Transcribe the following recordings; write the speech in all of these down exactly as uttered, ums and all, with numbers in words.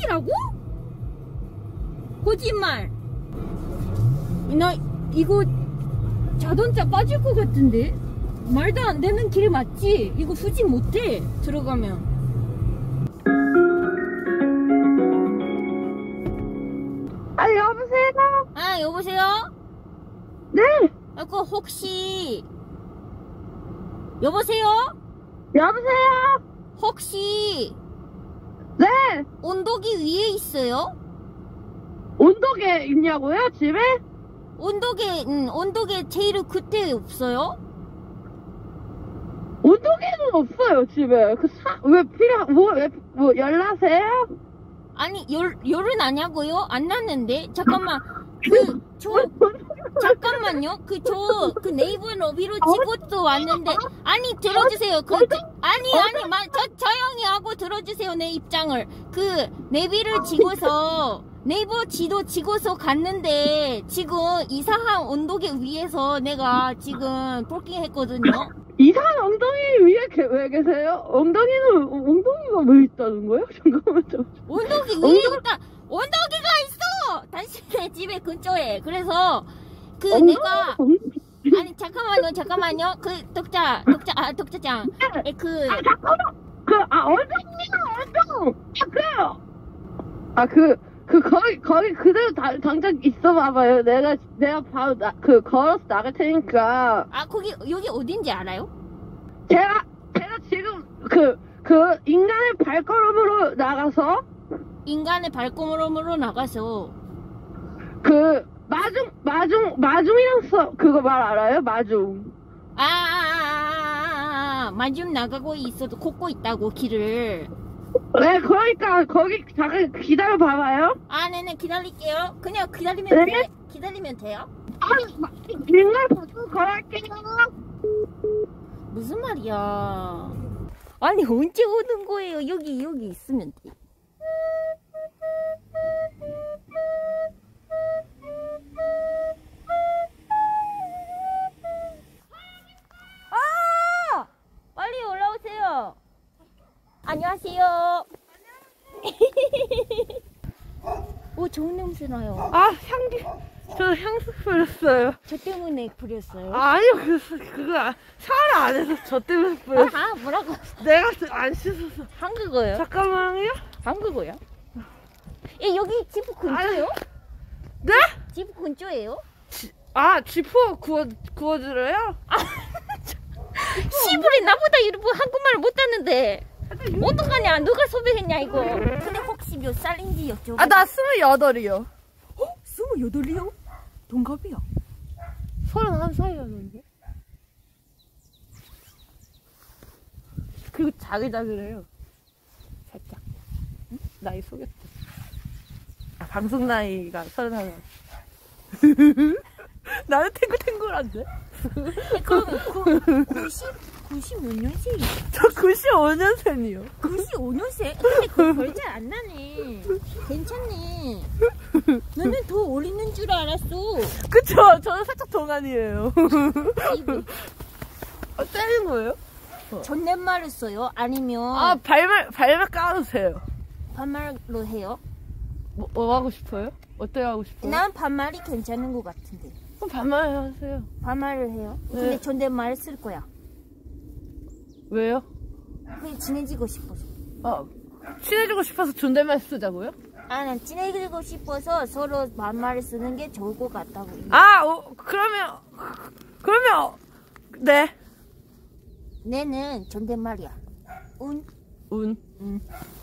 언덕이라고? 거짓말. 나 이거 자동차 빠질 것 같은데? 말도 안 되는 길 맞지? 이거 후진 못해 들어가면. 아 여보세요? 아 여보세요? 네. 아 그 혹시 여보세요? 여보세요? 혹시 네. 온도계 위에 있어요? 온도계 있냐고요? 집에? 온도계 응 온도계 제일 그때 없어요? 온도계는 없어요 집에. 그 사 왜 필요 뭐 왜 뭐 열나세요? 아니 열 열은 아냐고요? 안 났는데 잠깐만 그 저 잠깐만요 그 저 그 네이버 러비로 찍어도 왔는데 아니 들어주세요 그, 그 아니 아니 마, 저 조용히 하고 들어주세요 내 입장을 그 내비를 찍어서 네이버 지도 찍어서 갔는데 지금 이상한 온도계 위에서 내가 지금 볼킹 했거든요. 이상한 엉덩이 위에 게, 왜 계세요? 엉덩이는 엉덩이가 왜 있다는 거예요? 잠깐만 좀. 온도계 위에 있다. 온도계가 있어. 당신의 집에 근처에. 그래서 그 엉덩이, 내가 엉덩이. 아니 잠깐만요 잠깐만요 그 독자 독자 아 독자장 에, 그 아 잠깐만 그아 엉덩이야 엉덩 아그 그 거기 거기 그대로 다, 당장 있어 봐봐요. 내가 내가 바로 나, 그 걸어서 나갈 테니까. 아 거기 여기 어딘지 알아요? 제가 제가 지금 그 그 인간의 발걸음으로 나가서 인간의 발걸음으로 나가서 그 마중 마중 마중이랑 써 그거 말 알아요? 마중. 아아아아아 마중 나가고 있어도 걷고 있다고 길을. 네, 그러니까 거기 잠깐 기다려 봐봐요. 아, 네네 기다릴게요. 그냥 기다리면 네? 돼. 기다리면 돼요? 아, 인간 발걸음 걸을게요. 무슨 말이야? 아니 언제 오는 거예요? 여기 여기 있으면 돼. 아! 빨리 올라오세요. 안녕하세요. 오, 좋은 냄새 나요. 아, 향기. 저 향수 뿌렸어요. 저 때문에 뿌렸어요? 아, 아니요, 그, 그거 샤워를 안 해서 저 때문에 뿌렸어요. 아, 뭐라고? 내가 안 씻어서. 한국어요? 잠깐만요. 한국어요? 예, 여기 집 근처예요? 네? 집 근처예요? 지, 아, 지퍼 구워, 구워주래요? 아, 시부리 나보다 이러고 한국말을 못하는데 어떡하냐? 누가 소개했냐 이거? 근데 혹시 몇 살인지 여쭤봐. 아, 나 스물여덟이요. 어? 스물여덟이요? 동갑이야. 서른한 살이었는데. 그리고 자글자글해요. 살짝. 응? 나이 속였어. 아, 방송 나이가 서른한 살. 나는 탱글탱글한데? 그럼 그, 구십, 구십 몇 년생이야? 저 구십오 년생이요. 구십오 년생? 근데 그거 별잘 안 나네. 괜찮네. 너는 더 어리는 줄 알았어. 그쵸? 저는 살짝 동안이에요. 어, 때린 거예요? 존댓말을 써요? 아니면 아, 발말, 발말 깔아주세요. 반말로 해요? 뭐, 뭐 하고 싶어요? 어떻게 하고 싶어요? 난 반말이 괜찮은 것 같은데. 그럼 반말 하세요. 반말을 해요? 네. 근데 존댓말 쓸 거야. 왜요? 그냥 친해지고 싶어서. 어, 친해지고 싶어서 존댓말 쓰자고요? 아, 난 친해지고 싶어서 서로 반말을 쓰는 게 좋을 것 같다고. 아, 어, 그러면, 그러면, 네. 내는 존댓말이야. 운. 운. 응.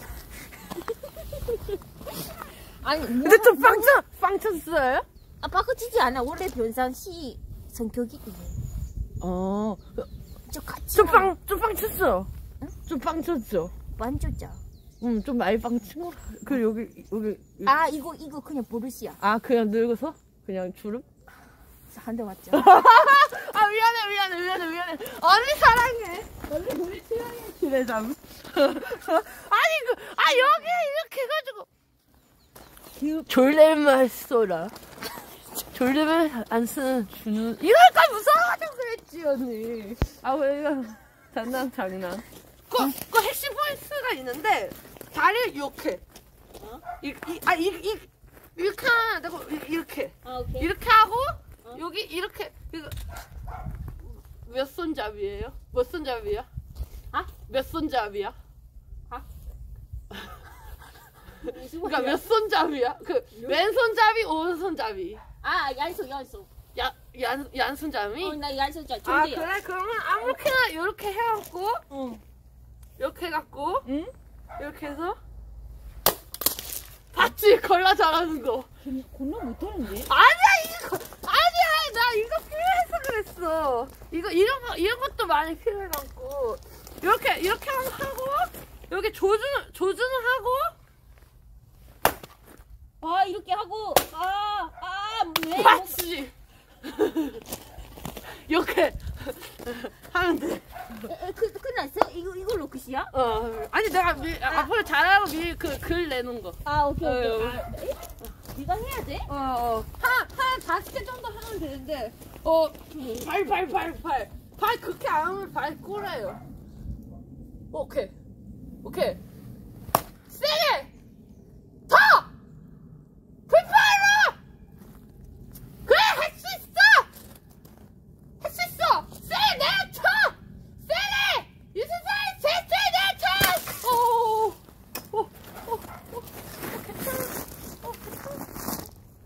아니, 근데 저 빵쳐, 빵쳤어요? 아, 바꿔치지 않아. 원래 변상시 성격이기 때문에. 어. 저 같이. 좀 빵, 좀 빵쳤어. 응? 좀 빵쳤죠? 완주자. 응, 좀 많이 빵친 거. 그, 여기, 여기. 여기. 아, 이거, 이거 그냥 버릇이야. 아, 그냥 늙어서? 그냥 주름? 한 대 맞죠? 아, 미안해, 미안해, 미안해, 미안해. 언니 사랑해. 언니 우리 친하게 지내자. 아니, 그, 아, 여기 이렇게 해가지고. 졸레말 써라. 졸레말 안 쓰는 준우. 이럴까 무서워가지고 그랬지, 언니. 아, 왜 이거. 장난, 장난. 그, 그 핵심 포인트가 있는데, 다리를 이렇게. 어? 이, 이, 아, 이, 이, 이렇게 하면 안 되고, 이- 이렇게. 아, 오케이. 이렇게 하고, 어? 여기 이렇게, 이거. 몇 손잡이에요? 몇 손잡이야? 아? 몇 손잡이야? 아? 그러니까 몇 손잡이야? 그, 왼손잡이, 오른손잡이. 아, 얀소, 얀소. 야, 얀, 얀손잡이? 어, 나 얀소 자, 아, 존재야. 그래? 그러면 아무렇게나 이렇게 해갖고, 응. 이렇게 해갖고, 응? 이렇게 해서. 봤지? 걸라 잘하는 거. 겁나 못하는데? 아니야, 이거, 아니야, 나 이거 필요해서 그랬어. 이거, 이런 거, 이런 것도 많이 필요해갖고. 이렇게, 이렇게 하고, 여기 조준, 조준을 하고, 아, 이렇게 하고, 아, 아, 왜? 봤지? 이렇게 하면 돼. 에, 에, 그, 끝났어? 이거, 이걸로 끝이야? 어, 아니, 내가 미, 아, 앞으로 잘하고 미리 그, 글 내는 거. 아, 오케이, 오케이. 어, 아, 에? 네가 해야 돼? 어, 어. 하나, 하나 다섯 개 정도 하면 되는데, 어, 발, 발, 발, 발. 발 그렇게 안 하면 발 꼬라요. 오케이. 오케이. 세게! 더! 불파로! 그래, 할 수 있어! 할 수 있어! 세게 내쳐! 세게! 이 세상에 제일 내쳐! 오, 오, 오, 오, 괜찮아. 어, 괜찮아.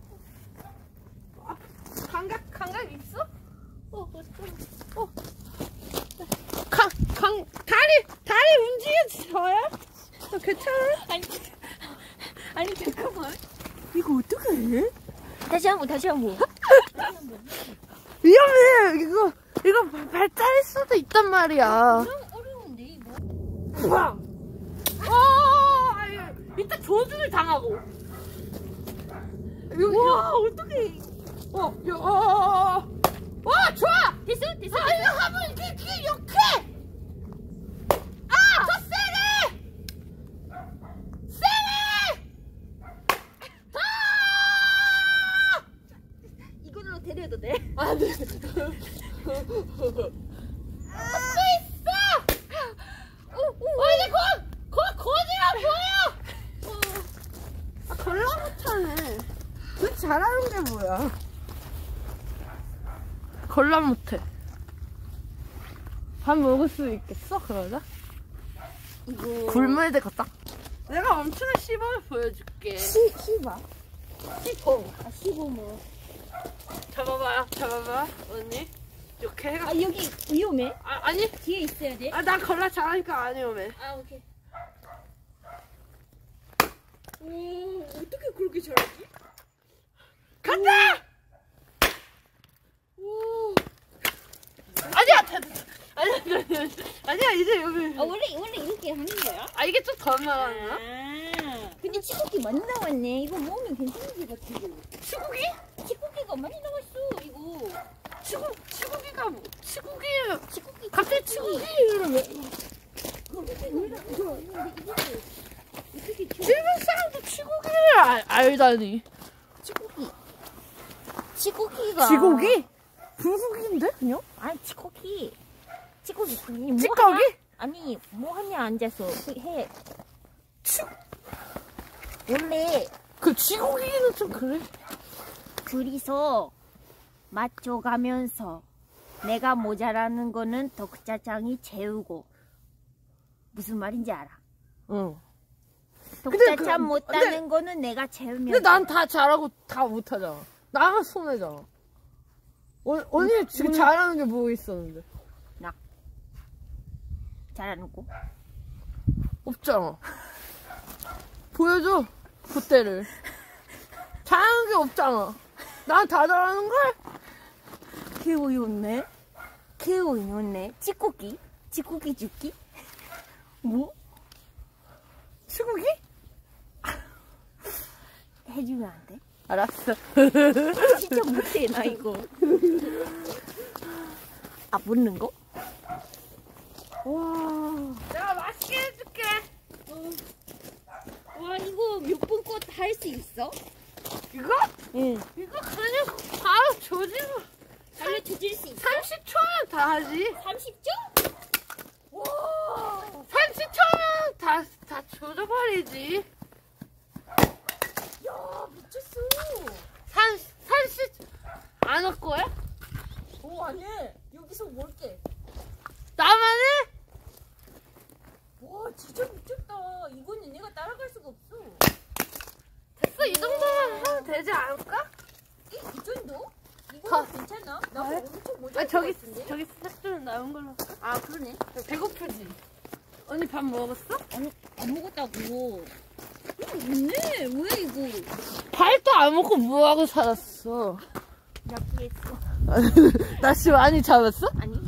아, 감각, 감각 있어? 어, 어, 어. 강, 강, 다리, 다리 움직여져요? 어, 괜찮아? 아니, 아니, 잠깐만. 이거 어떻게 해? 다시 한 번, 다시 한 번. 위험해! 이거, 이거 발 자를 수도 있단 말이야. 그럼 어려운데, 이거. 빵! 어, 아니, 이따 조준을 당하고. 이거, 와, 어떡해. 어, 야, 어, 어, 어. 와, 좋아! 됐어? 됐어? 아, 이거 하면 이게, 이게 이렇게! 아! 더 세게! 세게! 더! 이걸로 데려도 돼? 안 돼. 할 수 있어! 어, 이제 곧! 곧, 곧이라 보여! 아, 걸라 못하네. 그 잘하는 게 뭐야? 걸라 못해. 밥 먹을 수 있겠어? 그러자? 이거. 굶어야 되겠다. 내가 엄청난 시범을 보여줄게. 시, 시바? 시범. 아, 시보 뭐. 잡아봐요. 잡아봐. 언니. 이렇게 해가. 아, 여기 위험해? 아, 아니. 뒤에 있어야 돼? 아, 난 걸라 잘하니까 안 위험해. 아, 오케이. 오, 어떻게 그렇게 잘하지? 간다! 오. 아니야! 다- 다- 아니야, 아니야, 아니야, 이제 여기. 아, 원래, 원래 이렇게 하는 거야? 아, 이게 좀 더 나왔나? 아, 근데 치고기 많이 나왔네. 이거 먹으면 괜찮은 것 같아. 치고기? 치고기가 많이 나왔어, 이거. 치고, 치고기가, 뭐, 치고기, 치고기. 갑자기 치고기를 왜. 일본 사람도 치고기를 알, 알다니. 치고기. 치고기가. 치고기? 불고기인데, 그냥? 아니, 치고기. 치고기. 아니, 뭐 찌꺼기? 하냐? 아니, 뭐 하냐, 앉아서. 그 해. 치, 원래, 그 치고기는 좀 그래. 둘이서 맞춰가면서 내가 모자라는 거는 덕자장이 재우고. 무슨 말인지 알아? 응. 덕자장 그- 못하는 근데- 거는 내가 재우면. 근데 난 다 잘하고 다 못하잖아. 나가 손해잖아. 어, 언니 지금 잘하는 게 뭐 있었는데? 나. 잘하는 거? 없잖아. 보여줘. 그때를. 잘하는 게 없잖아. 난 다 잘하는 걸? 개오였네. 개오였네. 찌꼬기? 찌꼬기 줄기? 뭐? 치고기? 해주면 안 돼? 알았어. 진짜 못해, 나 이거. 아, 묻는 거? 와. 내가 맛있게 해줄게. 와, 이거 몇 분 거 할 수 있어? 이거? 응. 이거 그냥 바로 조지면 알려주실 수 있어? 삼십 초면 다 하지. 삼십 초? 와. 삼십 초면 다, 다 조져버리지. 진짜 미쳤다. 이거는 내가 따라갈 수가 없어. 됐어, 이 정도면 하면 되지 않을까? 이, 이 정도? 이거 더. 괜찮아? 나 아, 엄청 모자랄 아, 저기, 것 같은데? 저기 색깔은 나온 걸로. 아 그러네. 배고프지? 언니 밥 먹었어? 안, 안 먹었다고. 이거 없네. 뭐야 이거? 밥도 안 먹고 뭐하고 살았어? 낚시했어. 낚시 많이 잡았어? 아니.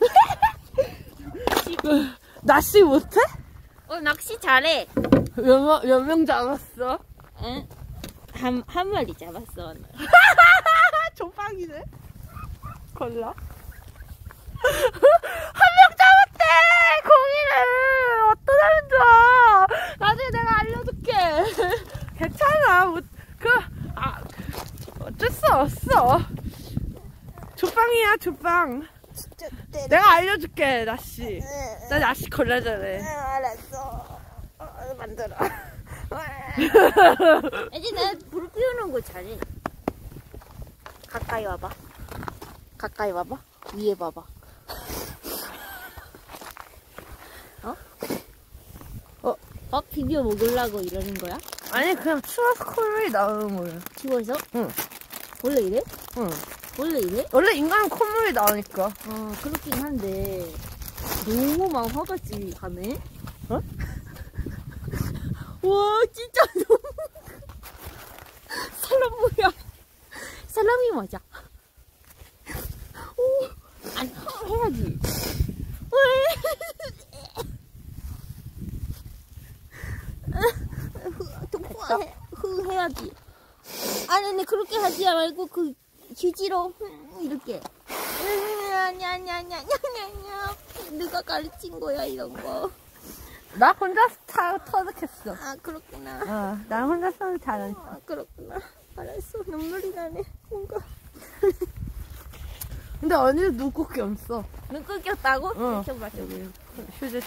낚시 못해? 어 낚시 잘해. 몇 명, 몇 명 잡았어? 응? 한, 한 마리 잡았어 오늘. 조빵이네. 걸라. 한 명 잡았대! 고기를! 어떠다면 좋아! 나중에 내가 알려줄게. 괜찮아. 뭐, 그, 아, 어쩔 수 없어. 조빵이야, 조빵. 진짜 때려. 내가 알려줄게, 나씨. 나 나씨 걸라 잘해. 알았어. 어, 만들어. 이제 나 불 피우는 거 잘해. 가까이 와봐. 가까이 와봐. 위에 봐봐. 어? 어? 어? 비벼 먹으려고 이러는 거야? 아니, 그냥 추워서 콧물이 나오는 거야. 추워서? 응. 원래 이래? 응. 원래 이래? 원래 인간은 콧물이 나오니까. 어, 그렇긴 한데 너무 막 화가 지가네. 어? 와, 진짜 너무 사람 뭐야? 사람이 맞아. 오, 아니 해야지. 왜? 흐 해야지. 아니, 근데 그렇게 하지 말고 그 휴지로 이렇게. 아니 아니 아니 아니 아니 누가 가르친 거야 이런 거. 나 혼자 타, 터득했어. 아 그렇구나. 어, 나 혼자서는 잘했어. 아 그렇구나. 알았어. 눈물이 나네. 뭔가. 근데 언니도 눈곱이 없어. 눈 끊겼다고? 응. 봐 저기. 휴지.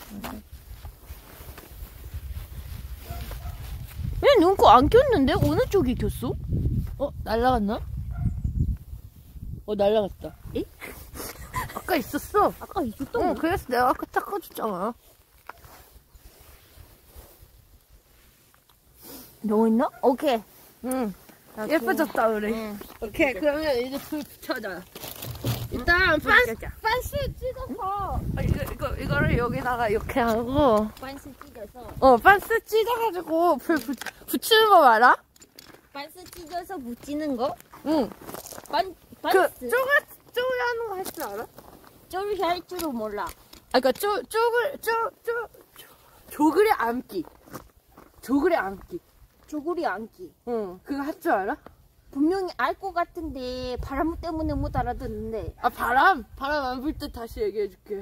왜 눈곱 안 꼈는데? 어느 쪽이 꼈어? 어, 날라갔나? 어, 날라갔다. 에? 아까 있었어. 아까 있었던 응, 거? 그래서 내가 아까 닦아줬잖아. 너 있나? 오케이. 응. 오케이. 예뻐졌다, 우리. 응. 오케이, 그러면 이제 불 붙여자. 일단, 빤, 붙여자. 빤스 찍어서. 아, 이거, 이거, 이거를 여기다가 이렇게 하고. 반스 찢어서. 어, 빤스 찢어가지고 불 붙, 붙이는 거 알아? 반스 찢어서 붙이는 거? 응. 반, 그, 반스. 쪼가, 쪼가 하는 거 할 줄 알아? 쪼리 할 줄은 몰라. 아, 그니까, 쪼, 쪼글, 쪼, 쪼, 쪼, 조글에 앉기. 조글에 앉기. 쪼구리 앉기. 응. 그거 할 줄 알아? 분명히 알 것 같은데 바람 때문에 못 알아듣는데. 아, 바람? 바람 안 불 때 다시 얘기해줄게.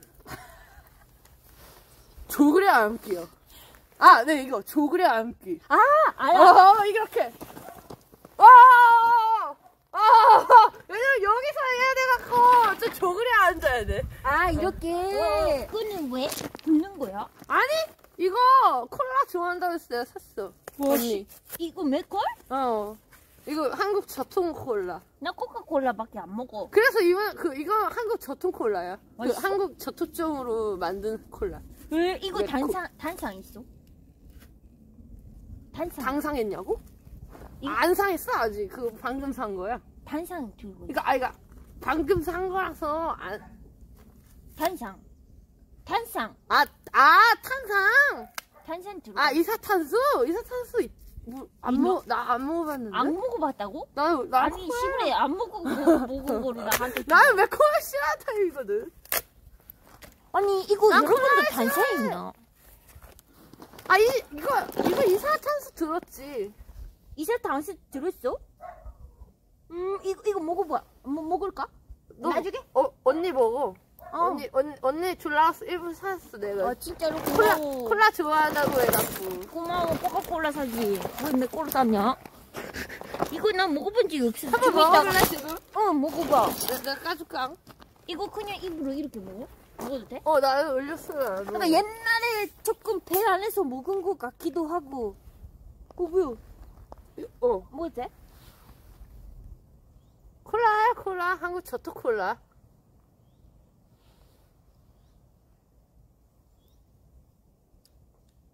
조글에 앉기요. 아, 네, 이거. 조글에 앉기. 아 알아. 어, 이렇게. 와! 아, 왜냐면 여기서 얘네가 커. 저 조글에 앉아야 돼. 아 이렇게. 그거는 왜 붓는 거야? 아니, 이거 콜라 좋아한다고 해서 내가 샀어. 언니. 이거 몇 걸? 어. 이거 한국 전통 콜라. 나 코카콜라밖에 안 먹어. 그래서 이거, 그, 이거 한국 전통 콜라야. 그 맛있어? 한국 저토종으로 만든 콜라. 왜? 이거 왜 단상 단상 있어? 단상. 당상했냐고? 이- 안 상했어, 아직. 그거 방금 산 거야. 단상 들고 있어. 그니까, 아, 이거 방금 산 거라서, 안, 단상. 단상. 아, 아, 탄상! 단상 들고. 아, 이사탄수? 이사탄수, 있- 뭐, 안 있나? 먹, 나 안 먹어봤는데? 안 먹어봤다고? 나, 나, 아니 시부레 안 먹어 먹은 거를 나한테. 나는 왜 콜라 싫어하는 타입이거든. 아니 이거 난 여러분들 콜라 단상 싫어해. 있나? 아, 이, 이거, 이거 이사탄수 들었지. 이사 단상 들었어? 음 이거 이거 먹어봐. 뭐 먹을까? 너, 나중에? 어, 언니 먹어. 어. 언니, 언니, 언니 줄라서 일부 샀어, 내가. 아 진짜로 콜라, 고마워. 콜라 좋아한다고 해갖고. 고마워. 코카콜라 사지. 왜 내 콜라 샀냐? 이거 난 먹어본 적이 없어. 한번 좀 이따가- 먹어볼래, 지금? 어 먹어봐. 내가, 내가 까줄까? 이거 그냥 입으로 이렇게 먹어? 먹어도 돼? 어, 나는 올렸어요. 그러니까 옛날에 조금 배 안에서 먹은 것 같기도 하고. 어 뭐야? 어. 뭐지? 콜라야, 콜라. 한국 저토 콜라.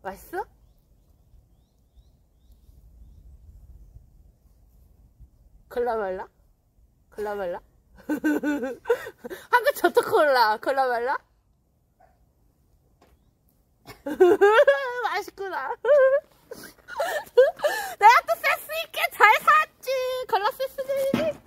맛있어? 콜라말라? 콜라말라? 한국 저토 콜라 콜라말라? 맛있구나. 내가 또 센스 있게 잘 샀지. 콜라 센스들이.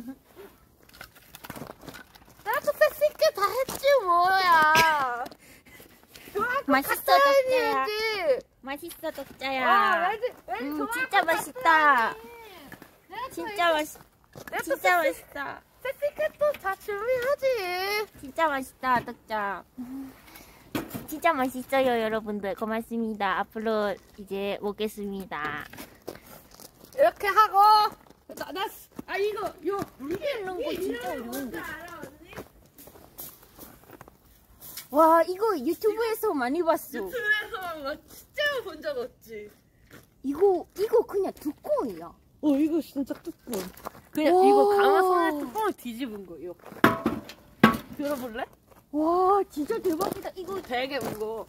내가 또 센스 있게 다 했지 뭐야. 맛있어 덕자야. 지 맛있어 와, 덕자야. 왠지, 왠지 음, 좋아할 진짜 것 맛있다. 같다니. 내가 진짜 맛있. 내가 또 진짜 센스- 맛있다. 센스 있게 또 다 준비하지. 진짜 맛있다 덕자. 진짜 맛있어요 여러분들. 고맙습니다. 앞으로 이제 먹겠습니다. 이렇게 하고 나, 나, 아 이거 요 위에 있는 거 진짜 어려운데. 알아 언니? 와 이거 유튜브에서 많이 봤어. 유튜브에서 막 진짜 본 적 없지. 이거 이거 그냥 뚜껑이야. 어 이거 진짜 뚜껑. 그냥 와. 이거 가마솥에 뚜껑을 뒤집은 거 이거. 들어볼래? 와 진짜 대박이다. 이거 되게 무거워.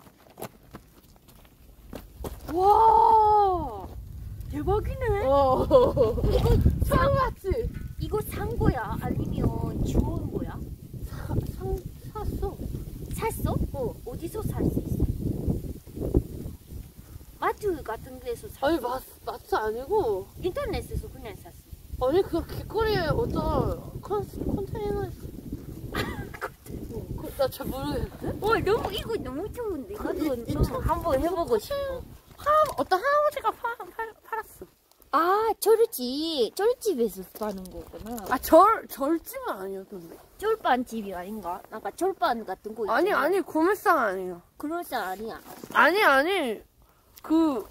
와 대박이네. 어. 이거 처음 봤지? 이거 산 거야? 아니면 주운 거야? 사, 상, 샀어. 샀어? 어. 어디서 살 수 있어? 마트 같은 데서 샀어? 아니 맛 마트 아니고 인터넷에서 그냥 샀어. 아니 그 길거리에 어떤 컨 컨테이너에서. 나 잘 모르겠는데? 어 너무 이거 너무 좋은데. 나도 이- 이 좀 차- 한번 해보고 싶어. 할 어떤 할아버지가 팔, 팔, 팔았어. 아 절집 절집에서 파는 거구나. 아, 절, 절집은 아니었던데. 절반 집이 아닌가? 아까 절반 같은 거 있잖아. 아니, 아니, 구매상 아니에요. 그럴싸 아니야. 아니, 아니, 그,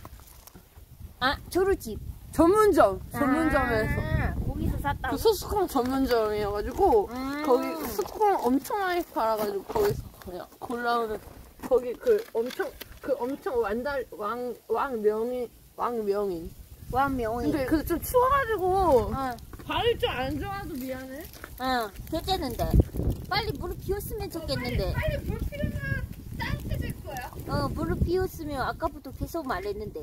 아 절집. 전문점, 전문점에서. 아, 거기서 샀다고. 그 소스콘 전문점이어가지고, 음. 거기 소스콘 엄청 많이 팔아가지고, 거기서 그냥 골라오는, 거기 그 엄청, 그 엄청 완달, 왕, 왕명인, 왕명인. 완명이. 근데 그 좀 추워가지고, 어, 발이 좀 안 좋아도 미안해. 어, 괜찮은데. 빨리 물을 비웠으면 좋겠는데. 빨리 물 필요면 딴데 줄 거야. 어, 물을 비웠으면 아까부터 계속 말했는데.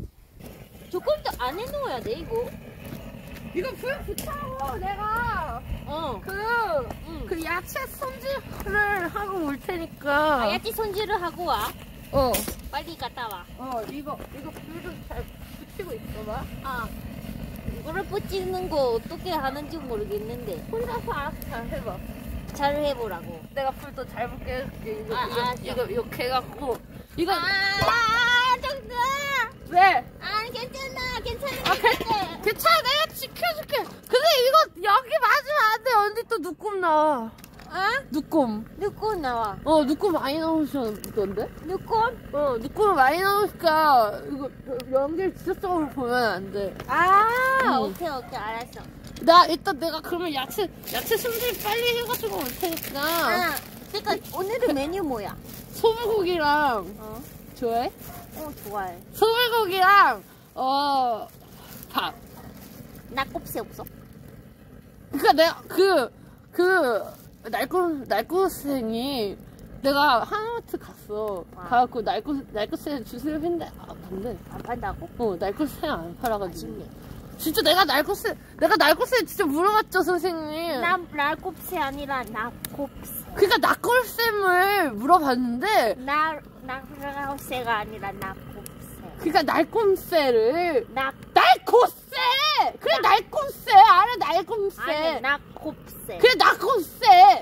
조금 더 안에 넣어야 돼, 이거. 이거 불 붙여고 내가 어. 그, 응. 그 야채 손질을 하고 올 테니까. 아, 야채 손질을 하고 와. 어. 빨리 갔다 와. 어, 이거, 이거 불을 잘 붙이고 있어봐. 아. 이거를 붙이는 거 어떻게 하는지 모르겠는데. 혼자서 알아서 잘 해봐. 잘 해보라고. 내가 불도 잘 붙게 해줄게. 이거, 아, 이거, 알았어. 이거, 이렇게 해갖고. 이거. 아, 정도. 왜? 아, 괜찮아. 괜찮아. 아, 괜- 괜찮아. 내가 지켜줄게. 근데 이거 여기 맞으면 안 돼. 언니 또 누꿈 나와. 아? 누꿈. 누군 나와. 어, 누꿈 많이 나오셨던데? 누군? 어, 누꿈 많이 나오니까 이거 연결 지속적으로 보면 안 돼. 아, 응. 오케이, 오케이. 알았어. 나 일단 내가 그러면 야채 야채 손질 빨리 해가지고 올 테니까 아, 그러니까 오늘의 메뉴 뭐야? 소불고기랑 어? 좋아해? 어, 좋아해. 소불고기랑 어 밥. 낙곱새 없어? 그러니까 내가 그 그 날꽃 날꽃생이 내가 하나마트 갔어. 아. 가갖고 날꽃 날꽃생 주세요 했는데 아 근데 안 판다고? 어 날꽃생 안 팔아가지고. 아쉽네. 진짜 내가 날꽃새 내가 날꽃새 진짜 물어봤죠 선생님. 나 낙곱새 아니라 낙곱새. 그러니까 낙골쌤을 물어봤는데 나 낙곱새가 아니라 낙곱새. 그러니까 날꼼새를 낙 날꽃새 그래 날꼼새 알아 날꼼새 아니 낙곱새. 그래 낙꽃새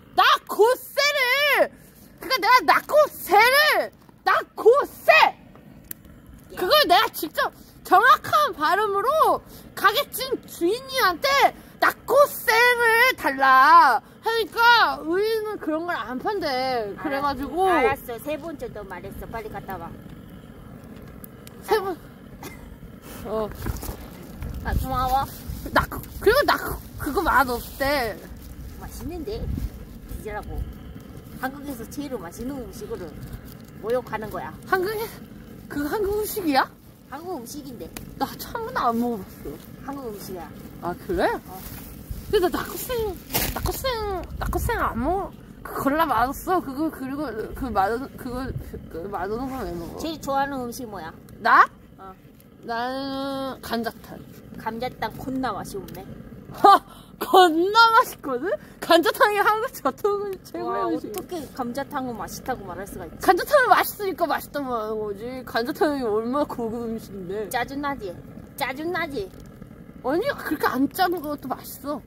낙꽃새를 그러니까 내가 낙꽃새를 낙꽃새 그걸 내가 직접 정확한 발음으로 가게집 주인님한테 낙꽃생을 달라 하니까 의인은 그런 걸 안 판대. 그래가지고 알았어. 세 번째 더 말했어. 빨리 갔다 와. 세 번. 어. 아, 고마워. 낙 그리고 낙 그거 맛 없대. 맛있는데? 뒤지라고. 한국에서 제일 맛있는 음식으로 모욕하는 거야. 한국에 그 한국 음식이야? 한국 음식인데. 나 한 번도 안 먹어봤어. 한국 음식이야. 아 그래? 어. 근데 나 낙꽃생 낙꽃생 낙꽃생 안 먹어. 콜라 맛없어. 그거 그리고 그 맛없 그거 그 맛없는 거 왜 먹어? 제일 좋아하는 음식 뭐야? 나? 어. 나는 감자탕. 감자탕 겁나 맛이 없네. 겁나 맛있거든? 감자탕이 한국 전통 최고의 와, 음식. 어떻게 감자탕은 맛있다고 말할 수가 있지? 감자탕은 맛있으니까 맛있다고 하는 거지. 감자탕이 얼마나 고급 음식인데. 짜증나지? 짜증나지? 아니, 그렇게 안 짜는 것도 맛있어.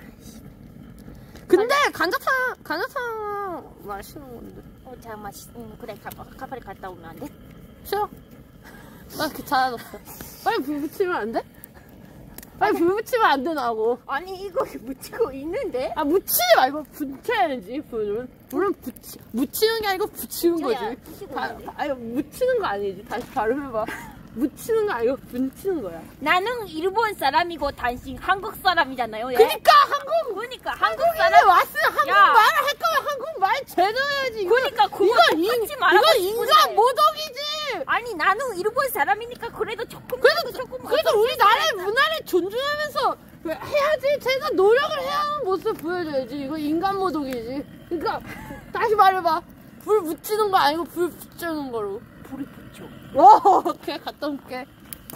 근데 감자탕, 감자탕 맛있는 건데. 어, 잘 맛있, 응, 그래, 가, 카페를 갔다 오면 안 돼? 싫어. 나 귀찮아졌어. 빨리 불 붙이면 안 돼? 빨리 불 붙이면 안 되나고. 아니, 이거 묻히고 있는데? 아, 묻히지 말고 붙여야지, 불은. 불은 붙이, 묻히는 게 아니고 붙이는 붙여야 거지. 붙이고 다, 있는데? 아니, 묻히는 거 아니지. 다시 발음해봐. 묻히는 거 아니고 붙이는 거야. 나는 일본 사람이고 당신 한국 사람이잖아요. 예? 그니까 한국, 그러니까 한국 한국인이 사람. 왔으면 한국 야. 말을 할 거면 한국 말 제대로 해야지. 이거, 그러니까 그거 이건 인, 하지 말라고 이건 싶은데. 인간 모독이지. 아니 나는 일본 사람이니까 그래도 조금 그래도, 조금 그래도 우리 나라의 문화를 존중하면서 해야지. 제가 노력을 해야 하는 모습을 보여줘야지. 이거 인간 모독이지. 그러니까 다시 말해봐. 불 붙이는 거 아니고 불 붙이는 거로. 불이 붙여. 와, 오케이. 갔다 올게.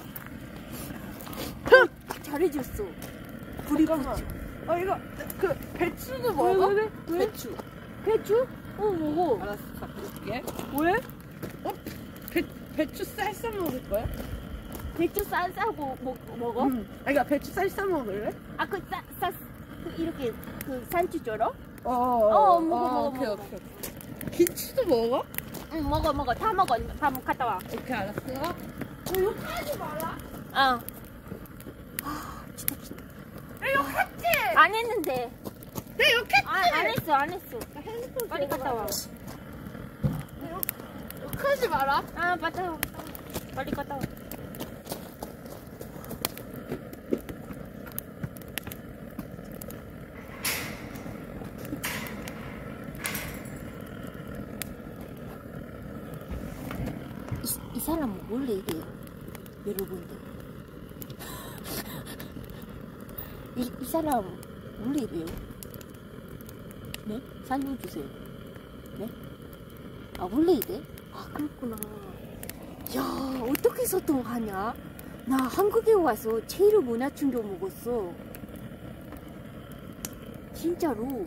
잘해줬어. 불이 붙여. 아, 이거 그 배추도 먹어? 왜, 왜? 배추. 배추? 어 먹어. 알았어, 갖고 올게. 왜? 어? 배, 배추 쌀쌀 먹을 거야? 배추 쌀 싸고 먹, 먹어? 응. 아, 그러니까 배추 쌀쌀 먹을래? 아그 쌀, 쌀, 그 이렇게 그 산치처럼? 어, 어, 먹어, 먹어, 오케이, 먹어. 오케이. 김치도 먹어? 응 먹어 먹어 다 먹어. 다 갔다 와. 오케이, 알았어. 너 욕하지 마라. 어. 아 진짜 진짜. 나 욕했지? 안 했는데. 내 욕했지? 아, 안 했어 안 했어. 나 핸드폰 빨리 갔다 와. 내 욕, 욕하지 마라. 아 갔다 와. 빨리 갔다 와. 이, 이 사람은 원래 이래요, 여러분들. 이, 이 사람 원래 이래요. 네? 살려주세요. 네? 아 원래 이래? 아 그렇구나. 야 어떻게 소통하냐? 나 한국에 와서 제일 문화 충격 먹었어. 진짜로.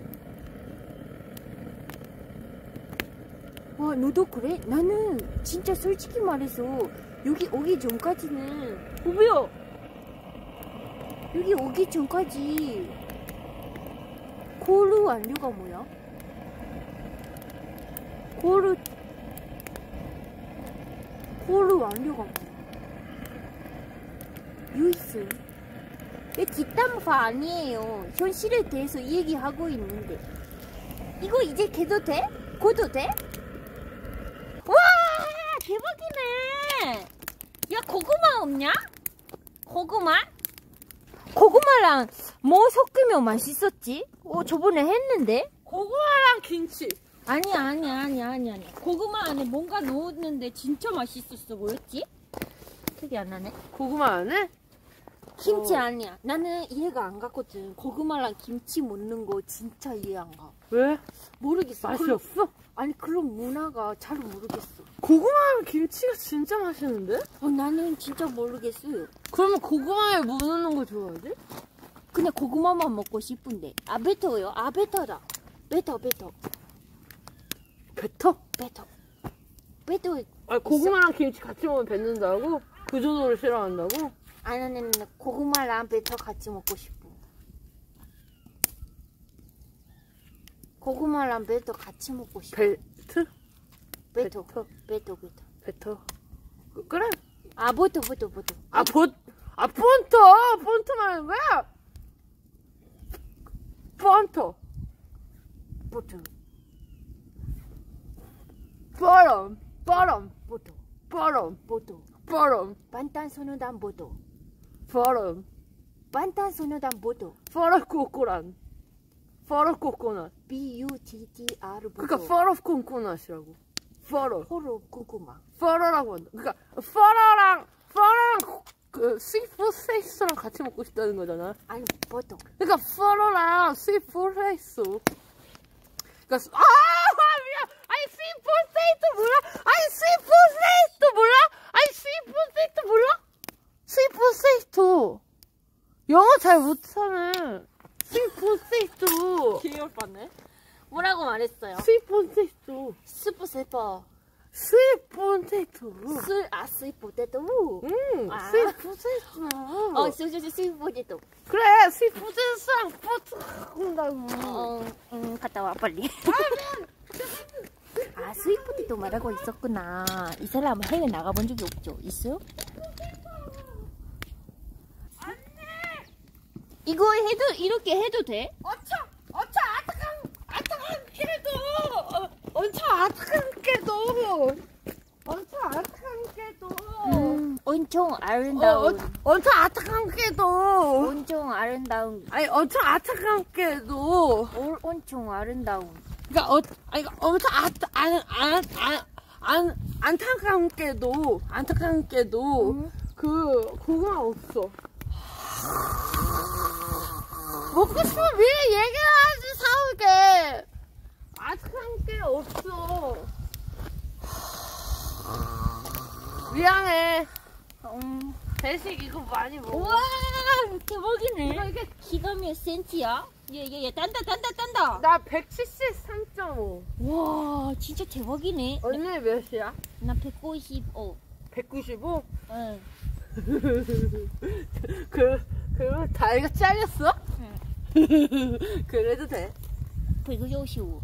와 너도 그래? 나는 진짜 솔직히 말해서 여기 오기 전까지는 오비요 여기 오기 전까지 고르 완료가 뭐야? 고르 고르 완료가 뭐야? 유이스 왜 뒷담화 아니에요. 현실에 대해서 얘기하고 있는데 이거 이제 개도 돼? 고도 돼? 와 대박이네. 야 고구마 없냐? 고구마? 고구마랑 뭐 섞으면 맛있었지? 어 저번에 했는데? 고구마랑 김치. 아니야 아니야 아니야 아니야 아니야. 고구마 안에 뭔가 넣었는데 진짜 맛있었어. 뭐였지? 기억이 안 나네. 고구마 안에? 김치 어. 아니야. 나는 이해가 안 갔거든. 고구마랑 김치 먹는 거 진짜 이해 안 가. 왜? 모르겠어. 맛이 그런- 없어? 아니 그런 문화가 잘 모르겠어. 고구마랑 김치가 진짜 맛있는데? 어, 나는 진짜 모르겠어요. 그러면 고구마에 뭐 넣는 거 좋아하지? 그냥 고구마만 먹고 싶은데. 아 뱉어요. 아 뱉어라. 뱉어 뱉어 뱉어? 뱉어 뱉어. 아, 고구마랑 김치 같이 먹으면 뱉는다고? 그 정도로 싫어한다고? 아니 나는 고구마랑 뱉어 같이 먹고 싶어. 고구마랑 뱉어 같이 먹고 싶어. 벨트? 뱉어 뱉어. 뱉어 뱉어. 뱉어. 그- 그래. 아 뱉어 뱉어 뱉어. 아, 보, 아, 폰터! 폰트 말하는 거야? 폰터. 뱉어 버럼. 버럼. 뱉어 버럼. 뱉어. 버럼. 반탄소년단 뱉어. 버럼. 반탄소년단 뱉어. 버럭 꼬꼬란. 버럭 꼬꼬넛. B U T T R 뱉어. 그니까 버럭 꼬꼬넛이라고. 버럭. 호로 꿍꿍마. 버러라고 한다. 그니까 버러랑 버러랑 그 씨푸드 페이스랑 같이 먹고 싶다는 거잖아. 아니 뱉어. 그러니까 버러랑 씨푸드 페이스. 그러니까 아 미안. 아니 스윗 포테이토 몰라? 아니 스윗 포테이토 몰라? 아니 스윗 포테이토 몰라? 스윗 포테이토 영어 잘 못하네. 스윗 포테이토 기억 봤네. 뭐라고 말했어요? 스윗 포테이토 스프 세퍼. 스윗 포테이토 스, 아, 스윗 포테토. 응 아. 스윗 포테이토 어, 스위트 스윗 포테토. 그래 스윗 포테이토랑 포트 한다고. 어, 음, 갔다 와, 빨리. 아, 스윗 포테토 말하고 있었구나. 이 사람은 해외 나가본 적이 없죠? 있어요? 이거 해도, 이렇게 해도 돼? 어차 어차 아타칸 아타칸게도 어, 어차 아타칸게도 어차 아타칸게도 음, 엄청 어, 아름다운. 어, 어차 아타칸게도 엄청 아름다운. 아니 어차 아타칸게도 올, 엄청 아름다운. 그러니까 어 아니 어차 아타 안안안안 안타깝게도 안타깝게도 음. 그 고구마 없어. 먹고 싶으면 미리 얘기를 하지 사오게. 아직한 게 없어. 미안해. 음. 배식 이거 많이 먹어. 우와, 대박이네. 이거 이게 키가 몇 센치야? 예, 예, 예. 딴다, 딴다, 딴다. 나 백칠십삼 점 오. 와, 진짜 대박이네. 언니 몇이야? 나 백오십오. 백구십오? 응. 그, 그러면 다리가 잘렸어? 응. 그래도 돼. 백오십오.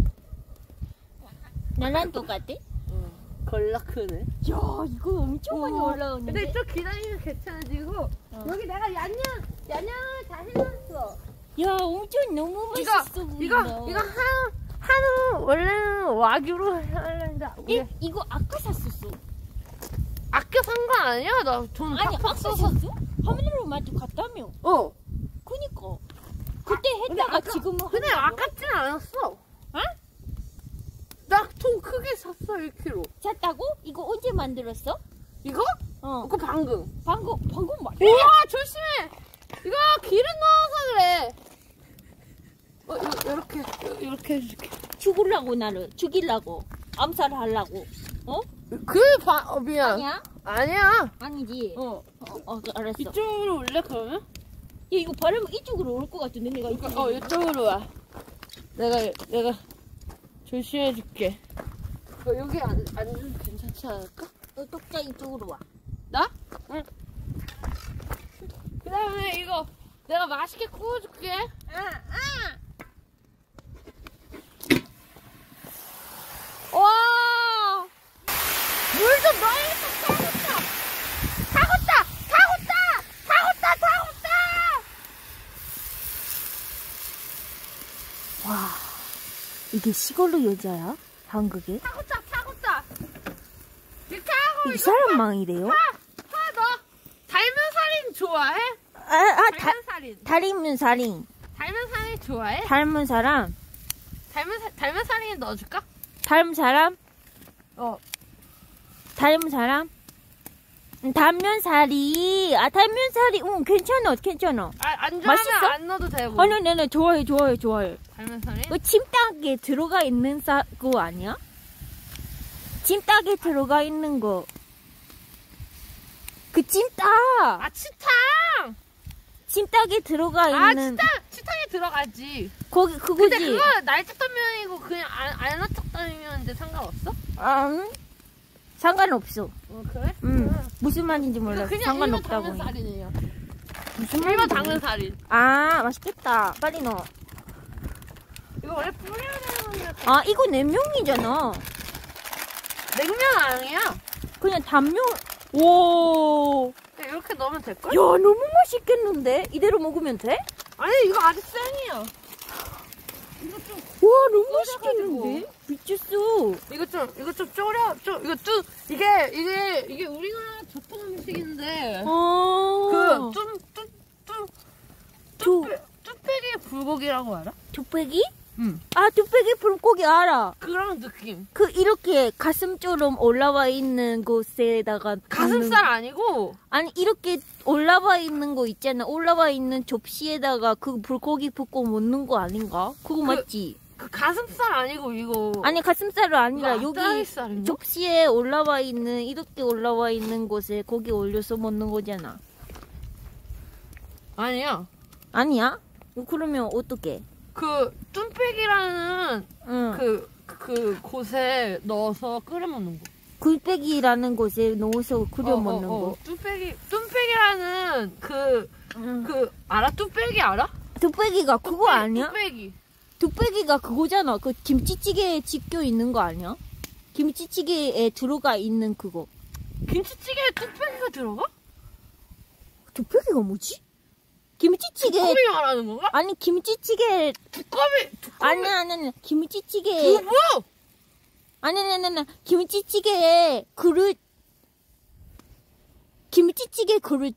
나랑 똑같아? 응. 걸라 크네. 야, 이거 엄청 많이 올라오는데. 근데 좀 기다리면 괜찮아지고, 어. 여기 내가 얀양, 얀양을 다 해놨어. 야, 엄청 너무 이거, 맛있어 보인다. 이거, 이거 한우, 한우, 원래는 와규로 하려는데, 우리 에? 이거 아까 샀었어. 아껴 산 거 아니야? 나 돈 아니, 팍팍 아까 써서. 샀어? 하늘로 마트 갔다며. 어. 그니까. 그때 근데 했다가 아까- 지금은 근데 한다고? 아깝진 않았어. 어? 나 통 크게 샀어, 일 킬로그램. 샀다고? 이거 언제 만들었어? 이거? 어. 그거 방금. 방금, 방금 말 우와, 조심해! 이거 기름 넣어서 그래. 어, 요, 요렇게, 요, 요렇게 해줄게. 죽으려고 나를. 죽이려고. 암살하려고. 어? 그, 바, 어, 미안. 아니야? 아니야. 아니지. 어. 어, 어, 알았어. 야, 이쪽으로 올래, 그러면? 이거 바르면 이쪽으로 올 것 같은데, 내가 이쪽으로. 어, 이쪽으로 와. 내가, 내가 조심해줄게. 어, 여기 안, 앉으면 괜찮지 않을까? 어, 똑자 이쪽으로 와. 나? 응. 그 다음에 이거 내가 맛있게 구워줄게. 아, 아! 와! 물 좀 넣어야겠다. 타겠다! 타겠다! 타겠다! 타겠다! 타겠다! 와, 이게 시골로 여자야? 한국에? 타겠다! 타겠다! 이렇게 하고 이 이거 사람 망이래요? 파! 파 넣어! 닮은 살인 좋아해? 아, 아, 다, 닮은 살인. 닮은 살인. 닮은 살인 좋아해? 닮은 사람? 닮은, 사- 닮은 살인 넣어줄까? 닮은 사람? 어. 닮은 사람? 음, 닮면살이. 아, 닮면살이. 응, 괜찮아, 괜찮아. 아, 안 좋아하면 맛있어? 안 넣어도 되고. 아니, 네네, 좋아해, 좋아해, 좋아해. 닮은 살인? 그 침닭에 들어가 있는 사, 거 아니야? 찜닭에 들어가 있는 거. 그 찜닭! 아, 치탕! 찜닭에 들어가 아, 있는. 치탕! 치탕에 들어가지. 거기, 그거지. 근데 그거 날짜떠면이고 그냥 안, 안 날짜떠면인데 상관없어? 아, 응? 상관없어. 어, 그래? 응. 무슨 말인지 몰라. 그냥 상관없다고. 일반 당근살이네요. 무슨 일반 말인지. 당근살인. 아, 맛있겠다. 빨리 넣어. 이거 원래 뿌려야 되는 건데. 아, 이거 냉면이잖아. 냉면 아니야. 그냥 단면. 오. 그냥 이렇게 넣으면 될걸? 야, 너무 맛있겠는데? 이대로 먹으면 돼? 아니, 이거 아직 생이야. 이거 좀, 와, 너무 끓여가지고. 맛있겠는데? 미쳤어. 이거 좀, 이거 좀 졸여, 좀, 이거 좀, 이게, 이게, 이게 우리나라 전통 음식인데. 어. 그, 좀, 좀, 좀, 두, 뚝배기 불고기라고 알아? 두빼기? 응. 아, 두빼기 불고기 알아. 그런 느낌. 그, 이렇게 가슴처럼 올라와 있는 곳에다가. 가슴살 아니고, 아니, 이렇게 올라와 있는 거 있잖아. 올라와 있는 접시에다가 그 불고기 붓고 먹는 거 아닌가? 그거 그- 맞지? 그 가슴살 아니고 이거. 아니 가슴살은 아니라 이거 여기 앞다리살인가? 접시에 올라와 있는 이렇게 올라와 있는 곳에 거기 올려서 먹는 거잖아. 아니야. 아니야? 그러면 어떻게? 그 뚱백이라는 응. 그, 그 곳에 넣어서 끓여 먹는 거. 굴빼기라는 곳에 넣어서 끓여 어, 먹는 어, 어. 거. 뚱백이 뚱백이라는 그 응. 그 알아? 뚝배기 알아? 뚝배기가 그거 아니야? 뚝배기. 뚝배기가 그거잖아. 그 김치찌개에 찍혀 있는 거 아니야? 김치찌개에 들어가 있는 그거. 김치찌개에 뚝배기가 들어가? 뚝배기가 뭐지? 김치찌개. 두꺼비 말하는 건가? 아니 김치찌개. 두꺼비. 두꺼비. 아니 아니 아니 김치찌개. 두부. 아니 아니 아니 김치찌개에 그릇. 김치찌개 그릇.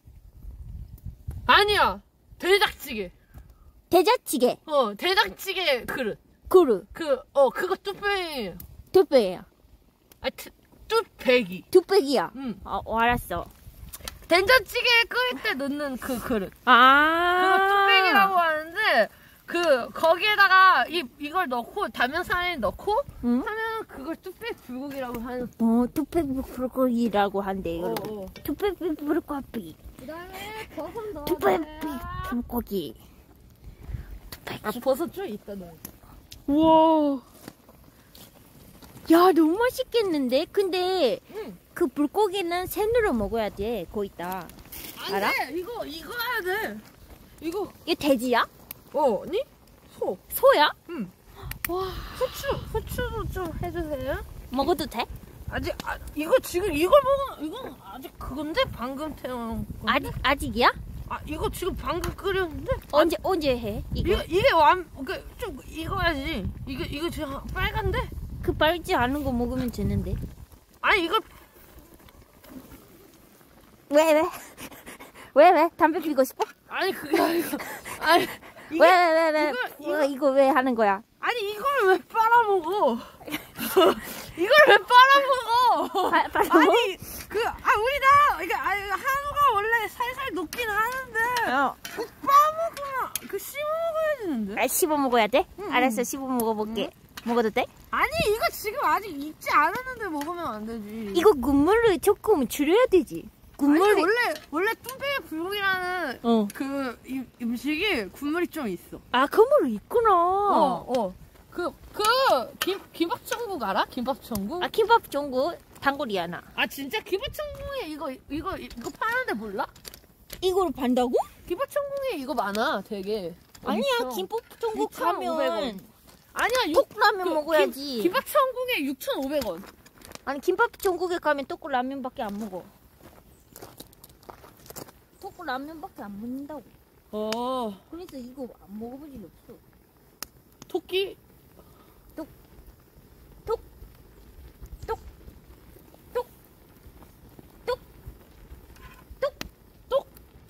아니야. 돼지찌개. 대자찌개. 어, 돼지찌개 그릇. 그릇. 그, 어, 그거 뚝배기. 뚝배기야. 아, 트, 뚝배기. 뚝배기야. 응. 어, 어 알았어. 된장찌개 끓일 때 넣는 그 그릇. 아. 그거 뚝배기라고 하는데, 그, 거기에다가 이, 이걸 넣고, 담양산에 넣고, 응? 하면 그걸 뚝배기 불고기라고 하는. 어, 뚝배기 불고기라고 한대. 어, 여러분. 어. 뚝배기 불고기. 그 다음에 버섯 넣어. 뚝배기 불고기. 아, 버섯 좀 있다, 너. 우와. 야, 너무 맛있겠는데? 근데 응. 그 불고기는 생으로 먹어야 돼. 거기다. 안 알아? 돼! 이거, 이거 해야 돼. 이거, 이게 돼지야? 어, 니? 소. 소야? 응. 와. 후추, 후추도 좀 해주세요. 먹어도 돼? 아직, 아, 이거 지금 이걸 먹으면, 이건 아직 그건데? 방금 태어난 건데? 아직, 아직이야? 아, 이거 지금 방금 끓였는데? 언제, 언제 해? 이거? 이거, 이게 완, 그, 좀 익어야지. 이거, 이거 지금 빨간데? 그 빨지 않은 거 먹으면 되는데. 아니, 이거, 왜, 왜? 왜, 왜? 담배 피고 싶어? 아니, 그게 아니고. 아니, 이게, 왜, 왜, 왜, 왜? 이거, 이거, 이거, 이거 왜 하는 거야? 아니, 이걸 왜 빨아먹어? 이걸 왜 빨아먹어? 빠, 빨아 아니, 그, 아, 우리가, 이게, 아, 한우가 원래 살살 녹긴 하는데, 어. 그 빠먹으면, 그 씹어 먹어야 되는데? 아, 씹어 먹어야 돼? 응, 알았어, 응. 씹어 먹어볼게. 먹어도 돼? 아니, 이거 지금 아직 익지 않았는데 먹으면 안 되지. 이거 국물을 조금 줄여야 되지. 국물이. 아니, 원래, 원래 뚱배기 불고기라는 어. 그 이, 음식이 국물이 좀 있어. 아, 국물이 있구나. 어, 어. 그, 그, 김, 김밥천국 알아? 김밥천국? 아, 김밥 전국 단골이야, 나. 아, 진짜 김밥천국에 이거, 이거, 이거 파는데 몰라? 이걸 판다고? 김밥천국에 이거 많아, 되게. 아니야, 엄청. 김밥 전국 이천오백 원. 가면 아니야, 육- 떡라면 그 먹어야지. 김, 김밥천국에 육천오백 원. 아니, 김밥 전국에 가면 떡라면밖에 안 먹어. 떡라면밖에 안 먹는다고. 어, 그래서 이거 안 먹어본 적이 없어. 토끼? 톡, 톡, 톡, 톡, 톡, 톡,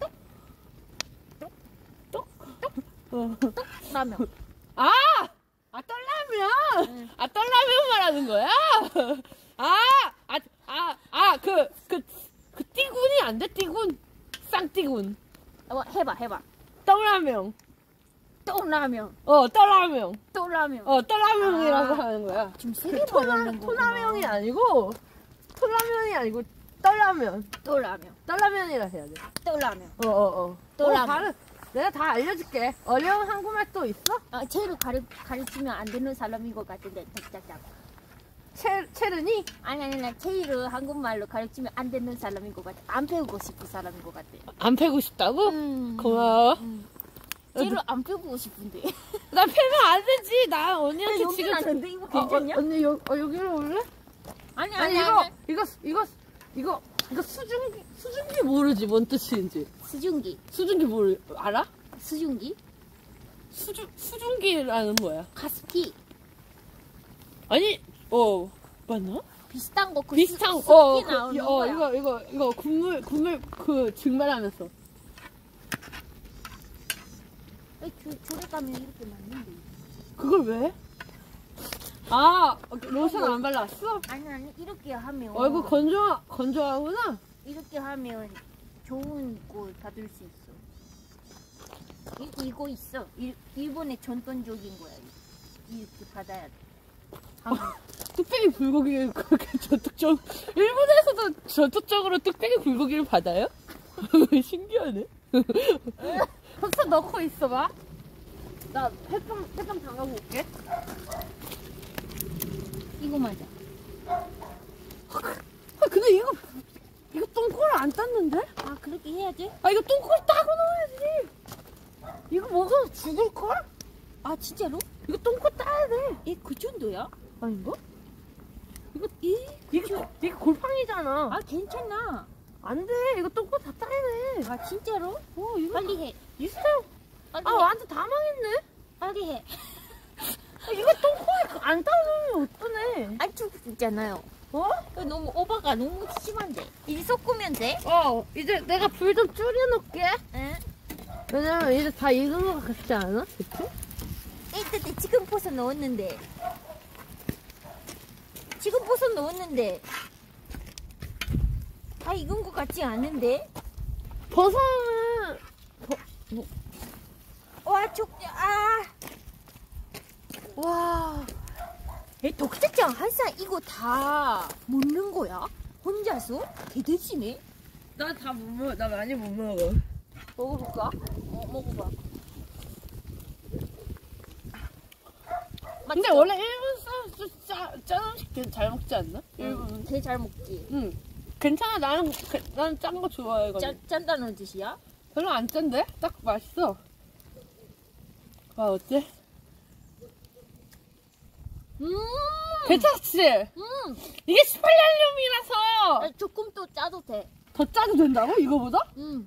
톡, 어. 라면. 아! 아, 떨라면! 응. 아, 떨라면 말하는 거야? 아! 아, 아, 아, 그, 그, 그 띠군이 안 돼, 띠군. 쌍띠군. 어, 해봐, 해봐. 떨라면. 떡라면, 어, 떨라면. 떡라면. 어, 떨라면이라고 아. 하는 거야. 지금 그 세개 토나, 먹는 거. 토나면이 아니고, 토라면이 아니고, 떨라면. 떡라면, 떨라면이라 해야 돼. 떡라면. 어, 어, 어. 떨라면. 어, 다른, 내가 다 알려줄게. 어려운 한국말 또 있어? 아, 채를 가르, 가르치면 안 되는 사람인 것 같은데, 짝짝짝. 채, 채르니? 아니, 아니, 나 채를 한국말로 가르치면 안 되는 사람인 것 같아. 안 배우고 싶은 사람인 것 같아. 안 패고 싶다고? 음. 고마워. 음. 채를 안 배우고 싶은데. 나 패면 안 되지. 나 언니한테 여기 지금. 나는데 이거 어, 괜찮냐? 어, 언니 여, 어, 여기로 올래? 아니, 아니, 아니, 이거, 아니. 이거, 이거, 이거, 이거 수증기, 수증기 모르지, 뭔 뜻인지. 수증기. 수증기 모르, 알아? 수증기? 수주, 수증기라는 거야. 가습기. 아니, 어, 맞나? 비슷한 거, 그 비슷한, 수, 어, 습기 그, 나오는 어, 거야. 이거, 이거, 이거, 국물, 국물, 그, 증발하면서. 왜 조, 조리 가면 이렇게 맞는데? 그걸 왜? 아, 로션 안 발랐어? 아니, 아니, 이렇게 하면. 얼굴 건조, 건조하구나? 이렇게 하면 좋은 거 받을 수 있어. 이, 이거 있어. 일, 일본의 전통적인 거야. 이거. 이렇게 받아야 돼. 뚝배기 불고기를 그렇게 전통적 일본에서도 전통적으로 뚝배기 불고기를 받아요? 신기하네. 흡수 넣고 있어봐. 나 햇빵 햇빵 담가고 올게. 이거 맞아. 아 근데 이거 이거 똥꼬를 안 땄는데? 아 그렇게 해야 돼? 아 이거 똥꼬를 따고 넣어야지. 이거 먹어서 죽을 걸? 아 진짜로? 이거 똥꼬 따야 돼. 에 그 정도야? 아닌가? 이거 이 이거 이거 골팡이잖아. 아 괜찮아. 안 돼. 이거 똥꼬 다 따야 돼. 아 진짜로? 어 이거 빨리 해. 있어. 빨리 아 해. 완전 다 망했네. 빨리 해. 아, 이거 똥꼬에 안 따면 어떠네? 안 죽잖아요. 어? 이거 너무 오버가 너무 심한데. 이제 섞으면 돼? 어 이제 내가 불 좀 줄여놓을게. 응. 왜냐면 이제 다 익은 것 같지 않아? 그치? 이때 지금 버섯 넣었는데. 지금 버섯 넣었는데. 다 익은 것 같지 않은데? 버섯은 버... 뭐... 와, 족, 아. 와. 에, 독자짱 항상 이거 다 먹는 거야? 혼자서? 개돼지네? 나 다 못 먹어. 나 많이 못 먹어. 먹어볼까? 어, 먹어봐. 근데 맛있어? 원래 일본 사람도 짜, 짠 음식 잘 먹지 않나? 일본은. 개 잘 먹지. 응. 괜찮아. 나는 그, 나는 짠 거 좋아해. 짠, 짠다는 뜻이야? 별로 안 짠데? 딱 맛있어. 아 어때? 음. 괜찮지? 음. 이게 스팔량륨이라서 아, 조금 또 짜도 돼. 더 짜도 된다고? 이거보다? 음.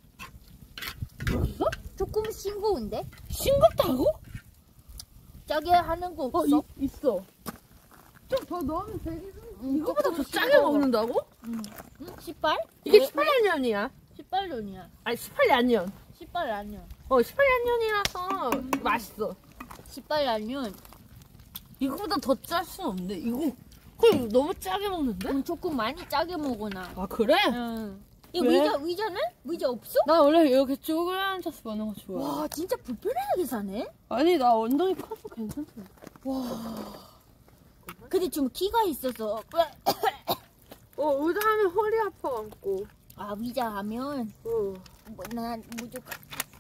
그랬어? 조금 싱거운데? 싱겁다고? 짜게 하는 거 어, 없어? 이, 있어. 좀 더 넣으면 되긴 음, 이거보다 더 조금 짜게 싱거워. 먹는다고? 음. 음? 십발? 이게 스팔량륨이야. 십발론이야. 아니 스팔량륨. 십발 아니야. 어 스팔량륨이라서 맛있어. 십발 아니면 이거보다 더 짤 순 없네. 이거 그럼 너무 짜게 먹는데? 음, 조금 많이 짜게 먹어놔. 아 그래? 응. 이 왜? 의자, 의자는? 의자 없어? 나 원래 이렇게 쪼그려 앉아서 먹는 거 좋아. 와, 진짜 불편하게 사네? 아니 나 엉덩이 커서 괜찮던데. 근데 좀 키가 있어서. 어 의자 하면 허리 아파갖고. 아, 의자 하면, 어. 뭐, 난 무조건.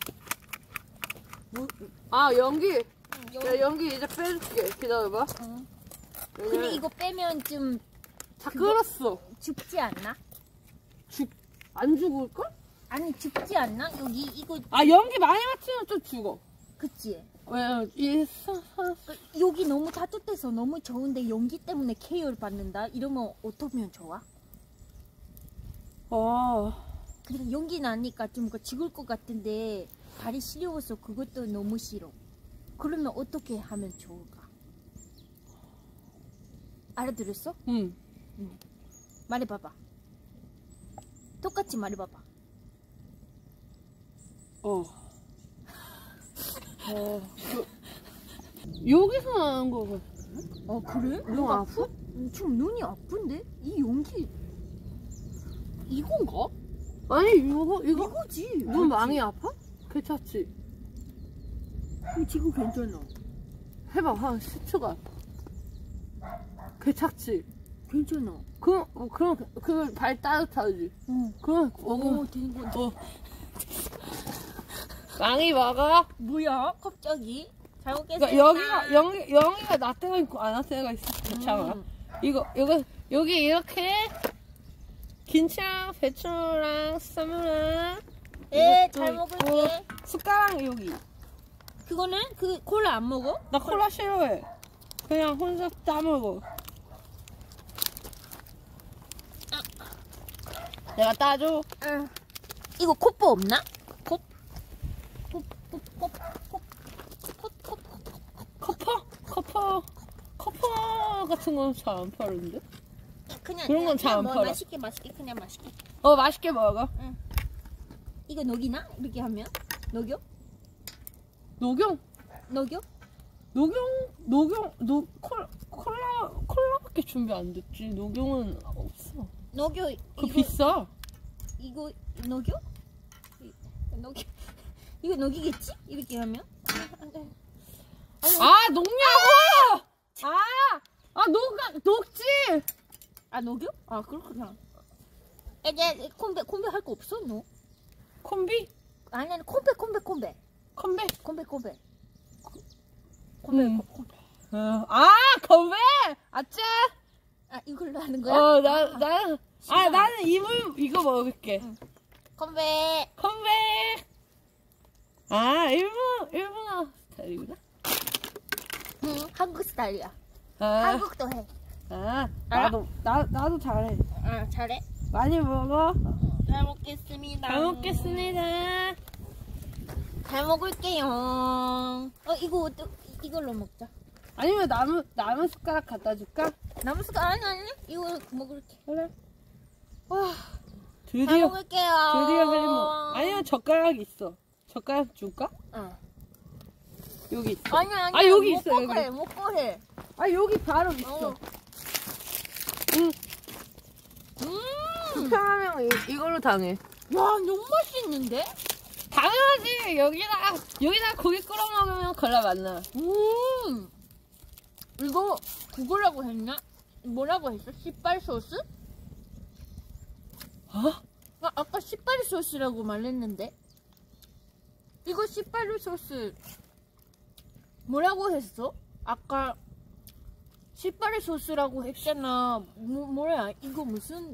뭐, 아 연기. 음, 여기- 야 연기 이제 빼줄게. 기다려봐. 응. 왜냐면 근데 이거 빼면 좀 다 그거- 끓었어. 죽지 않나? 죽 안 죽을걸? 아니, 죽지 않나? 여기, 이거, 아 연기 많이 맞추면 좀 죽어. 그치? 왜냐면 이 사, 사, 그, 여기 너무 따뜻해서 너무 좋은데 연기 때문에 케어를 받는다? 이러면 어떠면 좋아? 어. 근데 연기 나니까 좀 그 죽을 것 같은데 발이 시려워서 그것도 너무 싫어. 그러면 어떻게 하면 좋을까? 알아들었어? 응. 말해봐봐. 똑같이 말해봐봐. 어. 어. 그, 여기서 나는 거거든. 어 그래? 눈 아파? 음, 좀 눈이 아픈데? 이 연기 이건가? 아니 이거 이거 이거지. 눈 맞지? 많이 아파? 괜찮지? 어, 지금 괜찮아. 해봐 한 십 초간. 괜찮지? 괜찮아. 그럼 어, 그럼 그 발 따뜻하지. 응. 그럼 오, 먹어. 되는 거. 어. 많이 먹어. 뭐야? 갑자기? 잘 먹겠습니다. 그러니까 여기가 영기 영기가 나 때가 있고 안 나 때가 있어. 괜찮아. 음. 이거 이거 여기 이렇게 김치랑 배추랑 쌈이랑 네, 이것도 잘 있고, 먹을게. 숟가락 여기. 그거는 그 콜라 안 먹어? 나 콜라 싫어해. 그냥 혼자 따먹어. 내가 따줘. 응. 이거 코프 없나? 코? 코, 코, 코, 코, 코, 코, 커퍼? 커퍼? 커퍼 같은 건 잘 안 파는데? 그냥 그런 건 잘 안 뭐 팔아. 맛있게 맛있게 그냥 맛있게. 어 맛있게 먹어. 이거 녹이나? 이렇게 하면? 녹여? 녹용? 녹여? 녹용? 녹용? 녹 콜, 콜라 콜라밖에 준비 안 됐지. 녹용은 없어. 녹여. 그거 이거 비싸. 이거 녹여? 이- 녹여. 이거 녹이겠지? 이렇게 하면? 안 돼. 아, 녹냐고! 아, 아, 녹, 녹지! 아, 녹여? 아, 그렇구나. 이제 콤배, 콤배 할 거 없어, 너? 콤비? 아니, 아니, 콤배, 콤배, 콤배. 콤배? 콤배, 콤배. 콤배, 음. 콤배. 어, 아, 콤배! 아짜! 아, 이걸로 하는 거야? 어, 나, 나, 아, 나는 이물, 이거 먹을게. 응. 콤배. 컴백! 아, 일본, 일본어 스타일이구나. 응, 한국 스타일이야. 아, 한국도 해. 아, 나도, 나, 나도 잘해. 아, 잘해. 많이 먹어. 잘 먹겠습니다. 잘 먹겠습니다. 잘 먹을게요. 어, 이거 어떠, 이걸로 먹자. 아니면 나무, 나무 숟가락 갖다 줄까? 나무 숟가락, 아니, 아니, 이거 먹을게. 그래. 와, 잘 드디어, 먹을게요. 드디어 빨리 먹어. 아니면 젓가락 있어. 젓가락 줄까? 응. 여기 있어. 아니, 아니. 아, 여기 있어, 먹고 여기. 해, 먹고 해. 아, 여기 바로 있어. 어. 응. 음. 편하면 이, 이걸로 당해. 야, 너무 맛있는데? 당연하지. 여기다가, 여기다가 고기 끓여 먹으면 걸라 맞나. 음. 이거 그거라고 했나? 뭐라고 했어? 시빨 소스? 어? 아, 아까 시빨 소스라고 말했는데? 이거 시빨 소스 뭐라고 했어? 아까 시빨 소스라고 했잖아. 뭐, 뭐야? 이거 무슨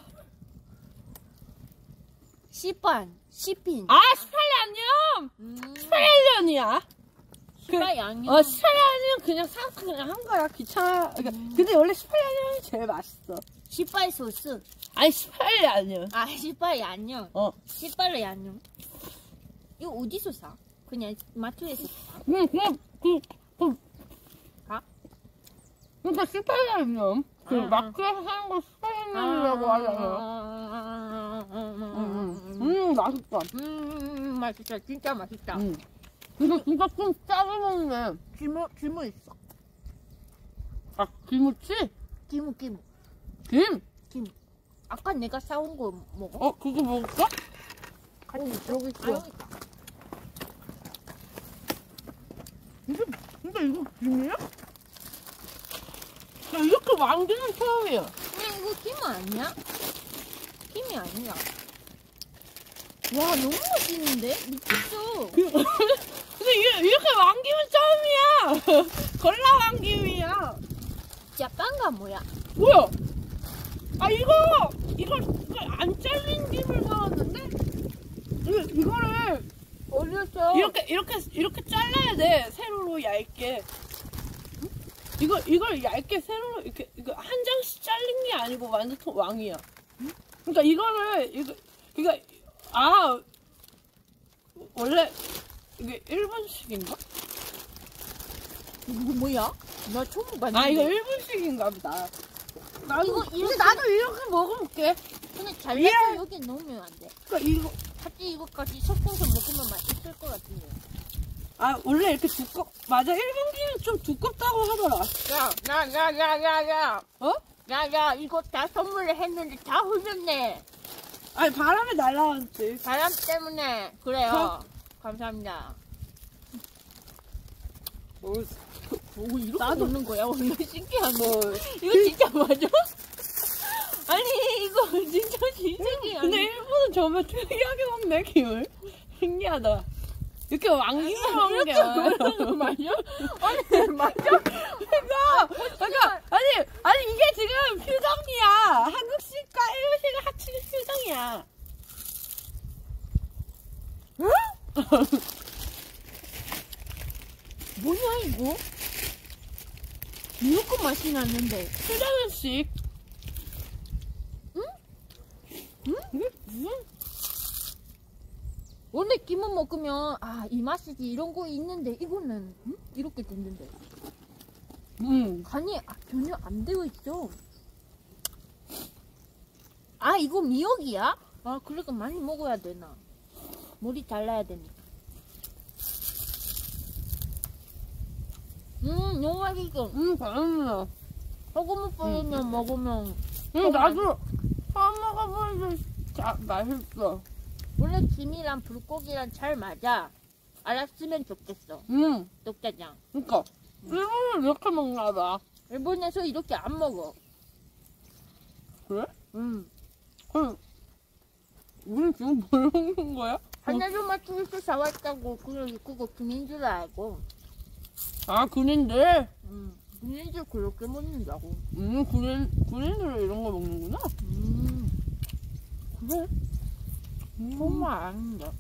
시판, 시핀. 아, 스파이 양념! 음. 스파이 양념이야. 시빨 양념. 어, 스파이 양념 그냥 사 그냥 한 거야. 귀찮아. 그러니까, 음. 근데 원래 스파이 양념이 제일 맛있어. 시빨 소스. 아니, 스파이 양념. 아, 시빨 양념. 어. 시빨 양념. 이거 어디서 사? 그냥 마트에서 사? 응, 그냥, 그, 그. 가? 그러니까 스파이 양념. 그, 아, 마트에서 사는 거 스파이 양념이라고 하잖아. 아, 음, 음, 맛있다. 음, 맛있다. 진짜 맛있다. 음. 근데 진짜 좀 짜게 먹네. 기모, 기모 있어. 아, 김치? 기모, 기모. 김? 기모. 아까 내가 사온 거 먹어? 어, 그거 먹을까? 같이 여기 있어. 아, 여기 있다. 이게, 근데 이거 김이야? 나 이렇게 왕기는 처음이야. 그냥 이거 기모 아니야? 김이 아니야. 와, 너무 맛있는데? 미쳤어. 그, 근데 이게, 이렇게 왕김은 처음이야. 걸라 왕김이야. 자빵가 뭐야? 뭐야? 아, 이거, 이거, 이거 안 잘린 김을 사왔는데? 이거, 이거를 어렸어. 이렇게, 이렇게, 이렇게 잘라야 돼. 세로로 얇게. 응? 이거, 이걸 얇게 세로로, 이렇게, 이거 한 장씩 잘린 게 아니고 완전 통 왕이야. 응? 그러니까 이거를, 이거, 이거, 아, 원래, 이게 일본식인가? 이거 뭐야? 나 처음 봤는데. 아, 이거 일본식인가 보다. 나도, 이거 근데 이렇게- 나도 이렇게 먹어볼게. 근데 잘라서 미안. 여기 넣으면 안 돼. 그러니까 이거, 같이 이거까지 섞어서 먹으면 맛있을 것 같은데. 아, 원래 이렇게 두껍, 맞아. 일본기는 좀 두껍다고 하더라. 야, 야, 야, 야, 야, 야. 어? 야, 야, 이거 다 선물을 했는데 다 흘렸네. 아니, 바람에 날라왔지. 바람 때문에. 그래요. 어? 감사합니다. 뭐, 오, 이렇게 나도- 먹는 거야? 원래 신기하네. 뭐. 이거 진짜 맞아? 아니, 이거 진짜 진짜이야. 근데 일본은 정말 특이하게 먹네, 김을. 신기하다. 이렇게 왕김을 먹는 게 이렇게 아니야. 먹는 거 맞아? 아니, 맞아? 그러니까, 그러니까, 아니, 아니, 이게 지금 표정이야. 한국식과 일본식을 합친 표정이야. 뭐냐, 이거? 무조건 맛이 났는데. 표정식. 응? 응? 이게 무슨? 원래 김을 먹으면, 아, 이 맛이지. 이런 거 있는데, 이거는, 응? 이렇게 됐는데. 응. 간이 아, 전혀 안 되어 있어. 아, 이거 미역이야? 아, 그러니까 많이 먹어야 되나. 머리 잘라야 되니까. 음, 너무 맛있어. 응, 잘했네. 소금을 뿌리면 먹으면. 응, 나도 처음 먹어보는데 자, 맛있어. 원래 김이랑 불고기랑 잘 맞아. 알았으면 좋겠어. 음, dok짜장. 그니까. 일본은 이렇게 먹나 봐. 일본에서 이렇게 안 먹어. 그래? 음. 그럼, 우리 지금 뭘 먹는 거야? 하나도 마트에서 사왔다고. 그래, 그거 군인 줄 알고. 아, 군인들? 음. 군인 줄 그렇게 먹는다고. 음, 군인, 군인들 이런 거 먹는구나? 음. 그래? 정말 아닌데.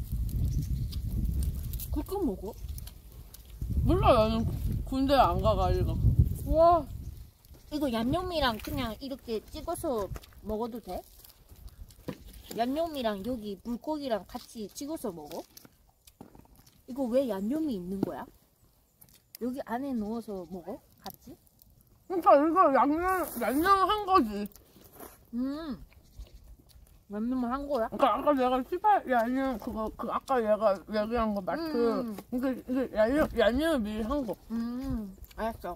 그거 먹어? 몰라, 나는 군대 안 가가지고. 와. 이거 양념이랑 그냥 이렇게 찍어서 먹어도 돼? 양념이랑 여기 물고기랑 같이 찍어서 먹어? 이거 왜 양념이 있는 거야? 여기 안에 넣어서 먹어? 같이? 그니까 이거 양념, 양념 한 거지. 음. 양념을 한 거야? 그니까 아까 내가 시발 양념, 그거, 그 아까 얘가 얘기한 거 마트. 음. 이게, 이게 양념, 양념을 미리 한 거. 음. 알았어.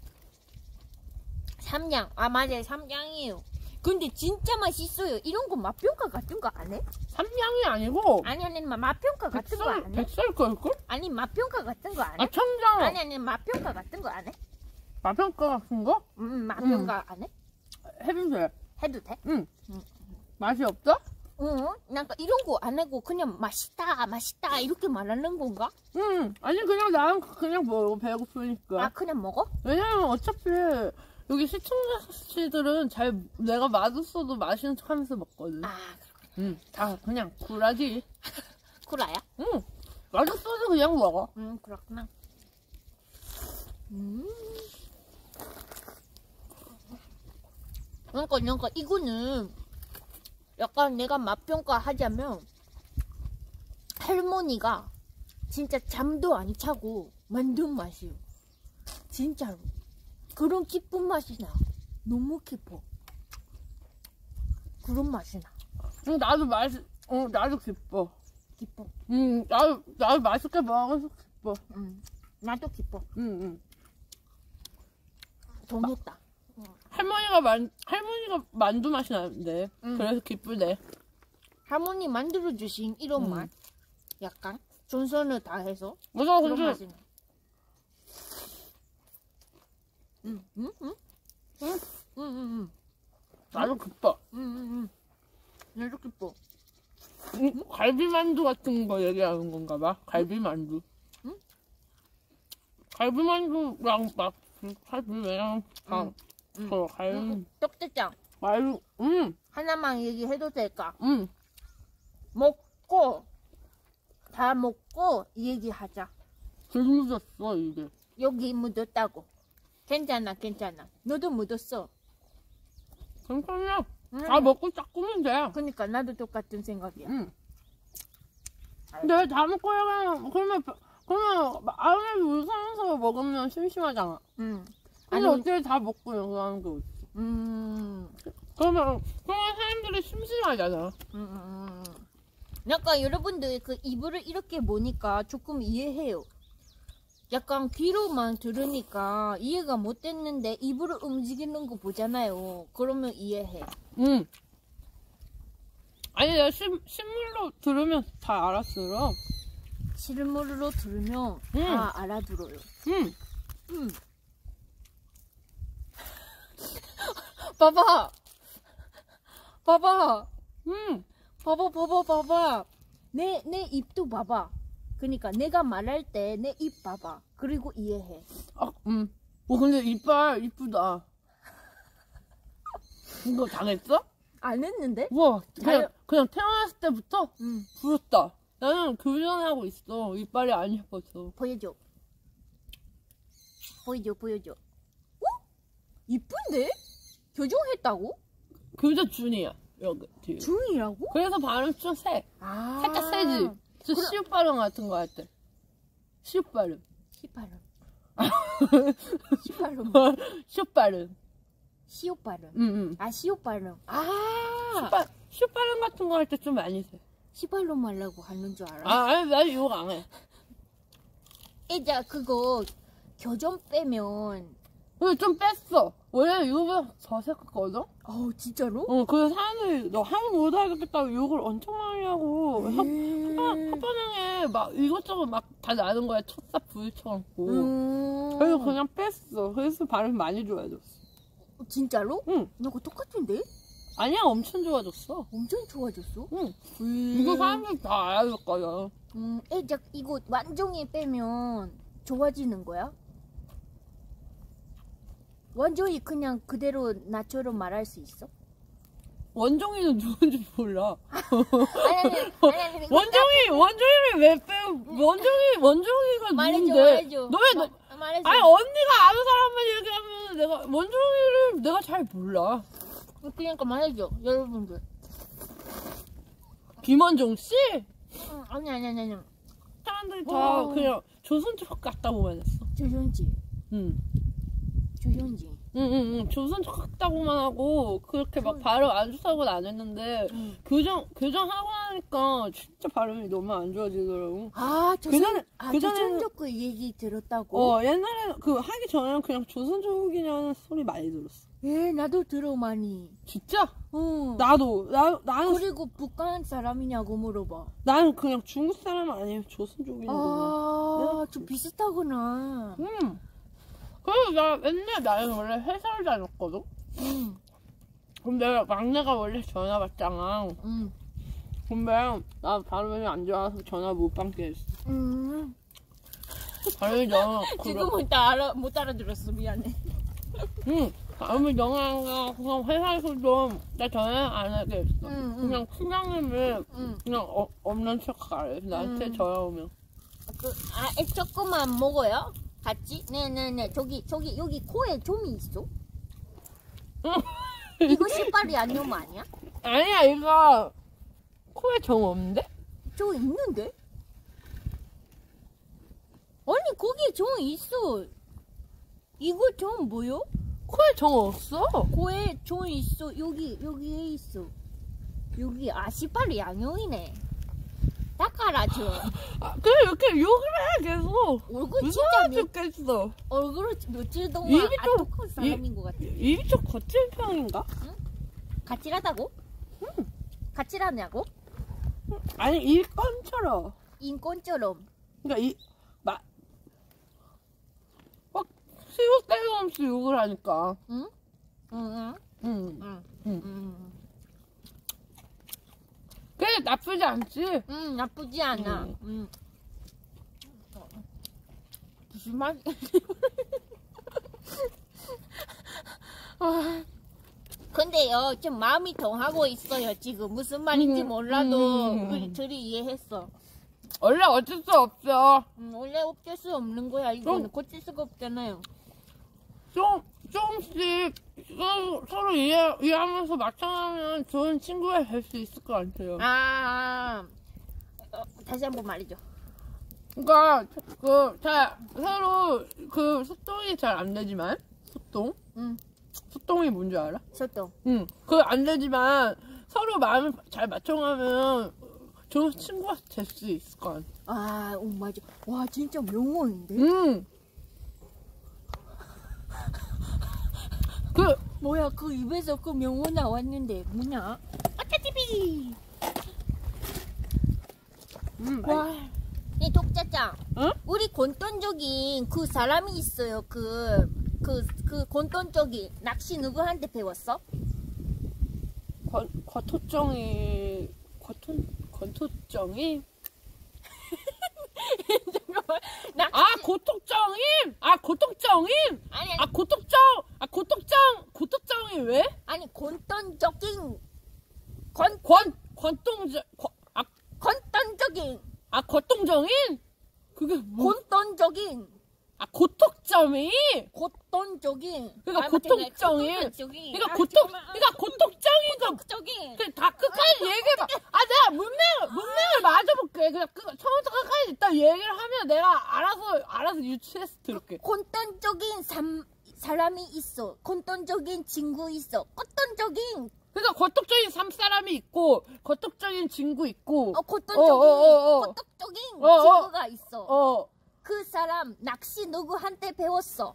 삼양. 아, 맞아요. 삼양이에요. 근데 진짜 맛있어요. 이런 거 맛평가 같은 거 안 해? 삼양이 아니고, 아니, 아니, 마- 맛평가 같은 거 백설, 안 해? 백설 걸걸? 아니, 맛평가 같은 거 안 해? 아, 천장. 아니, 아니, 맛평가 같은 거 안 해? 마평가 같은 거? 음, 맛평가 안 해? 해도 돼. 해도 돼? 응. 응. 맛이 없어? 응, 뭔가 이런 거 안 하고 그냥 맛있다, 맛있다 이렇게 말하는 건가? 응. 아니, 그냥 나는 그냥 먹어. 배고프니까. 아, 그냥 먹어? 왜냐면 어차피 여기 시청자 씨들은 잘 내가 맛없어도 맛있는 척 하면서 먹거든. 아, 응. 다 그냥 굴하지. 구라야? 응. 맛없어도 그냥 먹어. 음, 그렇구나. 음. 그러니까, 그러니까 이거는 약간 내가 맛평가 하자면 할머니가 진짜 잠도 안 자고 만든 맛이요. 진짜로. 그런 기쁜 맛이 나. 너무 기뻐. 그런 맛이 나. 응, 나도 맛, 어, 나도 기뻐. 기뻐. 응, 나도, 나도 맛있게 먹어서 기뻐. 응. 나도 기뻐. 응, 응. 정했다. 할머니가 만, 할머니가 만두 맛이 나는데. 응. 그래서 기쁘네. 할머니 만들어주신 이런 음. 맛. 약간 전선을 다해서 맞아, 그런 근데, 맛이 나. 응, 응, 응, 응? 응, 응, 응, 나도 기뻐. 응, 응, 응. 나도 기뻐. 응? 갈비만두 같은 거 얘기하는 건가 봐. 갈비만두. 응? 갈비만두랑 막, 갈비랑 다, 응. 응. 그, 갈비, 떡대장 말고, 응, 하나만 얘기해도 될까? 응. 먹고 다 먹고 얘기하자. 글 묻었어, 이게. 여기 묻었다고. 괜찮아, 괜찮아. 너도 묻었어. 괜찮아. 응. 다 먹고 딱 꾸면 돼. 그러니까 나도 똑같은 생각이야. 응. 근데 왜 다 먹고 그냥, 그러면, 그러면, 안에 물 사면서 먹으면 심심하잖아. 응. 근데 아니, 어떻게 다 먹고 이거 하는 게 어딨어. 음, 그러면, 그러면 사람들이 심심하잖아. 음, 음, 음. 약간 여러분들 그 이불을 이렇게 보니까 조금 이해해요. 약간 귀로만 들으니까 이해가 못 됐는데 이불을 움직이는 거 보잖아요. 그러면 이해해. 응. 아니, 내가 신, 신물로 들으면 다 알아들어. 실물로 들으면 응. 다 알아들어요. 응. 응. 봐봐. 봐봐. 응. 봐봐, 봐봐, 봐봐. 내, 내 입도 봐봐. 그러니까 내가 말할 때 내 입 봐봐. 그리고 이해해. 아, 응. 어, 근데 이빨 이쁘다. 이거 당했어? 안 했는데? 우와, 그냥, 잘- 그냥 태어났을 때부터 응. 부럽다. 나는 교전하고 있어. 이빨이 안 예뻐서. 보여줘. 보여줘, 보여줘. 어? 이쁜데? 교정했다고? 교전 준이야. 여기 뒤에. 중이라고? 그래서 발음 좀 세. 아. 살짝 세지. 저 그럼- 시옷 발음 같은 거 할 때. 시옷 발음. 시발음. 시발음. 시옷 발음. 시오발음. 응, 응. 아, 시오발음. 아. 시옷, 시옷 발음 같은 거 할 때 좀 많이 세. 시발로 말라고 하는 줄 알아? 아, 아니, 나 욕 안 해. 애자, 그거 교정 빼면. 근데 좀 뺐어. 원래 이거보다 더 색했거든? 어, 진짜로? 어, 그래서 사람들이 너 한국 못 하겠다고 욕을 엄청 많이 하고. 혀, 혓바, 혓바닥에 막 이것저것 막 다 나는 거야. 첫사 부위쳐갖고. 음. 그래서 그냥 뺐어. 그래서 발음이 많이 좋아졌어. 진짜로? 응. 나그 똑같은데? 아니야, 엄청 좋아졌어. 엄청 좋아졌어? 응. 음. 이거 사람들이 다 알아야 될 거야. 음, 에, 자, 이거 완종이 빼면 좋아지는 거야? 완종이 그냥 그대로 나처럼 말할 수 있어? 원종이는 누군지 몰라. 아니, 아니, 아니, 아니, 이거 원종이, 원종이를 왜 빼? 원종이, 원종이가 말해줘, 누군데? 말해줘. 너 왜, 너, 마- 말해줘. 아니, 언니가 아는 사람만 얘기하면 내가, 원종이를 내가 잘 몰라. 그러니까 말해줘, 여러분들. 김원종 씨? 응, 아니, 아니, 아니, 아니. 사람들이 다 어. 그냥 조선족 같다고만 했어. 조현지, 응. 조현지. 응, 응, 응. 조선족 같다고만 하고, 그렇게 막 발음 안 좋다고는 안 했는데, 응. 교정, 교정하고 나니까 진짜 발음이 너무 안 좋아지더라고. 아, 조선, 그전에- 아, 그전에는- 조선족 그 얘기 들었다고? 어, 옛날에 그 하기 전에는 그냥 조선족이냐는 소리 많이 들었어. 예, 나도 들어 많이. 진짜? 응. 나도, 나, 나는, 그리고 북한 사람이냐고 물어봐. 나는 그냥 중국 사람 아니면 조선족이냐고. 아, 좀 비슷하구나. 응. 그래서 나 맨날 나는 원래 회사를 다녔거든? 응, 근데 막내가 원래 전화 받잖아. 응, 근데 나 발음이 안 좋아서 전화 못 받게 했어. 응. 발음이 너무 지금은 다 알아, 못 알아들었어. 미안해. 응. 발음이 너무 안 가. 그냥 회사에서도 나 전화 안 하게 했어. 응, 응. 그냥 팀장님을 응. 그냥 어, 없는 척 가래. 나한테 음. 전화 오면. 그, 아, 애 조금만 먹어요? 같이? 네네네. 저기, 저기, 여기 코에 좀이 있어? 응. 이거 신발이 안녕 아니야? 아니야, 이거 코에 정 없는데? 저 있는데? 아니, 거기에 정 있어. 이거 정 뭐요? 코에 정 없어. 코에 정 있어. 여기, 여기에 있어. 여기, 아, 신발이 안녕이네. 닦아라죠. 아, 그래, 이렇게 욕을 해, 계속. 얼굴 진짜 무서워 몇, 죽겠어. 얼굴을 며칠 동안 입이 좀- 아똑한 사람인 것 같아. 입이 좀 거친 편인가? 가칠하다고? 응. 가칠하냐고? 아니, 일건처럼. 인권처럼. 그러니까 이, 막, 막, 시도 때도 없이 욕을 하니까. 응? 응, 응, 응. 응, 응. 응. 그래, 나쁘지 않지? 응, 나쁘지 않아. 응. 응. 무슨 말? 아, 근데요, 좀 마음이 동하고 있어요, 지금. 무슨 말인지 음, 몰라도 음. 우리 둘이 이해했어. 원래 어쩔 수 없어. 음, 원래 어쩔 수 없는 거야, 이거는. 좀- 고칠 수가 없잖아요. 좀, 조금씩 서로, 서로 이해, 이해하면서 맞춰가면 좋은 친구가 될 수 있을 것 같아요. 아, 어, 다시 한번 말해줘. 그러니까, 그, 잘, 서로, 그, 소통이 잘 안 되지만, 소통? 응, 소통이 뭔지 알아? 소통. 응. 그거 안 되지만, 서로 마음을 잘 맞춰가면 좋은 친구가 될 수 있을 것 같아. 아, 오, 맞아. 와, 진짜 명언인데? 응. 그, 뭐야, 그 입에서 그 명언 나왔는데, 뭐냐? 아차티비! 음, 와, 이 독자장. 응? 우리 권돈적인 그 사람이 있어요. 그, 그, 그 권돈적인 낚시 누구한테 배웠어? 권, 권토정이, 권토, 권토정이? 잠깐만. 낚시. 아, 고톡정임! 아, 고톡정임! 아니, 아, 아니, 고톡정! 아, 고톡정! 고톡정이 왜? 아니, 권돈적인, 권, 권, 권동정, 권, 아, 권돈적인, 아, 권동정인? 그게 뭐? 권돈적인, 아, 고톡점이? 권돈적인. 그러니까 아, 고통적인. 고통적인. 그러니까 아, 고톡, 잠깐만. 아, 그러니까 고톡정이가 고통적인. 그 다 끝까지 얘기해봐. 아, 내가 문맥을, 문맥을 맞아볼게. 그냥 그, 처음부터 끝까지 일단 얘기를 하면 내가 알아서, 알아서 유추해서 들을게. 곤돈적인 삼, 사람이 있어. 곤돈적인 친구 있어. 곤돈적인, 그러니까 겉독적인 삼 사람이 있고, 겉독적인 친구 있고, 어, 곤돈적인, 어, 어, 어, 어. 곤돈적인 어, 어. 친구가 있어. 어, 그 사람 낚시 누구한테 배웠어?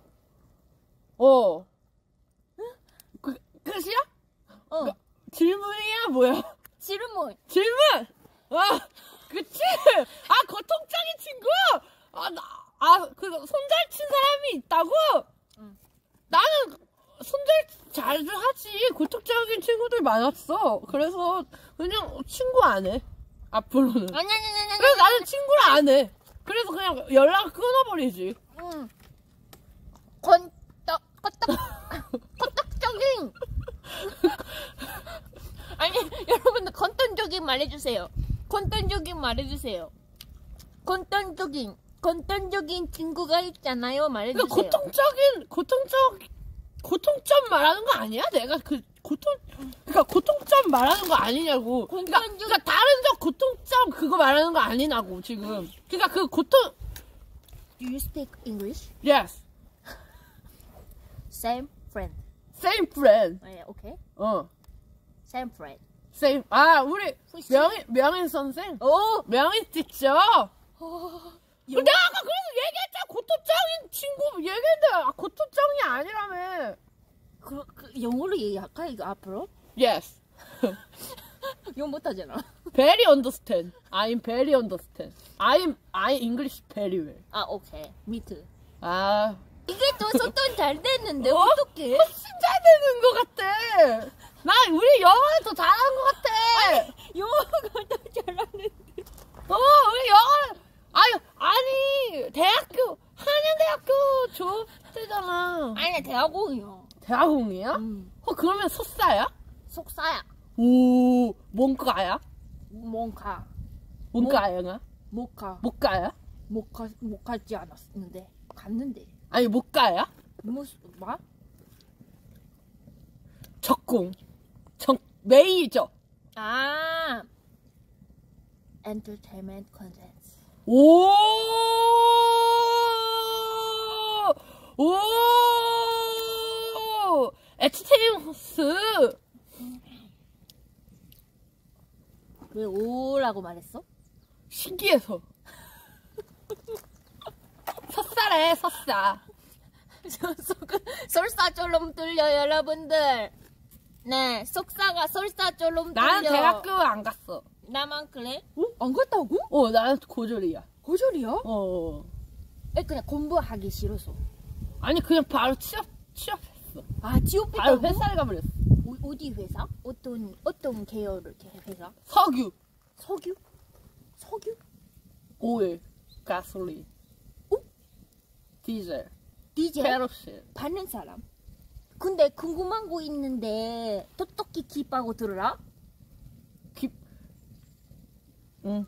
어. 그, 끝이야? 어, 질문이야, 뭐야? 질문. 질문! 아, 그치? 아, 고통적인 친구? 아, 나, 아, 그, 손잘 친 사람이 있다고? 응. 나는 손잘 잘 하지. 고통적인 친구들 많았어. 그래서 그냥 친구 안 해. 앞으로는. 아니, 아니, 아니, 아니. 그래서 나는 친구를 안 해. 그래서 그냥 연락을 끊어버리지. 응. 건떡, 건떡, 건떡적인. 아니, 여러분들 건턴적인 말해주세요. 건턴적인 말해주세요. 건턴적인, 건턴적인 친구가 있잖아요. 말해주세요. 그러니까 고통적인, 고통적, 고통점 말하는 거 아니야? 내가 그, 고통, 그러니까 고통점 말하는 거 아니냐고. 그러니까, 그러니까 다른 적 고통점 그거 말하는 거 아니냐고, 지금. 그러니까 그 고통. Do you speak English? Yes. Same friend. Same friend. 네, 오케이. 어. Same friend. Same. 아, 우리 혹시- 명인, 명인 선생? 오! 명인 티처. 어, 내가 아까 그래서 얘기했잖아. 고통적인 친구 얘기했는데, 아, 고통적이 아니라며. 그, 그 영어로 얘기할까 이거 앞으로? Yes. 영어 못하잖아. Very understand. I'm very understand. I'm, I English very well. 아, 오케이. 미트. 아. 이게 또 소통 잘 됐는데 어? 어떡해? 훨씬 잘 되는 것 같아. 나 우리 영어를 더 잘하는 것 같아. 영어가 더 잘하는데. 어, 우리 영어를. 아유, 아니, 대학교, 한양대학교 졸업대잖아. 아니, 대학원이요. 대학원이야? 음. 어, 그러면 석사야? 속사야. 오, 뭔가야? 뭔가. 뭔가야? 못가. 못가야? 못 가, 못 가지 않았는데. 갔는데. 아니, 못가야? 무슨, 뭐? 적공. 적, 메이저. 아. Entertainment content. 오! 오! 에치테이먼스. 왜 오라고 말했어? 신기해서. 석사래, 석사. 저 속- 설사처럼 들려요, 여러분들. 네, 속사가 설사처럼 들려. 나는 대학교 안 갔어. 나만 그래? 어? 안 갔다고? 어, 나는 고졸이야. 고졸이야? 어. 에, 그냥 공부하기 싫어서. 아니, 그냥 바로 취업, 취업했어. 아, 취업했다고? 바로 회사를 가버렸어. 어, 어디 회사? 어떤, 어떤 계열을 회사? 석유, 석유? 석유? 오일, 가솔린, 어? 디젤, 디젤? 케로신. 받는 사람. 근데 궁금한 거 있는데 토토키 킵하고 들어라? 기... 응.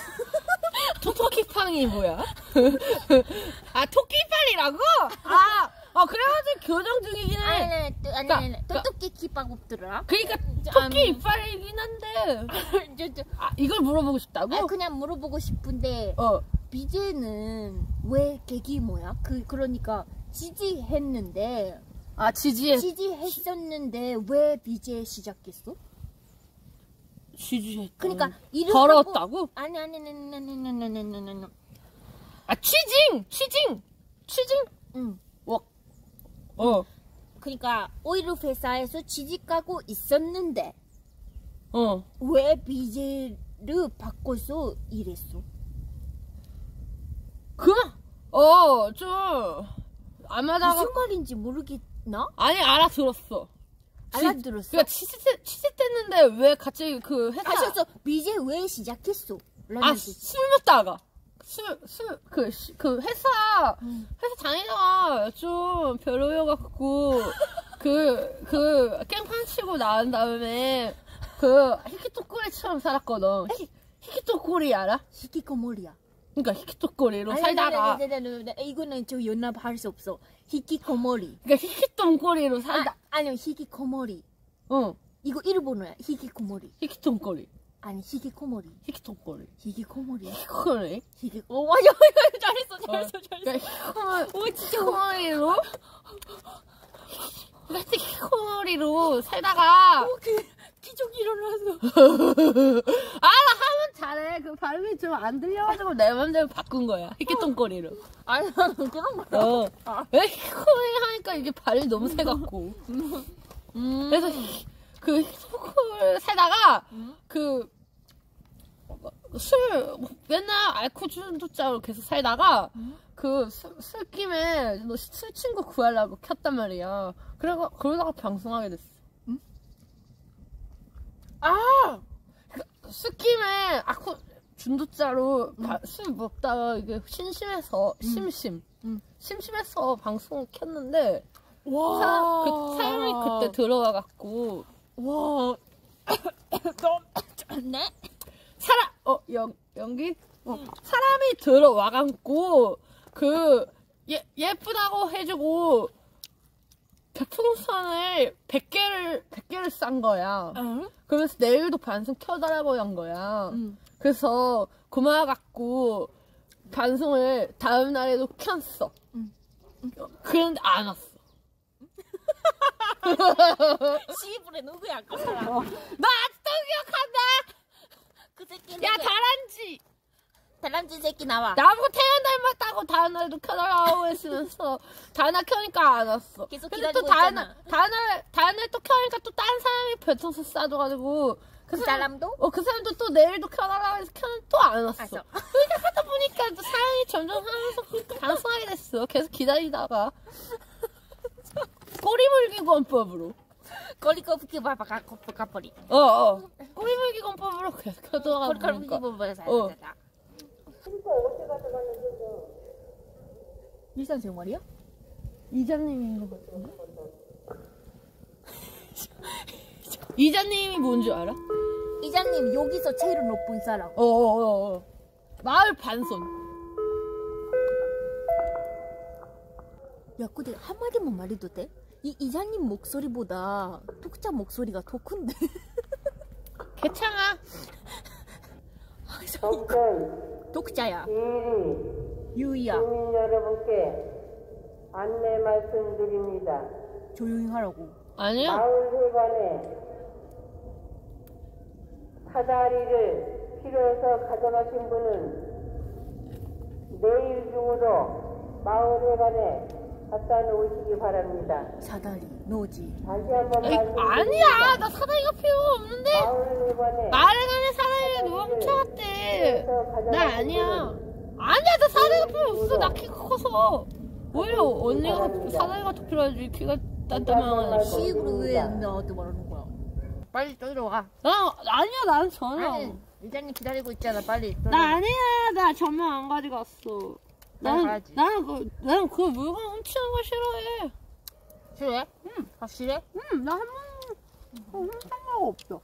토토키팡이 뭐야? 아, 토끼빨이라고? 아, 어, 그래가지고 교정 중이긴 해. 아니, 아니, 또- 아니, 그러니까, 아니, 아니, 그러니까- 토토키 킵하고 들어라? 그니까, 저, 토끼 음. 이빨이긴 한데. 저, 저, 아, 이걸 물어보고 싶다고? 아, 그냥 물어보고 싶은데 어. 비제는 왜 계기 뭐야? 그 그러니까 지지했는데 아, 지지해. 지지했었는데 왜 비제 시작했어? 지지했. 그러니까 일을 더러웠다고? 하고- 아니 아니 아니 아니 아니 아니 아니 아니 아니 아니 아, 취징! 취징! 취징! 응. 워. 어. 그러니까 오일 회사에서 취직하고 있었는데 어. 왜 비제를 바꿔서 일했어? 그, 어, 좀, 아마다가. 무슨 말인지 모르겠나? 아니, 알아들었어. 알아들었어? 그니까 취직, 취직했는데 왜 갑자기 그 회사. 하셔서 비제 왜 시작했어? 아, 라는 술 먹다가. 술, 술, 그, 시- 그 회사, 음. 회사 다니다가 좀 별로여갖고, 그, 그, 깽판 치고 나온 다음에, 그, 히키토꼬리처럼 살았거든. 히, 히키토꼬리 알아? 히키코모리야. 그니까 히키토꼬리로 아니, 살다가. 아니, 아니, 아니, 아니, 아니, 이거는 저 연합할 수 없어. 히키코모리. 그니까 히키똥꼬리로 살다. 아, 아니요, 히키코모리. 응. 이거 일본어야. 히키코모리. 히키똥꼬리. 아니, 히키코모리. 히키똥꼬리. 히키코모리야. 히키코리. 히키. 오, 맞아, 맞아. 잘했어, 잘했어, 잘했어. 그러니까 히키코리. 오, 진짜. 히키코리로. 그러니까 히키코리로 살다가. 오, 그 기적 일어나서. 아, 나 하면 잘해. 그 발음이 좀 안 들려가지고 내 맘대로 바꾼 거야. 히키똥꼬리로. 아니, 나는 그런 거야. 어. 아. 왜 히키코리 하니까 이게 발이 너무 세갖고. 음. 그래서 히- 그 히키코리 살다가 음. 그 술 맨날 알코올 중독자로 계속 살다가 응? 그 술, 술김에 너 술 친구 구하려고 켰단 말이야. 그래가 그러다가 방송하게 됐어. 응? 아 그, 술김에 알코올 중독자로 응. 바, 술 먹다가 이게 심심해서 응. 심심 응. 심심해서 방송을 켰는데 와. 사, 그 사람이 그때 들어와갖고 와. 너무 좋네. 사람 어 연, 연기 어, 응. 사람이 들어와갖고 그 예, 예쁘다고 해주고 별풍선을 백 개를 백 개를 싼 거야. 응? 그러면서 내일도 반송 켜달라고 한 거야. 응. 그래서 고마워갖고 반송을 다음 날에도 켰어. 응. 그런데 안 왔어. 시부레 누구야 그 사람? 어. 나 아직도 기억한다. 그 새끼 야 다란쥐. 다람쥐 새끼 나와. 나보고 태연 닮았다고 다음 날도 켜달라고 했으면서 다음 날 켜니까 안 왔어. 계속 근데 기다리고 또 다음 있잖아. 날 다음 날 다음 날 또 켜니까 또 다른 사람이 별풍선 쏴줘가지고 그 사람도? 어 그 사람도 또 내일도 켜달라고 해서 켜는 또 안 왔어. 알았어. 그러니까 하다 보니까 또 사람이 점점 하면서 방송하게 됐어. 계속 기다리다가 꼬리물기 권법으로. 꼬리 꼽기 봐봐 거프 까버리. 어어 꼬리물기 권법으로 계속 켜다가 꼬리 꼽기 보니까 보면 잘 어. 된다. 일상생활이야? 이자님인 것 같은데? 이자님이 뭔 줄 알아? 이장님 여기서 제일 높은 사람. 어어어 어. 마을 반손. 야 근데 한마디만 말해도 돼? 이 이장님 목소리보다 독자 목소리가 더 큰데. 괜찮아. 독전 독자야. 이일이 유이야. 주민 여러분께 안내 말씀드립니다. 조용히 하라고. 아니야. 마을회관에 사다리를 필요해서 가져가신 분은 내일 중으로 마을회관에 갖다 놓으시기 바랍니다. 사다리 노지. 다시 한번 에이, 말씀드립니다. 아니야. 나 사다리가 필요가 없는데. 마을회관에 마을회관에 사다리가 누가 훔쳐갔대. 나 아니야. 아니야. 나 사다리가 필요 없어. 나 키가 커서. 오히려 언니가 사다리가 더 필요하지. 키가 단단하니까. 시입으로 왜 나한테 말하는 거야? 빨리 떨어와. 나 아니야. 나는 전혀. 아니 이장님 기다리고 있잖아. 빨리. 떨어와. 나 아니야. 나 전혀 안 가져갔어. 나는 가야지. 나는 그 나는 그 물건 훔치는 거 싫어해. 싫어해? 응. 확실해? 응, 나 한 번 훔친 거 없어.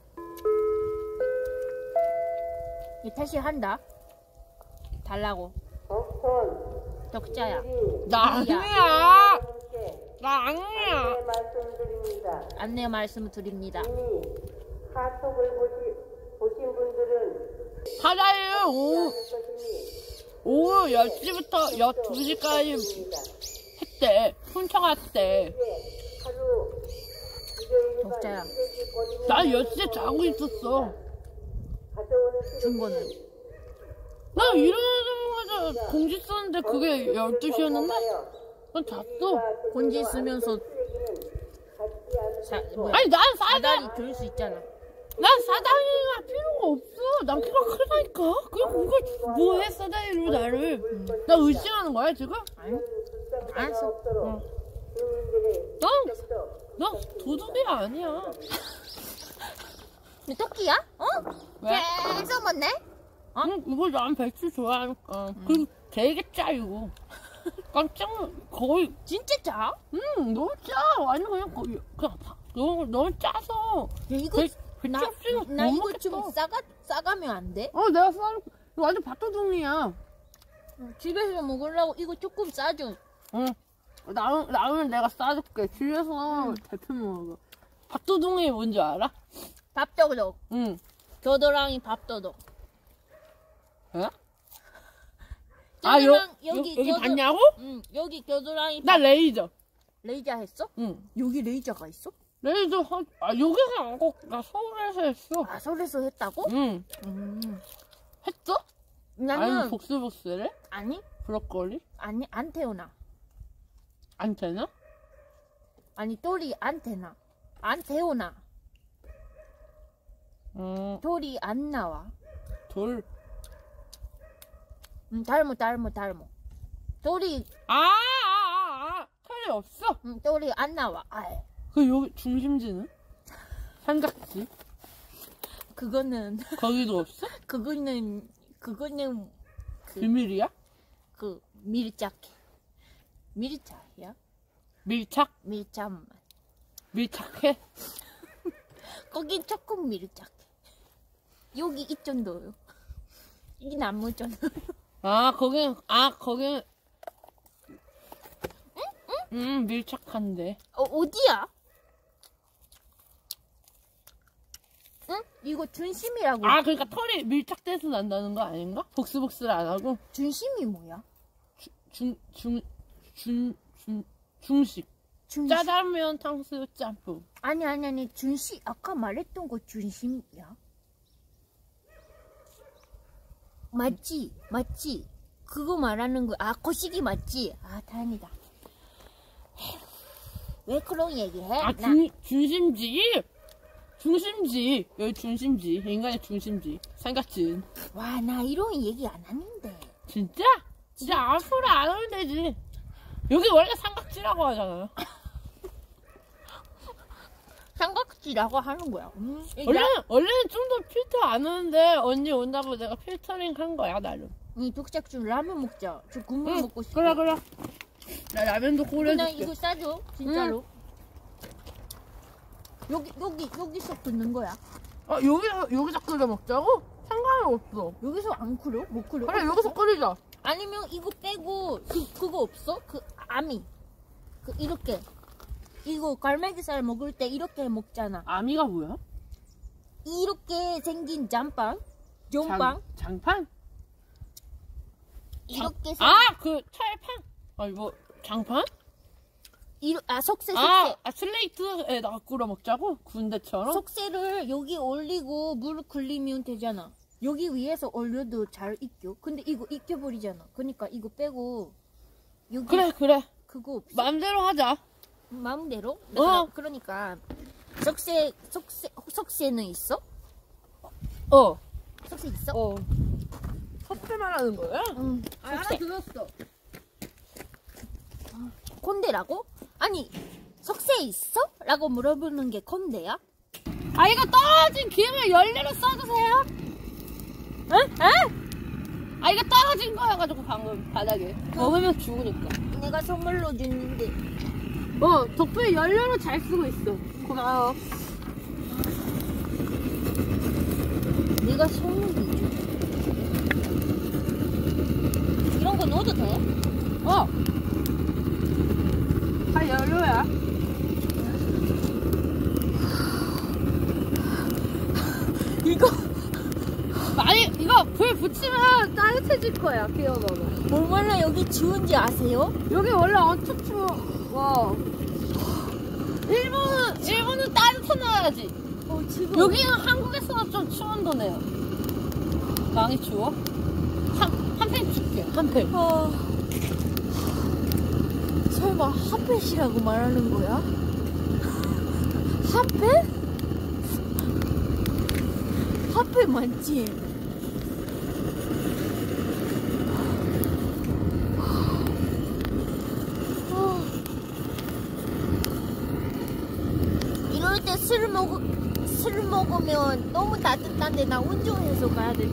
이 다시 한다. 달라고. 독선 독자야. 나 이리야. 아니야. 여러분께 나 아니야. 안내 말씀드립니다. 안내 말씀을 드립니다. 이미 카톡을 보시, 보신 분들은 사다리를 오후, 것이니 오후 열 시부터 열두 시까지 했대. 훔쳐갔대. 이제 하루 일요일간 독자야. 휴게실 난 열 시에 자고 있었어. 가져오는 증거는? 나 일어나자마자 공지 썼는데 그게 열두 시였는데? 난 잤어. 본지 쓰면서 자, 뭐야? 아니, 난 사다리, 사다리 들 수 있잖아. 난 사다리가 필요가 없어. 난 키가 크다니까. 그리고 그걸 뭐해, 사다리로 나를. 나 의심하는 거야, 지금? 아니? 알았어. 응. 난, 난 도둑이 아니야. 너 토끼야? 어? 왜? 계속 먹네? 어? 응, 이거 난 배추 좋아하니까. 그리고 되게 짜요. 깜짝, 거의, 진짜 짜? 응, 너무 짜. 완전 그냥 거의, 그냥, 파- 너무, 너무 짜서. 야, 이거 배, 배추 나, 없이는 나 못 이거 먹겠어. 좀 싸가, 싸가면 안 돼? 어, 내가 싸, 이거 완전 밥도둑이야. 집에서 먹으려고 이거 조금 싸줘. 응. 나는, 나는 내가 싸줄게. 집에서 대표 먹어. 밥도둑이 뭔지 알아? 밥도둑. 응. 겨드랑이 밥도둑. 어? 아, 여, 겨드랑- 여기, 여기 여기 겨드- 봤냐고? 응, 여기 겨드랑이 나 밥. 레이저. 레이저 했어? 응. 여기 레이저가 있어? 레이저, 하, 아, 여기서 안 거, 나 서울에서 했어. 아, 서울에서 했다고? 응. 음. 했어? 나는, 아니, 복스복스를? 아니, 브로콜리? 아니, 안 태어나. 안 되나? 아니, 돌이 안 태어나. 안 태어나. 음, 돌이 안 나와. 돌. 응, 닮어, 닮어, 닮어. 돌이, 아, 아, 아, 아. 털이 없어? 응, 돌이 안 나와. 아예. 그 여기 중심지는? 삼각지? 그거는, 거기도 없어? 그거는, 그거는, 그, 비밀이야? 그, 밀착해. 밀착이야? 밀착? 밀착만. 밀착해? 거긴 조금 밀착해. 여기 이 정도요. 이 나무 정도. 아, 거긴, 아, 거긴. 응? 응? 음, 밀착한데. 어, 어디야? 응? 이거 중심이라고. 아, 그러니까 털이 밀착돼서 난다는 거 아닌가? 복스복스를 안 하고. 중심이 뭐야? 중, 중, 중, 중, 중식. 중심. 짜장면, 탕수육, 짬뽕. 아니, 아니, 아니. 중심. 아까 말했던 거 중심이야? 맞지? 맞지? 그거 말하는 거. 아, 거시기 맞지? 아, 다행이다. 왜 그런 얘기해? 아, 나- 중, 중심지? 중심지. 여기 중심지. 인간의 중심지. 삼각진. 와, 나 이런 얘기 안 하는데. 진짜? 진짜 앞으로 안 하면 되지. 여기 원래 삼각지라고 하잖아요. 삼각지라고 하는 거야. 음, 원래는, 원래는 좀 더 필터 안 오는데, 언니 온다고 내가 필터링 한 거야, 나름. 이 독작 좀 라면 먹자. 저 국물 응, 먹고 싶어. 그래, 그래. 나 라면도 그냥 끓여줄게. 이거 싸줘. 진짜로. 여기, 여기, 여기서 끓는 거야. 아, 여기서, 여기서 끓여 먹자고? 상관이 없어. 여기서 안 끓여? 못 끓여? 그래, 여기서 끓이자. 아니면 이거 빼고 그 그거 없어? 그 아미 그 이렇게 이거 갈매기살 먹을 때 이렇게 먹잖아. 아미가 뭐야? 이렇게 생긴 잠빵, 종빵 장, 장판? 이렇게 생 아, 그, 철판? 아, 이거, 장판? 이러, 아 속세 속세 아, 아 슬레이트에다가 끓여 먹자고? 군대처럼? 속세를 여기 올리고 물 굴리면 되잖아. 여기 위에서 올려도 잘 익혀. 근데 이거 익혀버리잖아. 그러니까 이거 빼고 여기 그래, 그래. 그거 없어. 마음대로 하자. 마음대로? 어. 그러니까 속세 속세 속세는 있어? 어. 속세 있어? 어. 섭대 말하는 거야? 응. 아, 하나 속세. 들었어. 콘대라고? 아니 속세 있어? 라고 물어보는 게 콘대야? 아, 이거 떨어진 김을 열리로 써주세요. 응? 응? 아, 이거 떨어진 거여가지고 방금 바닥에. 먹으면 죽으니까. 내가 선물로 줬는데 어, 덕분에 연료로 잘 쓰고 있어. 고마워. 내가 선물로 줘. 이런 거 넣어도 돼? 어. 다 연료야. 이거 아니, 이거 불 붙이면 따뜻해질 거야, 끼워넣으면. 얼마나 여기 추운지 아세요? 여기 원래 엄청 추워. 와. 일본은, 일본은 따뜻해놔야지. 어 지금 여기는 한국에서는 좀 추운 도네요. 많이 추워? 한, 한 팩 줄게, 한 팩. 어... 설마 핫펫이라고 말하는 거야? 핫펫? 핫펫 맞지? 어. 이럴 때 술 먹, 술 먹으면 너무 따뜻한데 나 운전해서 가야 돼.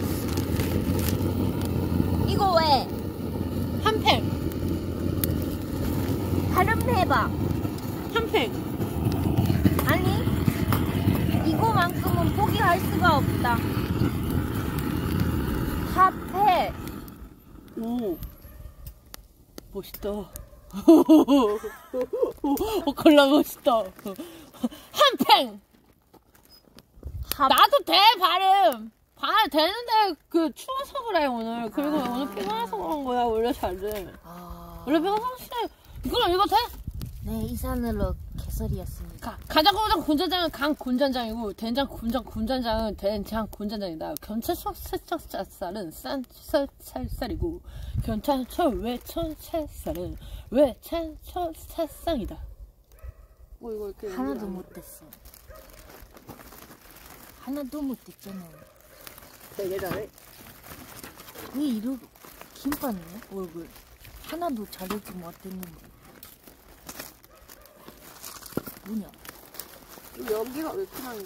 이거 왜? 한 팩. 다른 해봐. 한 팩. 아니, 이거만큼은 포기할 수가 없다. 핫팩. 오. 멋있다. 어, 콜라 멋있다. 한 팩! 핫. 나도 돼, 발음! 발 되는데, 그, 추워서 그래, 오늘. 그리고 아. 오늘 피곤해서 그런 거야, 원래 잘 돼. 아... 원래 평상시에, 그럼 이거 돼? 네, 이산으로 개설이었습니다. 가, 가자고장 군전장은 강 군전장이고, 된장 군장 군전장은 된장 군전장이다. 경찰서 세척살은 싼 쌀쌀쌀이고, 경찰서 외천찰살은 외천철살상이다. 뭐 이거 이렇게 하나도 못했어. 하나도 못했잖아. 되게 잘해. 왜 이렇게 흰판이야 얼굴? 하나도 잘해지 못했는데. 뭐냐? 여기가 왜 이렇게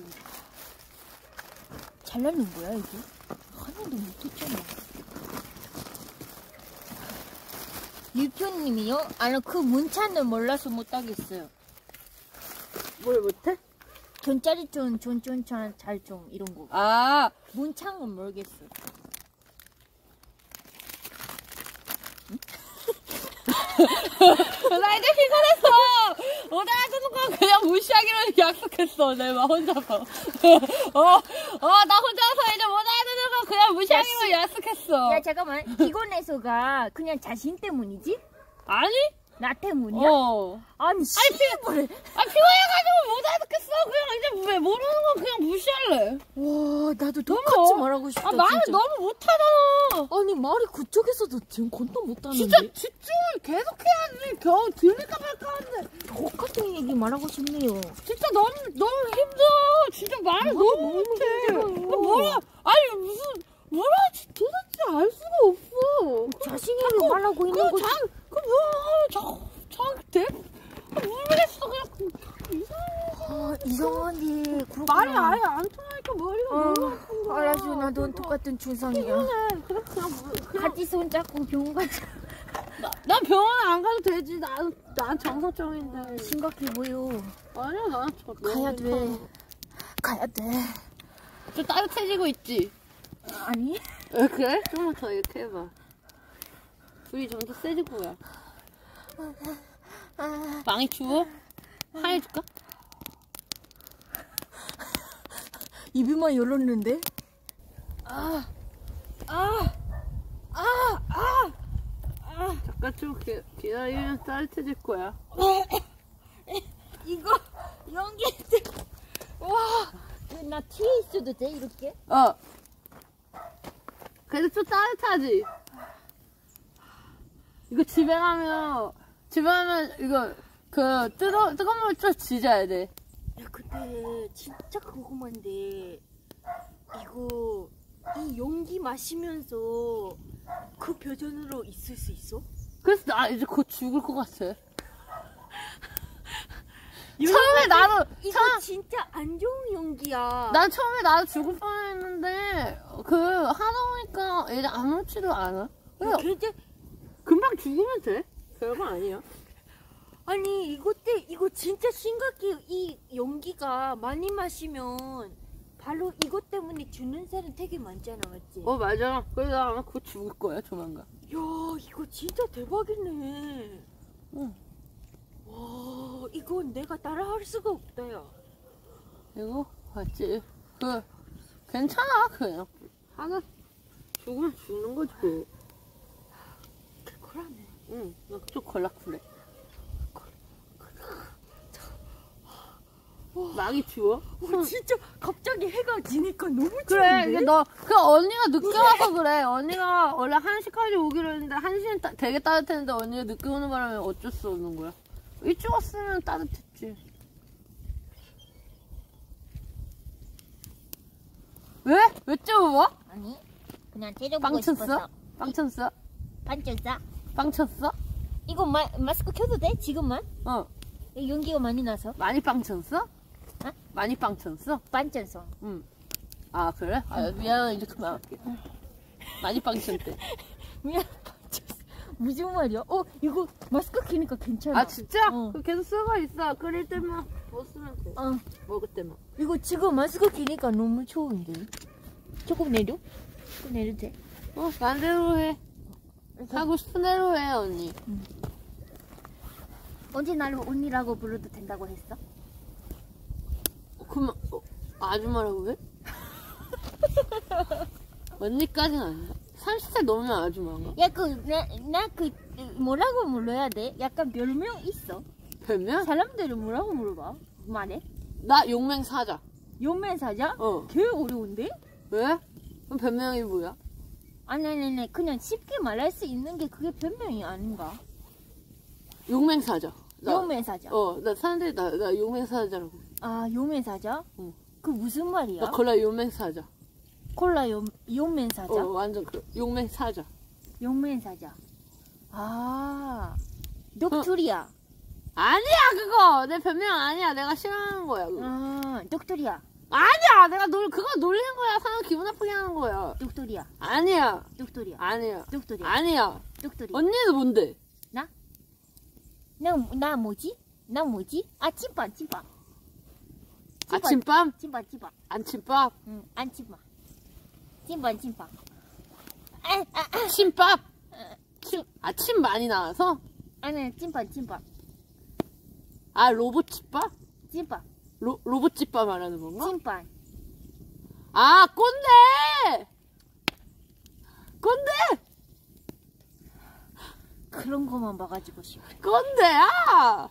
잘라낸 거야 이게? 하나도 못했잖아. 유표님이요? 아니 그 문찬을 몰라서 못하겠어요. 뭘 못해? 전짜리존, 존존찬, 잘좀 이런 거. 아, 문창은 모르겠어. 나 이제 피곤했어. 오다가주는 거 그냥 무시하기로 약속했어. 내가 혼자서. 어, 어, 나 혼자서 이제 오다가주는 거 그냥 무시하기로 약속했어. 야 잠깐만. 피곤해서가 그냥 자신 때문이지? 아니? 나 때문이야? 어. 아니 씨발. 아, 피곤해가지고 못 알아듣겠어. 그냥 이제 왜 모르는 거 그냥 무시할래. 와 나도 너무 똑같이 어- 말하고 싶다. 아, 말을 진짜. 너무 못하잖아. 아니 말이 그쪽에서도 지금 건너 못하는데. 진짜 집중을 계속 해야지. 겨우 들릴까 말까 하는데. 똑같은 얘기 말하고 싶네요. 진짜 너무, 너무 힘들어. 진짜 말을 너무, 너무 못해. 힘들어. 나 뭐라, 아니, 무슨, 뭐라 하지 도대체 알 수가 없어. 자신있게 말하고 있는 그, 거지. 자, 그, 뭐야, 저, 저, 대, 모르겠어. 그냥, 그, 이상해. 아, 이상하네. 그렇구나. 말이 아예 안 통하니까 머리가 어, 너무 아픈 거야. 알았어. 나도 똑같은 중상이야. 피곤해. 그래, 그냥, 뭐, 그냥. 같이 손잡고 병원 가자. 나, 난 병원 안 가도 되지. 난, 난 정상적인데. 심각해 보여. 아니야, 난 저, 가야 돼. 가야 돼. 좀 따뜻해지고 있지? 아니? 왜 그래? 좀만 더 이렇게 해봐. 불이 좀 더 세지고 야. 많이 추워? 하얘줄까? 입이만 열었는데? 아, 아, 아, 아, 아. 잠깐 좀 기, 기다리면 따뜻해질 거야. 이거 연기. 와, 나 뒤에 있어도 돼 이렇게? 어. 그래도 좀 따뜻하지? 이거 집에 가면, 집에 가면 이거, 그, 뜨거, 뜨거운 물 좀 지져야 돼. 야, 근데 진짜 궁금한데 이거 이 용기 마시면서 그 표정으로 있을 수 있어? 그래서 나 이제 곧 죽을 것 같아. 처음에 나도, 이거 처음, 진짜 안 좋은 용기야. 난 처음에 나도 죽을 뻔했는데, 그, 하다 보니까 이제 아무렇지도 않아. 그냥 근데 금방 죽으면 돼. 별거 아니야. 아니 이거 때 이거 진짜 심각해. 이 용기가 많이 마시면 바로 이것 때문에 죽는 사람 되게 많잖아, 맞지? 어, 맞아. 그래서 나 아마 곧 죽을 거야, 조만간. 야, 이거 진짜 대박이네. 응. 와, 이건 내가 따라할 수가 없다, 야. 이거, 맞지? 그, 괜찮아, 그냥. 하나, 죽으면 죽는 거지, 뭐. 개코라네. 응, 나 좀 걸락풀해. 막이 추워? 와, 진짜 갑자기 해가 지니까 너무 그래, 추운데? 이게 너, 그 언니가 늦게 와서 그래. 언니가 원래 한 시까지 오기로 했는데, 한 시는 따, 되게 따뜻했는데, 언니가 늦게 오는 바람에 어쩔 수 없는 거야. 일찍 왔으면 따뜻했지. 왜? 왜 쪄봐? 아니, 그냥 때려보고 빵 쳤어? 싶어서. 빵 쳤어? 빵 쳤어? 빵 쳤어? 이거 마, 마스크 켜도 돼? 지금만? 어. 용기가 많이 나서. 많이 빵 쳤어? 어? 많이 빵 쳤어? 빵 쳤어. 응. 아, 그래? 아, 미안해. 이제 그만할게. 많이 빵 쳤대. 미안, 빵 쳤어. 무슨 말이야? 어, 이거 마스크 키니까 괜찮아. 아, 진짜? 어. 그거 계속 쓰고 있어. 끓일 때만 벗으면 돼. 어, 먹을 때만. 이거 지금 마스크 키니까 너무 추운데. 조금 내려? 조금 내려도 돼? 어, 반대로 해. 하고 싶은 대로 해, 언니. 언제 나를 언니라고 불러도 된다고 했어? 어, 그만, 어, 아줌마라고 해? 언니까지는 아닌가? 삼십 살 넘으면 아줌마인가? 야, 그, 나, 나 그, 뭐라고 물어야 돼? 약간 별명 있어. 별명? 사람들은 뭐라고 물어봐? 말해? 나 용맹 사자. 용맨 사자? 어. 개 어려운데? 왜? 그럼 별명이 뭐야? 아니, 아니, 아니, 그냥 쉽게 말할 수 있는 게 그게 별명이 아닌가? 용맹 사자. 나, 용맨 사자. 어, 나 사람들이 나, 나 용맹 사자라고. 아, 용맨 사자? 응. 그 무슨 말이야? 나 걸라 용맹 사자. 콜라 용, 용맨 사자? 어, 완전 그 용맹 사자. 용맨 사자. 아, 녹투리아. 아니야 그거 내 변명 아니야. 내가 싫어하는 거야. 그거. 아, 녹투리아. 아니야 내가 놀 그거 놀리는 거야. 사람 기분 나쁘게 하는 거야. 녹투리아. 아니야 녹투리아. 아니야 녹투리아. 아니야. 녹투리아. 언니는 뭔데? 나? 나, 나 뭐지? 나 뭐지? 아, 찐빵, 찐빵. 아침밤? 찐빵, 찐빵. 안침밥? 응, 안 찐빵. 찐빵, 찐빵. 아, 아, 아. 침밥? 침 아침 많이 나와서? 아니, 찐빵, 찐빵. 아 로봇집밥? 찐빵. 로 로봇집밥 말하는 건가? 찐빵. 아 꼰대! 꼰대! 그런 거만 봐가지고 싶어. 꼰대야!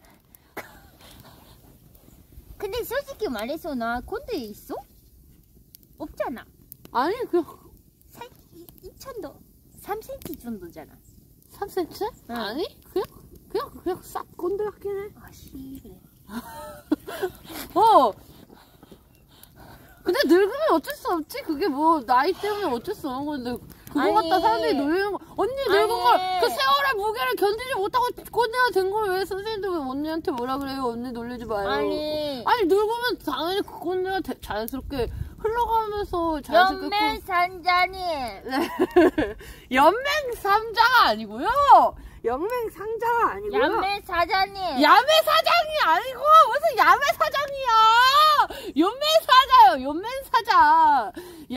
근데 솔직히 말해서 나 꼰대 있어? 없잖아. 아니 그 살, 이, 이천도 삼 센티미터 정도잖아. 삼 센티미터? 응. 아니 그냥 그냥 그냥 싹 꼰대 같긴 해. 아씨, 그래. 어. 근데 늙으면 어쩔 수 없지. 그게 뭐 나이 때문에 어쩔 수 없는 건데 그거 아니. 갖다 사람들이 놀리는 거. 언니 늙은 아니. 걸 그 세월의 무게를 견디지 못하고 꼰대가 된 걸 왜 선생님들 왜 언니한테 뭐라 그래요? 언니 놀리지 마요. 아니, 아니 늙으면 당연히 그 꼰대가 대- 자연스럽게 흘러가면서 자연스럽게 연매산자님. 네. 연맹삼자가 아니고요. 연맹상자가 아니고요. 연매사자님. 야매사장이 아니고 무슨 야매사장이야. 연맹사자요. 연맹사자.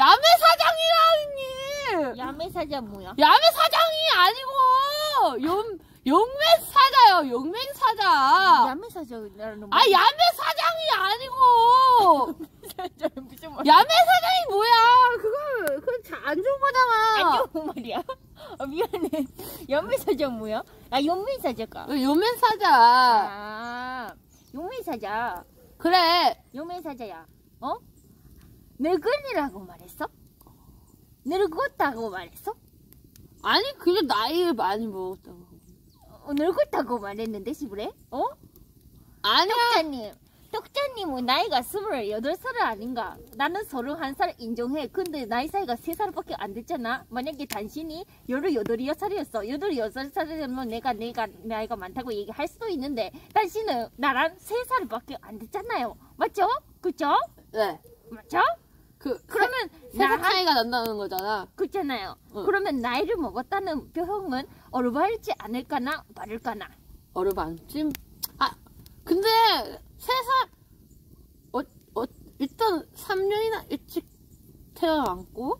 야매사장이라니. 야매사자 뭐야? 야매사장이 아니고 연 용맹사자요. 용맹사자. 야매사자라는 아 야매사장이 아니고. 야매사자 무슨 말? 야매사장이 뭐야? 그거 그거 안 좋은 거잖아. 안 좋은 말이야? 아, 미안해. 연매사자 뭐야? 아, 연매사자가. 용맹사자. 아, 용매사자. 그래. 용매사자야. 어? 늙은이라고 말했어? 늙었다고 말했어? 아니 그게 나이를 많이 먹었다고. 어, 늙었다고 말했는데 시부래? 어? 아니야. 독자님, 독자님은 나이가 스물여덟 살 아닌가? 나는 서른한 살 인정해. 근데 나이 차이가 세 살밖에 안 됐잖아. 만약에 당신이 열여덟 살이었어. 열여덟 살이면 내가 내가 나이가 많다고 얘기할 수도 있는데 당신은 나랑 세 살밖에 안 됐잖아요. 맞죠? 그쵸? 네. 맞죠? 그 그러면 세살 나랑 차이가 난다는 거잖아. 그렇잖아요. 응. 그러면 나이를 먹었다는 표현은 어르바일지 않을까나 말을까나? 어르반찜. 아 근데 세 살. 어, 어 일단 삼 년이나 일찍 태어났고.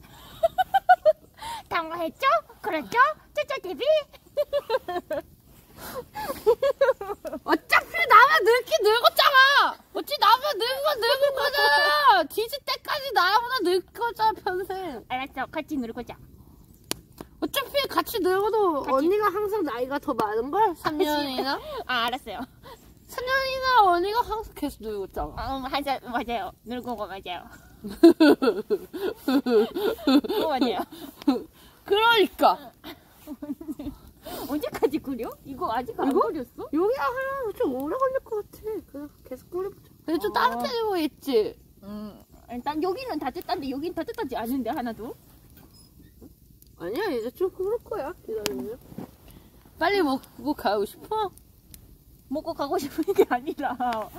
당황했죠? 그렇죠? 쪼쪼티비? 어차피 나만 늙긴 늙었잖아. 어찌 나만 늙은 건 늙은 거잖아. 뒤질 때까지 나보다 늙 거잖아 평생. 알았어, 같이 늙어자. 어차피 같이 늙어도 같이- 언니가 항상 나이가 더 많은걸? 삼 년이나? 아, 알았어요. 삼 년이나 언니가 항상 계속 늙었잖아. 아, 음, 한살 맞아요. 늙은 거 맞아요. 그거 맞아요. 그러니까. 언제까지 끓여? 이거 아직 안 이거? 끓였어? 여기가 하려면 좀 오래 걸릴 것 같아. 그래서 계속 끓여보자. 근데 좀 어. 따뜻해지고 있지? 음, 일단 여기는 다 됐다는데 여긴 다 됐다지 않은데 하나도? 아니야, 이제 좀 끓을 거야. 기다리면. 빨리 먹고 가고 싶어? 먹고 가고 싶은 게 아니라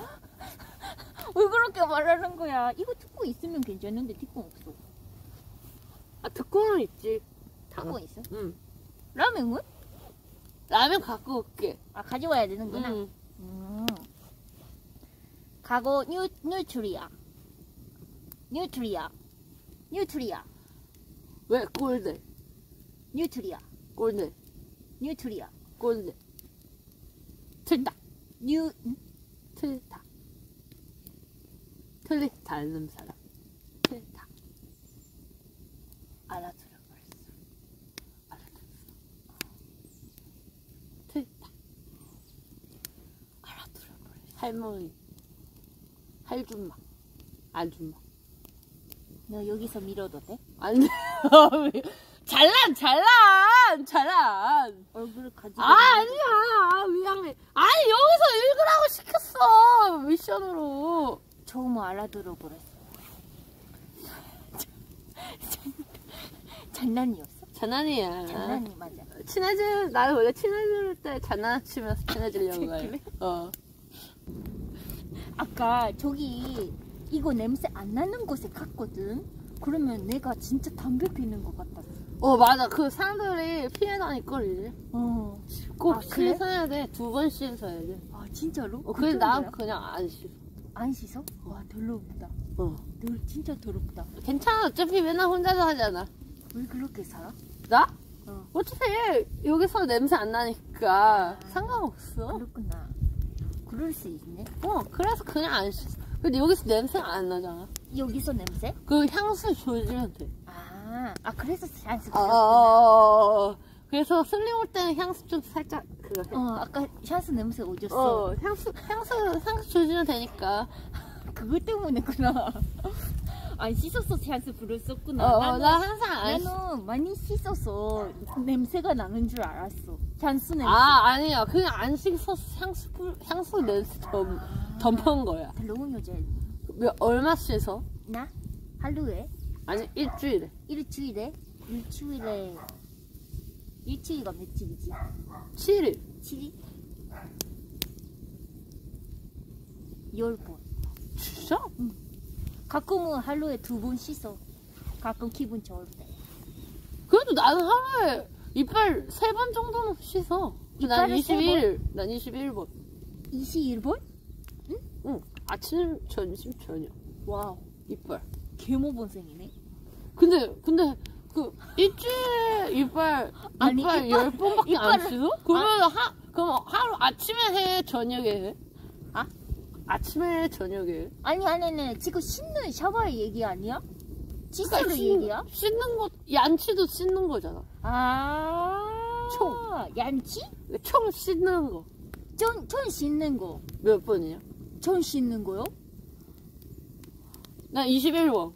왜 그렇게 말하는 거야? 이거 듣고 있으면 괜찮은데 듣고 없어. 아, 듣고는 있지. 듣고 있어? 응. 라면은? 라면 갖고 올게. 아, 가져와야 되는구나. 응. 음. 가고 뉴 뉴트리아. 뉴트리아. 뉴트리아. 왜? 꼴대. 뉴트리아. 꼴대. 뉴트리아. 꼴대. 틀다. 뉴 응? 틀다. 틀리다 않는 사람. 틀다. 알아들어 버렸어. 알아들었어. 틀다. 알아들어 버렸어. 할머니. 할줌마. 아줌마. 너 여기서 밀어도 돼? 안 돼. 잘난, 잘난, 잘난. 얼굴 가지고. 아, 아니야. 미안해. 아니, 여기서 읽으라고 시켰어. 미션으로. 처음 알아들어 버렸어. 장난이었어? 장난이야. 장난이 맞아. 친해지, 나는 원래 친해질 때 장난치면서 친해지려고 해. 그래? 어. 아까 저기 이거 냄새 안 나는 곳에 갔거든. 그러면 내가 진짜 담배 피는 것 같았어. 어, 맞아. 그 사람들이 피해 다닐걸, 이제. 어. 꼭 아, 그래? 씻어야 돼. 두 번 씻어야 돼. 아 진짜로? 어, 그 그래, 난 정도야? 그냥 안 씻어. 안 씻어? 와 더럽다. 어. 너 진짜 더럽다. 괜찮아. 어차피 맨날 혼자서 하잖아. 왜 그렇게 살아? 나? 어. 어차피 여기서 냄새 안 나니까 상관없어. 그렇구나. 그럴 수 있네. 어, 그래서 그냥 안 씻어. 근데 여기서 냄새가 안 나잖아. 여기서 냄새? 그 향수 조지면 돼. 아, 아 그래서 샤스 아, 아, 그렇구나. 아, 아. 그래서 슬림 올 때는 향수 좀 살짝 그거 해. 어, 아까 샤스 냄새 오졌어. 어, 향수, 향수, 향수 조지면 되니까. 그것 때문에구나. 안 씻어서 샤스 불었었구나. 어, 어, 나는, 나 항상 안 씻어. 나는 많이 씻어서 냄새가 나는 줄 알았어. 샤스 냄새. 아, 아니야. 그냥 안 씻어서 향수, 뿌- 향수 냄새 덤, 덤픈 거야. 더러운 여자. 몇, 얼마 씻어? 나? 하루에? 아니, 일주일에. 일주일에? 일주일에. 일주일가 며칠이지? 칠 일. 칠 일? 열 번. 진짜? 가끔은 하루에 두 번 씻어. 가끔 기분 좋을 때. 그래도 나는 하루에 이빨 세 번 정도는 씻어. 난 이빨을 세 이십일 일. 난 이십일 번. 이십일 번? 응. 아침, 점심, 저녁. 와우. 이빨. 개모본생이네. 근데, 근데, 그, 일주일에 이빨, 아니, 이빨 이빨- 열 번밖에 안 이빨을- 씻어? 그러면 하, 그럼 하루 아침에 해, 저녁에 해? 아? 아침에 해, 저녁에 해? 아니, 아니, 아니. 지금 씻는 샤워의 얘기 아니야? 칫솔의 그러니까 씻- 얘기야? 씻는 거, 얀치도 씻는 거잖아. 아. 총. 얀치? 총 씻는 거. 전, 전 씻는 거. 몇 번이야? 전 씻는 거요? 난 이십일 번.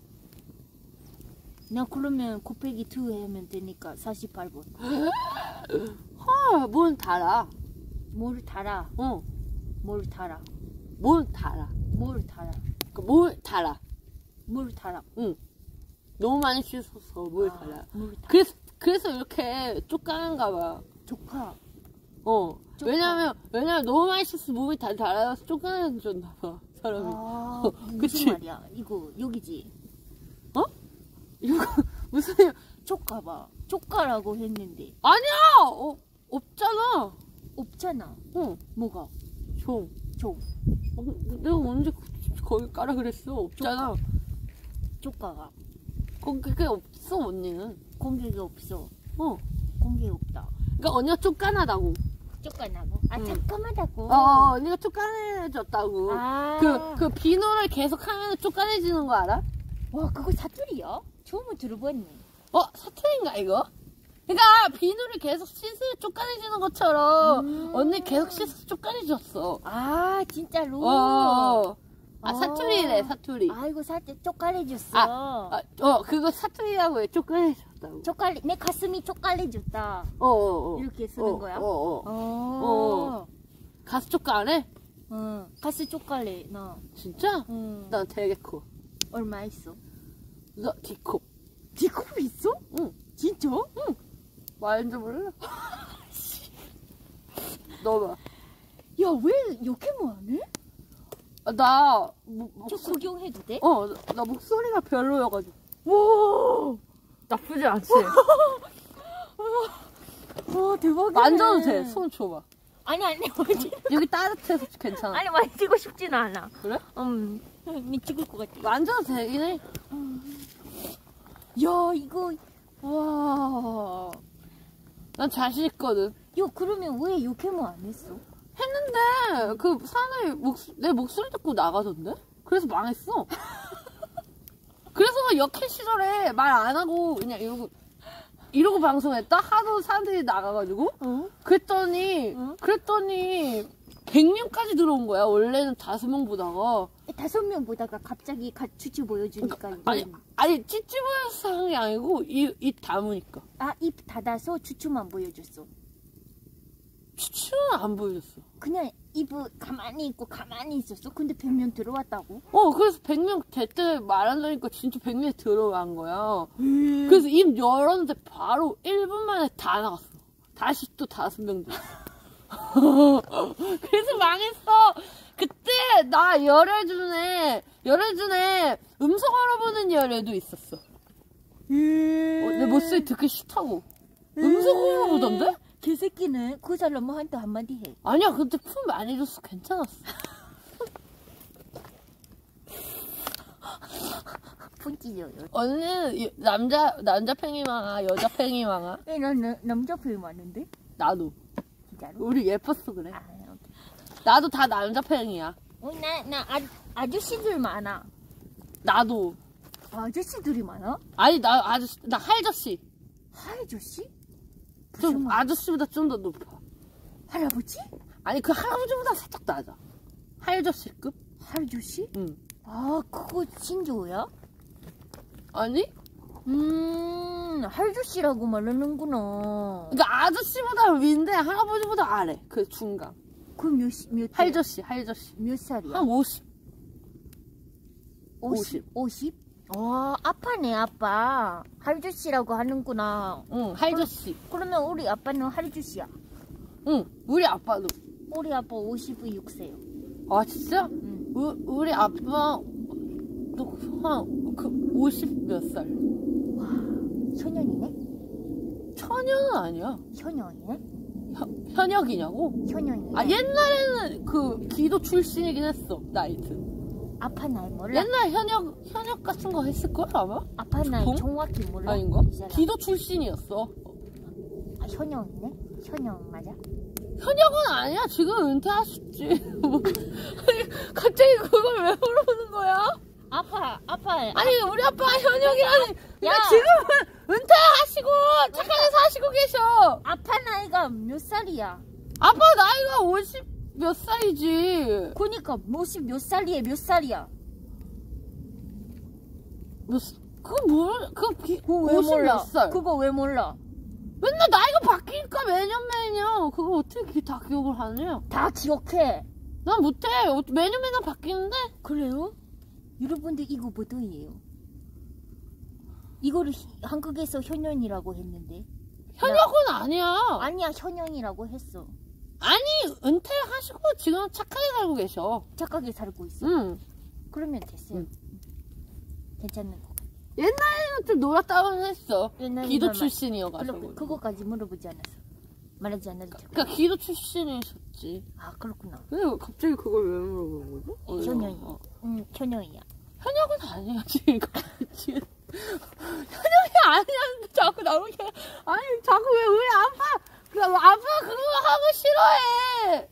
나 그러면 곱빼기 이 하면 되니까 사십팔 번. 헐, 뭔 달아. 뭘 달아? 어, 뭘 달아? 뭔 달아. 뭘 달아? 그, 뭘 달아. 뭘 달아? 응. 너무 많이 씻어서 뭘 아, 달아. 뭘 달아? 그래서, 그래서 이렇게 쪼까는가 봐. 조카. 어. 쪼까. 왜냐면, 왜냐면 너무 많이 씻어서 몸이 다 달아서 쪼까내졌나 봐, 사람이. 아, 어, 무슨 그치? 말이야? 이거 여기지. 어? 이거, 무슨, 조카봐. 조카라고 했는데 아니야! 어, 없잖아. 없잖아. 응, 뭐가? 좀. 조. 어, 내가 언제 거기 까라 그랬어? 없잖아. 조카가 거기 그게 없어, 언니는. 공격이 없어. 어. 공격이 없다. 그니까 언니가 쪼까나다고. 조카나고. 아 응. 잠깐만다고. 어, 언니가 쪼까내졌다고. 아. 그, 그 비누를 계속 하면 쪼까내지는 거 알아? 와 그거 사투리야? 처음 들어봤네. 어, 사투리인가, 이거? 그니까, 비누를 계속 씻으면 쪼까내지는 것처럼, 음. 언니 계속 씻어서 쪼까내졌어. 아 진짜로. 어. 아, 아. 사투리래, 사투리. 아이고 살짝 쪽갈래줬어. 아, 어, 그거 사투리라고 해, 쪼까내졌다고. 쪽갈래 내 가슴이 쪽갈래줬다. 어, 어, 어. 이렇게 쓰는 어, 거야? 어, 어. 어. 가스 쪼까 안 해? 응. 가스 쪽갈래 나. 진짜? 응. 난 되게 커. 얼마 있어? 나 디코. 디컵 있어? 응. 진짜? 응. 말인지 몰라? 너 봐. 야 왜 이렇게 뭐하네? 아, 나, 목, 저 목소... 구경해도 돼? 어, 나, 나 목소리가 별로여가지고. 와. 나쁘지 않지? 와 대박이네. 만져도 돼. 손 줘봐. 아니 아니 만지. 여기 따뜻해서 괜찮아. 아니 만지고 싶지는 않아. 그래? 음. 미치을 것 같아. 만져도 되긴 해. 야 이거 와. 난 자신 있거든. 야 그러면 왜 이렇게 뭐 안 했어? 했는데, 그 사람이 목, 내 목소리 듣고 나가던데? 그래서 망했어. 그래서 역행 시절에 말 안 하고 그냥 이러고, 이러고 방송했다? 하도 사람들이 나가가지고. 어? 그랬더니, 어? 그랬더니, 백 명까지 들어온 거야. 원래는 다섯 명 보다가. 다섯 명 보다가 갑자기 가추치 보여주니까 이건 아니, 아니, 찌찌보여서 한 게 아니고, 입, 입 다무니까. 아입 닫아서 추추만 보여줬어. 추추는 안 보여줬어. 그냥 이브 가만히 있고 가만히 있었어? 근데 백 명 들어왔다고? 어, 그래서 백 명 됐대 말한다니까 진짜 백 명이 들어간 거야. 음. 그래서 입 열었는데 바로 일 분 만에 다 나갔어. 다시 또 다섯 명 됐어. 그래서 망했어. 그때 나 열애준에, 열애준에 음성 알아보는 열애도 있었어. 음. 어, 내 목소리 듣기 싫다고. 음성 알아보던데? 개새끼는 그 사람 엄마한테 한마디 해. 아니야, 근데 품 많이 줬어. 괜찮았어. 푼찌죠. 언니는 이- 남자, 남자 팽이 많아? 여자 팽이 많아? 에, 난 남자 팬이 많은데? 나도. 진짜로? 우리 예뻤어, 그래. 아, 오케이. 나도 다 남자 팽이야. 어, 나, 나 아, 아저씨들 많아. 나도. 아저씨들이 많아? 아니, 나 아저씨, 나 할저씨. 아저씨? 좀 무슨 아저씨보다 좀 더 높아. 할아버지? 아니, 그 할아버지보다 살짝 낮아. 할저씨급? 할아저씨? 응. 아, 그거 신조어야? 아니? 음, 할아저씨라고 말하는구나. 그러니까 아저씨보다 위인데 할아버지보다 아래. 그 중간. 그 몇, 시- 몇, 할저씨, 할저씨. 몇 살이야? 한 오십. 오십? 오십? 아, 아빠네, 아빠. 할아저씨라고 하는구나. 응, 할저씨. 그러면 우리 아빠는 할아저씨야. 응, 우리 아빠도. 우리 아빠 오십육 세요. 아, 진짜? 응. 우, 우리 아빠, 또, 한, 그, 오십 몇 살. 현연이네? 천연은 아니야. 현연이네? 현, 현역이냐고? 현연이네. 아, 옛날에는 그, 기도 출신이긴 했어, 나이트. 아빠 나이 몰라? 옛날 현역, 현역 같은 거 했을걸, 아마? 아빠 나이 동? 정확히 몰라? 아닌가? 이 사람. 기도 출신이었어. 아, 현영이네? 현영 맞아? 현역은 아니야. 지금 은퇴하셨지. 갑자기 그걸 왜 물어보는 거야? 아빠, 아빠. 아니, 우리 아빠 현역이라니. 야. 야, 지금은 은퇴하시고 착하게 사시고 계셔. 아빠 나이가 몇 살이야? 아빠 나이가 오십 몇 살이지. 그니까 오십 몇 살이야? 몇 살이야? 몇, 살- 그거 뭘, 그거 기, 그거 왜 오십 몰라? 몇 살. 그거 왜 몰라? 맨날 나이가 바뀌니까 매년 매년. 그거 어떻게 기- 다 기억을 하냐? 다 기억해. 난 못해. 어- 매년 매년 바뀌는데? 그래요? 여러분들 이거 뭐더이에요? 이거를 히- 한국에서 현연이라고 했는데 현역은 아니야. 아니야 현영이라고 했어. 아니, 은퇴하시고 지금 착하게 살고 계셔. 착하게 살고 있어. 응. 그러면 됐어요. 응. 괜찮은 거. 옛날에는 좀 놀았다고는 했어. 옛날에는 기도 말- 출신이어가지고. 그럼 그거까지 물어보지 않았어. 말하지 않아도 돼. 그러니까 기도 출신이셨지. 아 그렇구나. 근데 갑자기 그걸 왜 물어보는 거지? 현영이. 어. 응 현영이야. 현역은 아니야, 지금. 지금. 현역이 아니야. 자꾸 나오게. 아니, 자꾸 왜, 왜 아빠, 그, 아빠 그거 하고 싫어해.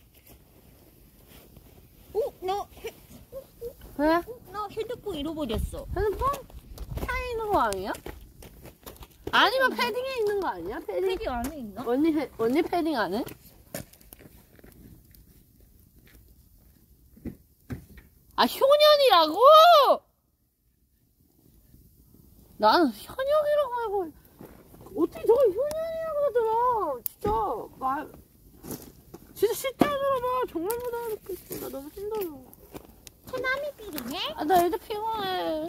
어? 나, 헤, 왜? 나 핸드폰 잃어버렸어. 핸드폰? 차에 있는 거 아니야? 아니면 패딩에 있는 거 아니야? 패딩? 패딩 안에 있나? 언니, 패- 언니 패딩 안 해? 아, 효년이라고! 나는 현역이라고 알고, 어떻게 저걸 효년이라고 하더라. 진짜, 말, 진짜 싫다 하더라. 정말 못 알아듣겠어. 나 너무 힘들어. 처남이 필이네? 아, 나 이제 피곤해.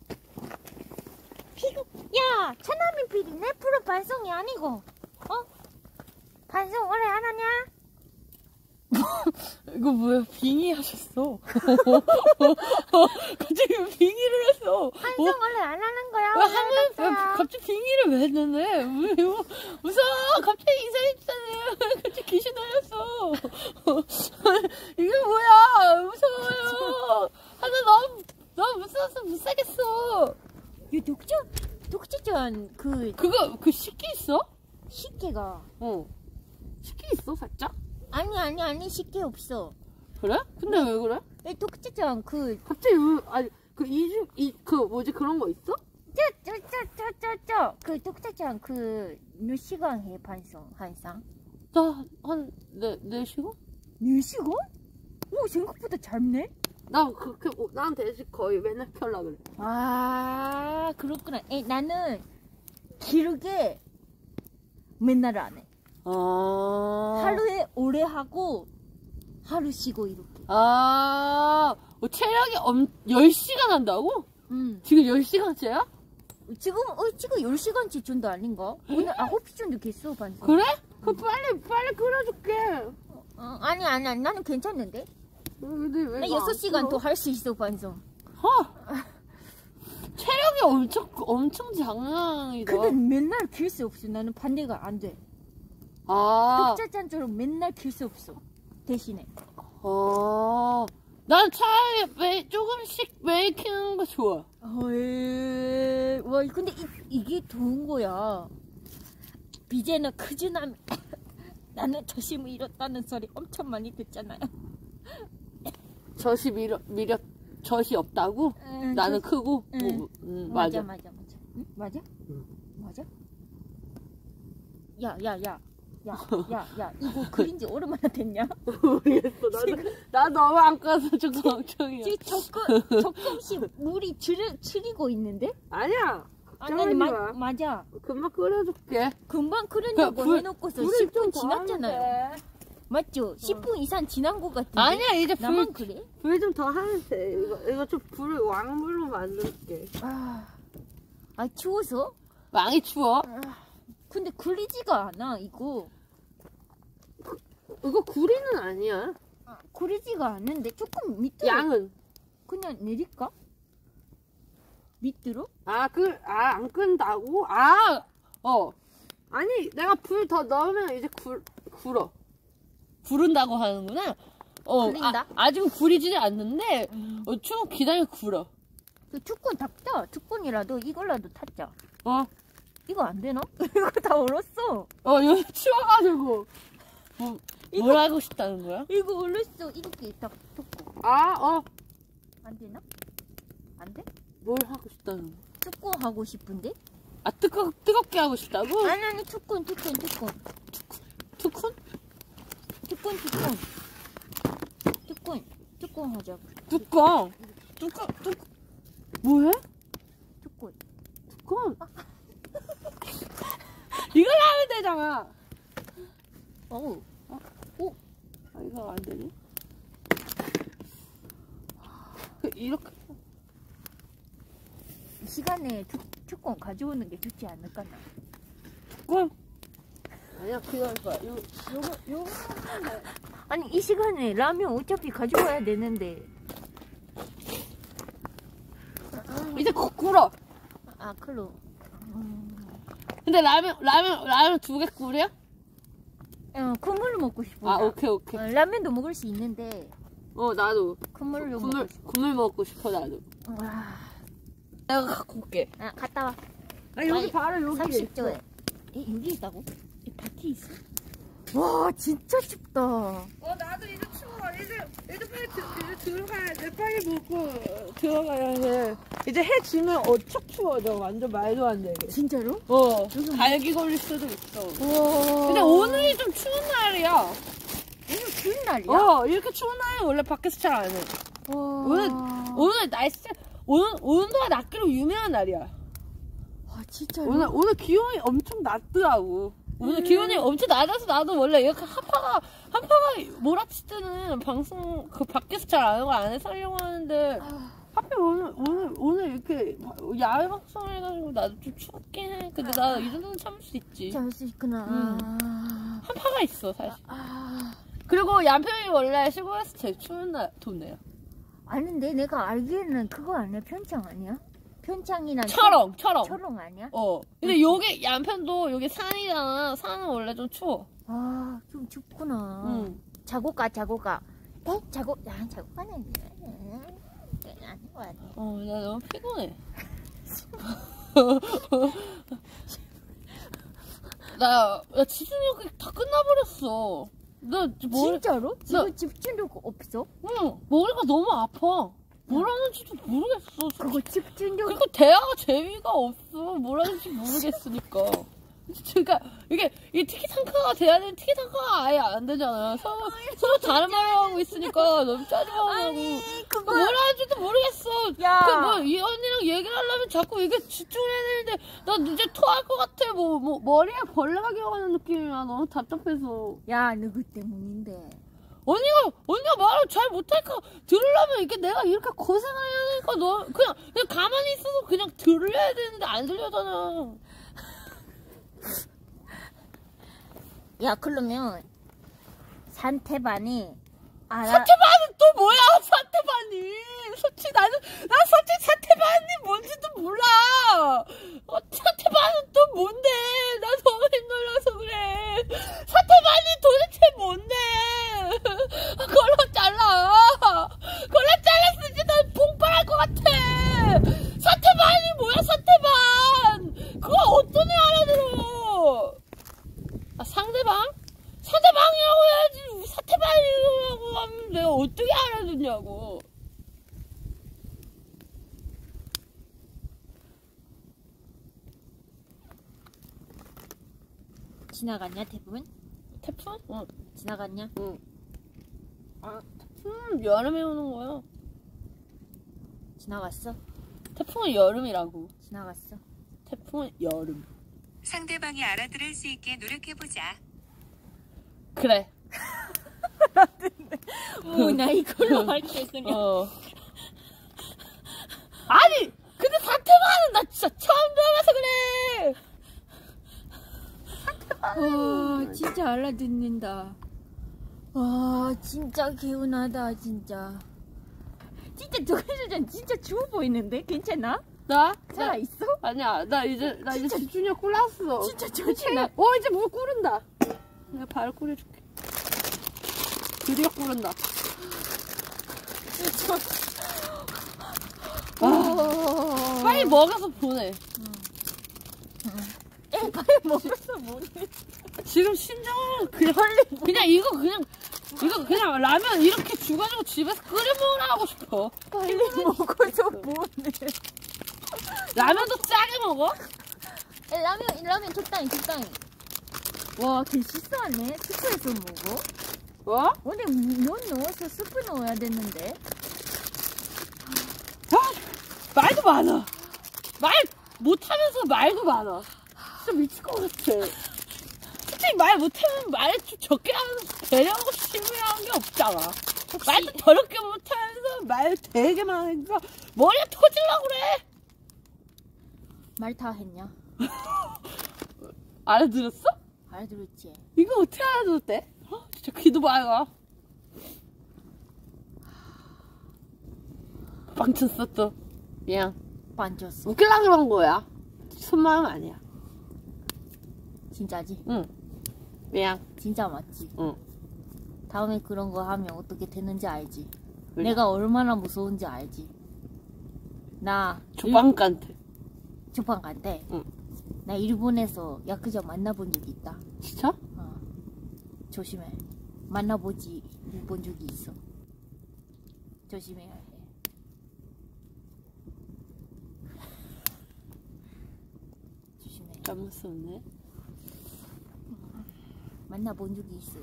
피고, 야, 처남이 필이네? 프로 반송이 아니고, 어? 반송 오래 안 하냐? 이거 뭐야, 빙의 하셨어. 갑자기 빙의를 했어. 반송 원래 안 하는 거야? 왜 오늘 하면, 왜 알았어요. 갑자기 빙의를 왜 했는데? 왜, 이거, 무서워. 갑자기 이사했잖아요. 갑자기 귀신 들렸어. 이게 뭐야. 무서워요. 아, 나 너무, 너무 무서워서 못 살겠어. 야, 독자, 독자전 그 그거, 그 식기 있어? 식기가 어. 식기 있어, 살짝? 아니 아니 아니 식기 없어. 그래? 근데 왜 그래? 이 독자전 그 갑자기 왜, 아니, 그 이중, 이, 그 뭐지, 그런 거 있어? 저저저저저저 그 독자전 그 몇 시간 해 반송 항상? 나, 한, 네, 네 시간? 네 시간? 오 생각보다 짧네. 나 그렇게 뭐, 난 대신 거의 맨날 펴려 그래. 아 그렇구나. 에, 나는 길게 맨날 안 해. 아. 하루에 오래 하고 하루 쉬고 이렇게. 아, 어, 체력이 엄, 열 시간 한다고? 응. 지금 열 시간째야? 지금, 어, 지금 열 시간째 준다 아닌가? 오늘 아홉 시 정도 됐어, 반성. 그래? 그럼 빨리, 빨리 끓여줄게. 어, 아니, 아니, 아니, 나는 괜찮은데? 근데 왜? 나 여섯 시간 더 할 수 있어, 반성. 허! 체력이 엄청, 엄청 장난이다. 근데 맨날 길 수 없어. 나는 반대가 안 돼. 아. 독자잔처럼 맨날 길 수 없어. 대신에. 어. 난 차라리 매, 조금씩 매일 키는 거 좋아. 어이, 와, 근데 이, 이게 좋은 거야. 비제는 크즈남, 나는 저심을 잃었다는 소리 엄청 많이 듣잖아요. 젖이 미려, 미려, 젖이 없다고? 응, 나는 저- 크고? 응. 뭐, 음, 맞아, 맞아. 맞아, 맞아. 응? 맞아? 응. 맞아? 야, 야, 야. 야, 야, 야, 이거 그린 지 얼마나 됐냐? 모르겠어. 나도, 나 너무 안 까서 좀 걱정이야. 지금 조금, 조금씩 물이 줄, 줄이고 있는데? 아니야. 아니, 아니, 마, 맞아. 금방 끓여줄게. 금방 끓인다고 그 불- 해놓고서 불을 십 분 좀 더 지났잖아요. 하면 돼. 맞죠? 십 분 이상 지난 것 같은데? 아니야, 이제 나만 불, 그래? 불 좀 더 하면 돼. 이거, 이거 좀 불을 왕불로 만들게. 아, 아 추워서? 왕이 추워? 근데 굴리지가 않아 이거. 이거 구리는 아니야. 아, 굴리지가 않는데 조금 밑으로 양은? 그냥 내릴까? 밑으로? 아, 그, 아, 안 끈다고? 아, 어. 아니, 내가 불 더 넣으면 이제 굴, 굴어. 구른다고 하는구나? 어, 굴린다? 아, 아직 구리지는 않는데, 음. 어, 좀 기다려 굴어. 그 축군 탔다. 축군이라도 이걸라도 탔자. 어, 이거 안 되나? 이거 다 얼었어. 어, 여기 추워가지고. 뭐, 이거- 뭘 하고 싶다는 거야? 이거 얼었어. 이렇게 딱 덮고. 아, 어, 안 되나? 안 돼? 뭘 하고 싶다는 거야? 축군 하고 싶은데? 아, 뜨거, 뜨겁게 하고 싶다고? 아니 아니 축군 축군 축군 투쿤? 축군 축군 축군 축군 하자. 뚜껑. 뚜껑, 뚜껑. 뭐해? 축군. 뚜껑. 이걸 하면 되잖아. 어우. 아, 이거 안 되니? 그, 이렇게. 이 시간에 축, 축군 가져오는 게 좋지 않을까 나. 뚜껑. 아니야, 기다려봐. 요, 요거 요거 아니 이 시간에 라면 어차피 가져와야 되는데. 이제 국 끓어. 아 클로. 근데 라면, 라면, 라면 두 개 끓여? 어 콧물을 먹고 싶어. 아, 나. 오케이, 오케이. 어, 라면도 먹을 수 있는데 어, 나도. 콧물을 국물, 먹고 싶어. 국물 먹고 싶어, 나도. 와. 내가 갖고 올게. 아 갔다 와. 아, 여기 아니, 바로 여기. 삼십 초에. 에 여기 있다고? 이 밭이 있어? 와 진짜 춥다. 어, 나도 이제 추워. 이제, 이제 빨리, 드, 이제 들어가야 돼. 빨리 먹고 들어가야 돼. 이제 해 지면 어척 추워져. 완전 말도 안 되게. 진짜로? 어, 감기 걸릴 수도 있어. 와. 근데 오늘이 좀 추운 날이야. 오늘 추운 날이야? 어, 이렇게 추운 날은 원래 밖에서 잘 안 해. 와. 오늘, 오늘 날씨, 오늘, 오늘도가 낮기로 유명한 날이야. 와 진짜로? 오늘, 오늘 기온이 엄청 낮더라고. 오늘 기온이 엄청 낮아서 나도 원래 이렇게 한파가, 한파가 몰아칠 때는 방송, 그 밖에서 잘 안 하고 안에서 하려고 하는데, 하필 오늘, 오늘, 오늘 이렇게 야외 방송을 해가지고 나도 좀 추웠긴 해. 근데 나 이 정도는 참을 수 있지. 참을 수 있구나. 음. 아. 한파가 있어, 사실. 아. 그리고 양평이 원래 시골에서 제일 추운 날, 동네야. 아닌데 내가 알기에는 그거 아니야? 편창 아니야? 편창이나 철옹, 철옹. 철옹 아니야? 어. 근데 여기, 양편도 여기 산이잖아. 산은 원래 좀 추워. 아, 좀 춥구나. 응. 자고 가, 자고 가. 에? 자고, 야, 자고 가는 아닌 거 아니야. 어, 나 너무 피곤해. 나, 나 집중력이 다 끝나버렸어. 나, 머리, 진짜로? 나- 지금 집중력 없어? 응, 머리가 너무 아파. 뭘 하는지도 모르겠어. 그거 집중력. 그리고 대화가 재미가 없어. 뭘 하는지 모르겠으니까. 그러니까 이게 이 티키타카가 돼야 되는 티키타카가 아예 안 되잖아. 서로 서로 다른 말을 하고 있으니까 너무 짜증나고. 그거. 뭘 하는지도 모르겠어. 야. 그 뭐 이 언니랑 얘기를 하려면 자꾸 이게 집중을 해야 되는데 나 이제 토할 것 같아. 뭐, 뭐 머리에 벌레가 기어가는 느낌이야. 너무 답답해서. 야, 누구 때문인데? 언니가 언니가 말을 잘 못할까 들으려면 이게 내가 이렇게 고생하니까 너 그냥 그냥 가만히 있어서 그냥 들려야 되는데 안 들려잖아. 야 그러면 산태반이 알아. 사태반은 또 뭐야? 사태반이 솔직히 나는 나 솔직히 사태반이 뭔지도 몰라. 어, 사태반은 또 뭔데? 나 너무 헷갈려서 그래. 사태반이 도대체 뭔데? 걸러 잘라. 걸러 잘랐으지 난 폭발할 것 같아. 사태반이 뭐야 사태반? 그거 어떤 애 알아들어? 아 상대방? 상대방이라고 해야지 사태반이라고 하면 내가 어떻게 알아듣냐고. 지나갔냐 태풍은? 태풍? 응. 지나갔냐? 응. 아 태풍은 여름에 오는 거야. 지나갔어? 태풍은 여름이라고. 지나갔어? 태풍은 여름. 상대방이 알아들을 수 있게 노력해보자. 그래. 오, 나 이걸로 할게 그냥. 어. 아니 근데 사태반은 나 진짜 처음 들어봐서 그래. 와 진짜 알아듣는다. 와 진짜 개운하다 진짜. 진짜 도해주전 진짜 추워 보이는데 괜찮아? 나? 살아 있어? 아니야 나 이제 나 이제 집중력 꿀났어. 진짜 정신나. 어 이제 물 끓는다. 내가 발 끓여줄게. 드디어 끓는다. 진짜. 아, 빨리 먹어서 보내. 에 빨리 먹어서 뭐해? 지금 심정은 그냥 그냥 이거 그냥 이거 그냥 라면 이렇게 주가지고 집에서 끓여 먹으라 하고 싶어. 빨리 먹어서 뭐해? 라면도 짜게 먹어? 에 라면 라면 적당히 적당히. 와, 걔 실수하네. 스프에서 먹어? 뭐? 원래 면 넣어서 스프 넣어야 되는데. 아, 말도 많아. 말 못하면서 말도 많아. 진짜 미칠 것 같아. 솔직히 말 못하면 말 좀 적게 하면서 배려하고 심의하는 게 없잖아. 말도 더럽게 못하면서 말 되게 많으니까 머리가 터지려고 그래. 말 다 했냐? 알아들었어? 알아들었지? 이거 어떻게 알아들었대? 어, 진짜 귀도 맑아. 빵쳤어 또. 미안. 반쳤어. 웃기려고 그런 거야. 손마음 아니야. 진짜지? 응. 미안. 진짜 맞지? 응. 다음에 그런 거 하면 어떻게 되는지 알지? 왜? 내가 얼마나 무서운지 알지? 나 조빵간테. 조판간데 응. 나 일본에서 야쿠자 만나본 적이 있다. 진짜? 어. 조심해. 만나보지 본 적이 있어. 조심해야 해. 조심해. 까먹었네. 만나본 적이 있어.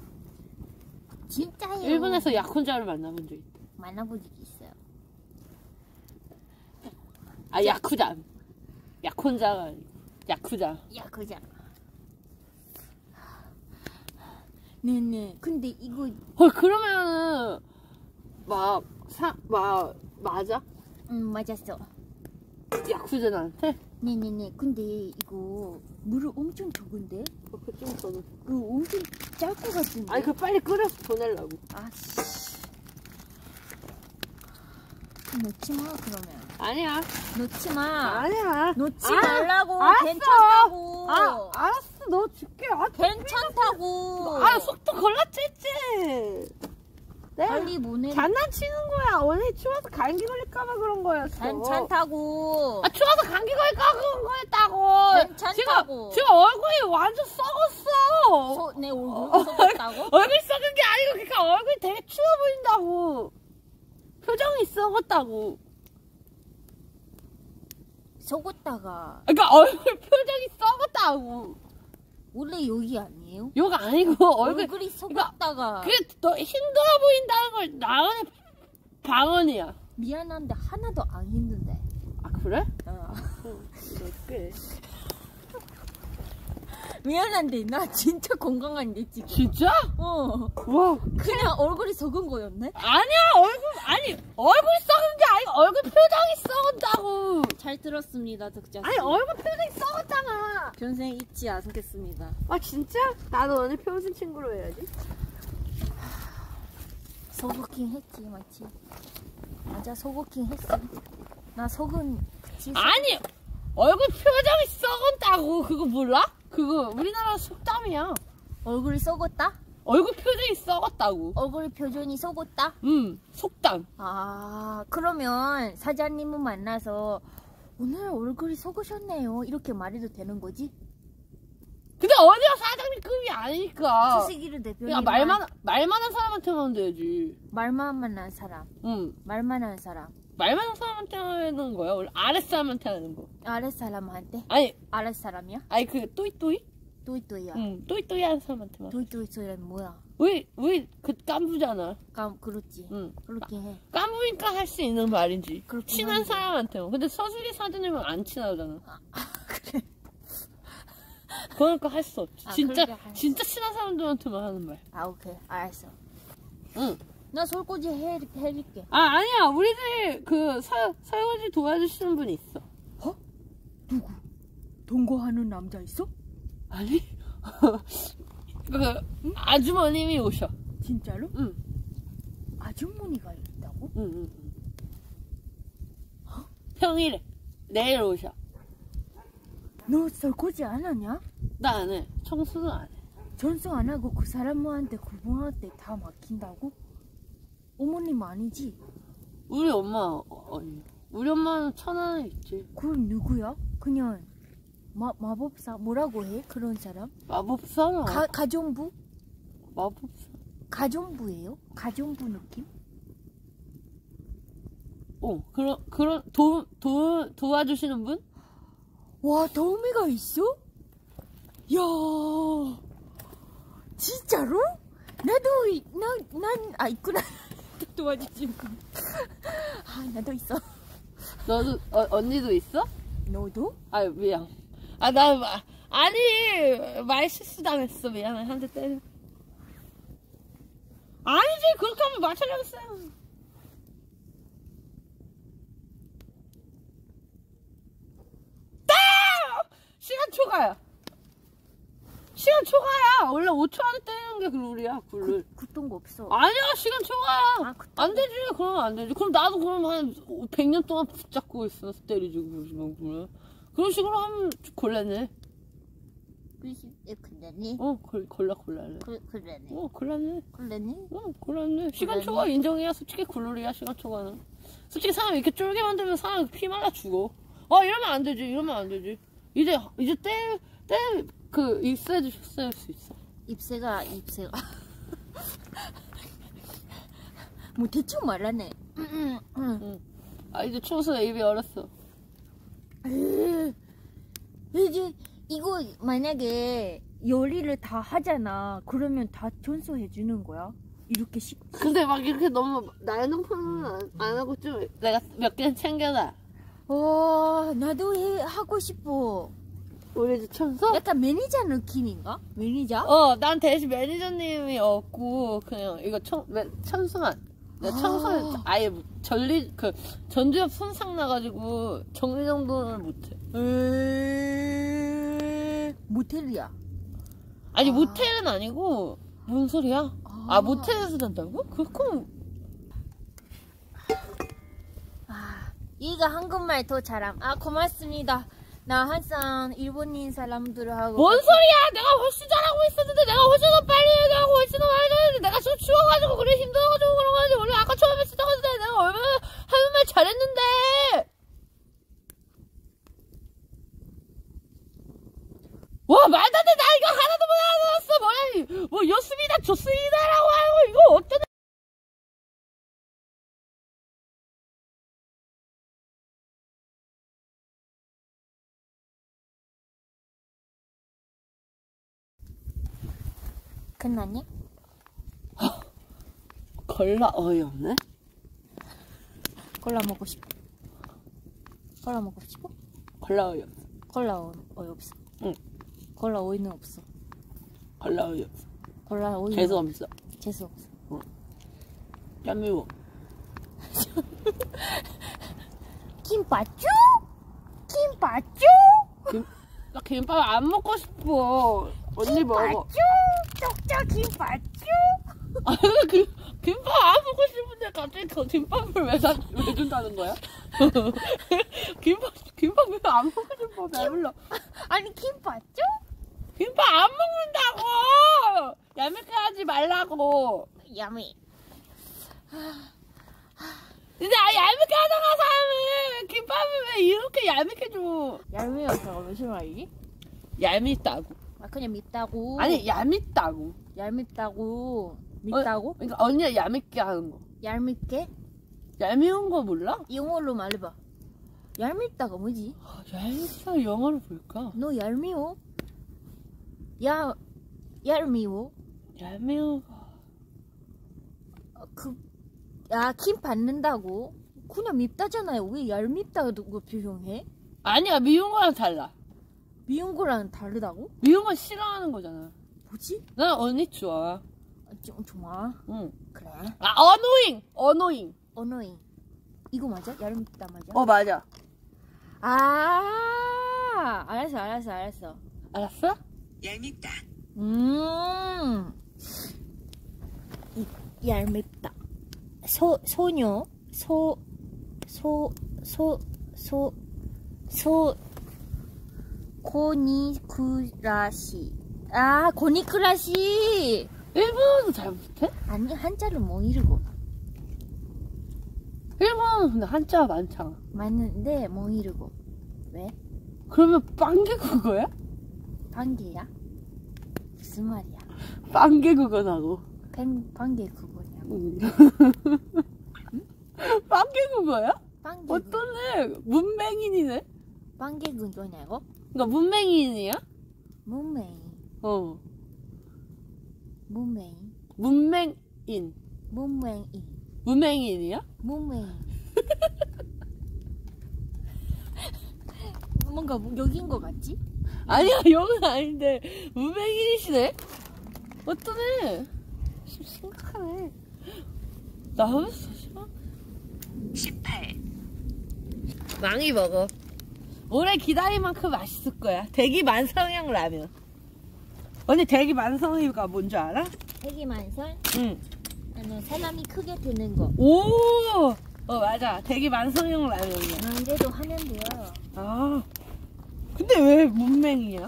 진짜요? 일본에서 야쿠자를 만나본 적 있다. 만나본 적이 있어요. 아 야쿠자. 야쿠자가 아니고 야쿠자. 야쿠자. 네네. 근데 이거 헐 그러면은 막 사 막 맞아? 음 맞았어. 야쿠자 나한테? 네네네. 근데 이거 물을 엄청 적은데? 그좀 더는. 그 엄청 짤 것 같은데? 아니 그 빨리 끓여서 보내려고. 아씨. 넣지 마 그러면. 아니야. 넣지 마. 아니야. 넣지 아, 말라고. 알았어. 괜찮다고. 아 알았어 너 줄게. 아, 괜찮다고. 아 속도 걸라쳤지. 내가 빨리 보내. 장난치는 거야. 오늘 추워서 감기 걸릴까봐 그런 거였어. 괜찮다고. 아 추워서 감기 걸릴까 그런 거였다고. 괜찮다고. 지금, 지금 얼굴이 완전 썩었어. 소, 내 얼굴 썩었다고? 얼굴 썩은 게 아니고 그러니까 얼굴이 되게 추워 보인다고. 표정이 썩었다고. 속었다가 그러니까 얼굴 표정이 썩었다고. 원래 여기 아니에요? 욕 아니고 얼굴 얼굴이 속았다가 그게 너 힘들어 보인다는 걸 나만의 방언이야. 미안한데 하나도 안 힘든데. 아 그래? 어. 응. 어떡해. 미안한데 나 진짜 건강한데 지금. 진짜? 어. 와. 그냥 얼굴이 적은 거였네? 아니야 얼굴 아니 얼굴이 썩은 게 아니고 얼굴 표정이 썩었다고. 잘 들었습니다, 덕자 씨. 아니 얼굴 표정이 썩었잖아. 평생 잊지 않겠습니다. 아 진짜? 나도 오늘 평생 친구로 해야지. 속었긴 했지, 맞지? 맞아, 속었긴 했어. 나 속은 그치. 아니 얼굴 표정이 썩었다고. 그거 몰라? 그거 우리나라 속담이야. 얼굴이 썩었다? 얼굴 표정이 썩었다고. 얼굴 표정이 썩었다? 음 속담. 아, 그러면 사장님을 만나서 오늘 얼굴이 썩으셨네요 이렇게 말해도 되는 거지? 근데 어디가 사장님급이 아니니까. 수식이를 대표님. 그냥 말만 말만 한 사람한테 하면 되지. 말만 만난 사람. 응. 말만 한 사람. 말만 한 사람한테 하는 거야. 원래 아랫 사람한테 하는 거. 아랫 사람한테? 아니 아랫 사람이야? 아니 그 또이또이? 또이또이야. 응. 또이또이 하는 사람한테만. 또이또이 소리는 뭐야? 우리 우리 그 깐부잖아. 까 그렇지. 응. 그렇긴 해. 깐부니까 할 수 있는 말이지. 그렇긴 친한 한데. 사람한테만. 근데 서술이 사장님은 안 친하잖아. 그래. 그러니까 할 수 없지. 아, 진짜 그러니까 할 수 진짜 친한 사람들한테만 하는 말. 아, 오케이. 알았어. 응. 나 설거지 해, 해줄게. 아 아니야. 우리들 그 설, 설거지 도와주시는 분이 있어. 어? 누구? 동거하는 남자 있어? 아니? 그 아주머님이 오셔. 진짜로? 응. 아주머니가 있다고? 응, 응, 응. 평일에 내일 오셔. 너 설거지 안 하냐? 나 안 해. 청소는 안 해. 전수 안 하고 그 사람한테 구분할 때 다 막힌다고? 어머님 아니지? 우리 엄마 어, 언니. 우리 엄마는 천안에 있지. 그럼 누구야? 그냥 마, 마법사 뭐라고 해? 그런 사람? 마법사나. 가, 가정부? 마법사. 가정부예요? 가정부 느낌? 어 그런 그런 도, 도 도와주시는 분? 와, 도우미가 있어? 야, 진짜로? 나도, 이- 나, 난, 아, 있구나. 도와주지. 아, 나도 있어. 너도 어, 언니도 있어? 너도? 아 미안. 아나 아니 말 실수 당했어. 미안해. 한 대 때려. 아니지 그렇게 하면 말 틀렸어요. 시간 초과야. 시간 초과야. 원래 오 초 안에 때리는 게 그 룰이야. 그 룰. 그딴 거 없어. 아니야 시간 초과야. 아, 그딴 안 되지. 그러면 안 되지. 그럼 나도 그럼 한 백 년 동안 붙잡고 있어서 때리지. 그러시면 그래. 그런 식으로 하면 곤란해. 예, 그러니? 어 골, 골라 곤란해. 그, 그러니? 어 곤란해. 그러니? 어 곤란해. 시간 곤란해? 초과 인정해야 솔직히 굴룰이야. 시간 초과는. 솔직히 사람 이렇게 쫄게 만들면 사람 피 말라 죽어. 어 이러면 안 되지. 이러면 안 되지. 이제 이제 때때그 입사해 주셨어야 할 수 있어. 입새가, 입새가. 뭐, 대충 말하네. 응, 응. 응. 아 이제 추워서 입이 얼었어. 에이, 이제, 이거 만약에 요리를 다 하잖아. 그러면 다 전수해주는 거야? 이렇게 식, 근데 막 이렇게 너무 날동포는 안, 안 하고 좀 내가 몇 개 챙겨놔. 와, 나도 해, 하고 싶어. 우리 집 청소? 약간 매니저 느낌인가? 매니저? 어, 난 대신 매니저님이 없고 그냥 이거 청 매- 청소만. 내가 청소를 아. 아예 전리 그 전두엽 손상 나가지고 정리 정돈을 못해. 에이, 모텔이야. 아니 아. 모텔은 아니고 뭔 소리야? 아. 아, 모텔에서 잔다고? 그럼 아, 얘가 한국말 더 잘함. 아, 고맙습니다. 나 항상 일본인 사람들하고. 뭔 소리야? 내가 훨씬 잘하고 있었는데 내가 훨씬 더 빨리 얘기하고 훨씬 더 많이 잘했는데 내가 좀 추워가지고 그래 힘들어가지고 그런 거지. 원래 아까 처음에 시작할 때 내가 얼마나 하는 말 잘했는데. 와 말도 안 돼. 나 이거 하나도 못 알아들었어. 뭐야 뭐 좋습니다 좋습니다라고 하고 이거 어쩌네. 끝났니? 걸라 어이없네. 콜라 먹고 싶어. 콜라 먹고 싶어? 걸라 어이없어. 콜라 어, 어이없어. 응. 콜라 오이는 없어. 콜라 오이 없어. 콜라 오이. 재수 없어. 재수 없어. 짠미워. 김밥쭈? 김밥쭈? 김, 나 김밥 안 먹고 싶어. 언니 먹어. 김밥쭈? 쪽쪽 김밥쭈? 아, 그, 김밥 안 먹고 싶은데 갑자기 그 김밥을 왜, 사, 왜 준다는 거야? 김밥, 김밥 왜 안 먹고 싶어? 배불러. 아니 김밥쭈? 김밥 안 먹는다고! 얄밉게 하지 말라고. 야미. 근데 아, 얄밉게 하잖아, 사람은. 김밥을 왜 이렇게 얄밉게 줘? 얄미워서가 무슨 말이지? 얄밉다고. 아 그냥 밉다고. 아니, 얄밉다고. 얄밉다고. 밉다고? 어, 그러니까 언니가 얄밉게 하는 거. 얄밉게? 얄미운 거 몰라? 영어로 말해봐. 얄밉다가 뭐지? 아, 얄밉다 영어로 볼까? 너 얄미워? 야, 얄미워? 얄미운 거. 어, 그, 야, 김 받는다고? 그냥 밉다잖아요. 왜 얄밉다고 표현해? 아니야, 미운 거랑 달라. 미운 거랑 다르다고? 미운 거 싫어하는 거잖아. 뭐지? 난 언니 좋아. 아, 좀 좋아. 응. 그래. 아, 어노잉! 어노잉. 언어잉. 이거 맞아? 얄밉다 맞아? 어, 맞아. 아, 알았어, 알았어, 알았어. 알았어? 얄밉다. 음, 이, 얄밉다. 소, 소녀, 소, 소, 소, 소, 소, 고니쿠라시. 아, 고니쿠라시! 일본어도 잘 못해? 아니, 한자를 못 읽어. 일본어는 근데 한자가 많잖아. 맞는데, 못 읽어. 왜? 그러면 빵개 국어야? 반개야? 무슨 말이야? 빵개 국어라고. pen, 반개 그거냐? 빵개 국어야? 반개 어떤 애? 문맹인이네? 반개 그거냐고? 그러니까 문맹인이야? 문맹이, 어. 문맹이, 문맹인. 문맹이, 문맹인이야? 문맹이. 뭔가 여긴 거 같지? 아니야, 여긴 아닌데. 문맹인이시네? 어떤 애? 심- 심각하네. 나왔어, 싫어? 십팔. 많이 먹어. 오래 기다린 만큼 맛있을 거야. 대기 만성형 라면. 언니 대기 만성이가 뭔지 알아? 대기만설? 응. 아니, 사람이 크게 드는 거. 오! 어, 맞아. 대기 만성형 라면이야. 난데도 하는데요. 아. 근데 왜 문맹이야?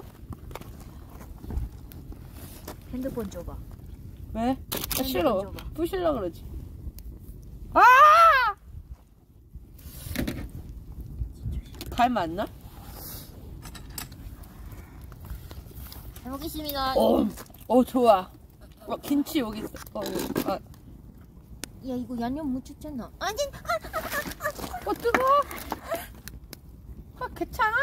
핸드폰 줘봐. 왜? 아, 싫어. 줘봐. 부실라 그러지. 아! 갈 맞나? 잘 먹겠습니다. 어, 어, 좋아. 어, 김치 여기 있어. 어, 아, 야, 이거 양념 묻혔잖아. 아니, 어, 뜨거워? 아, 괜찮아?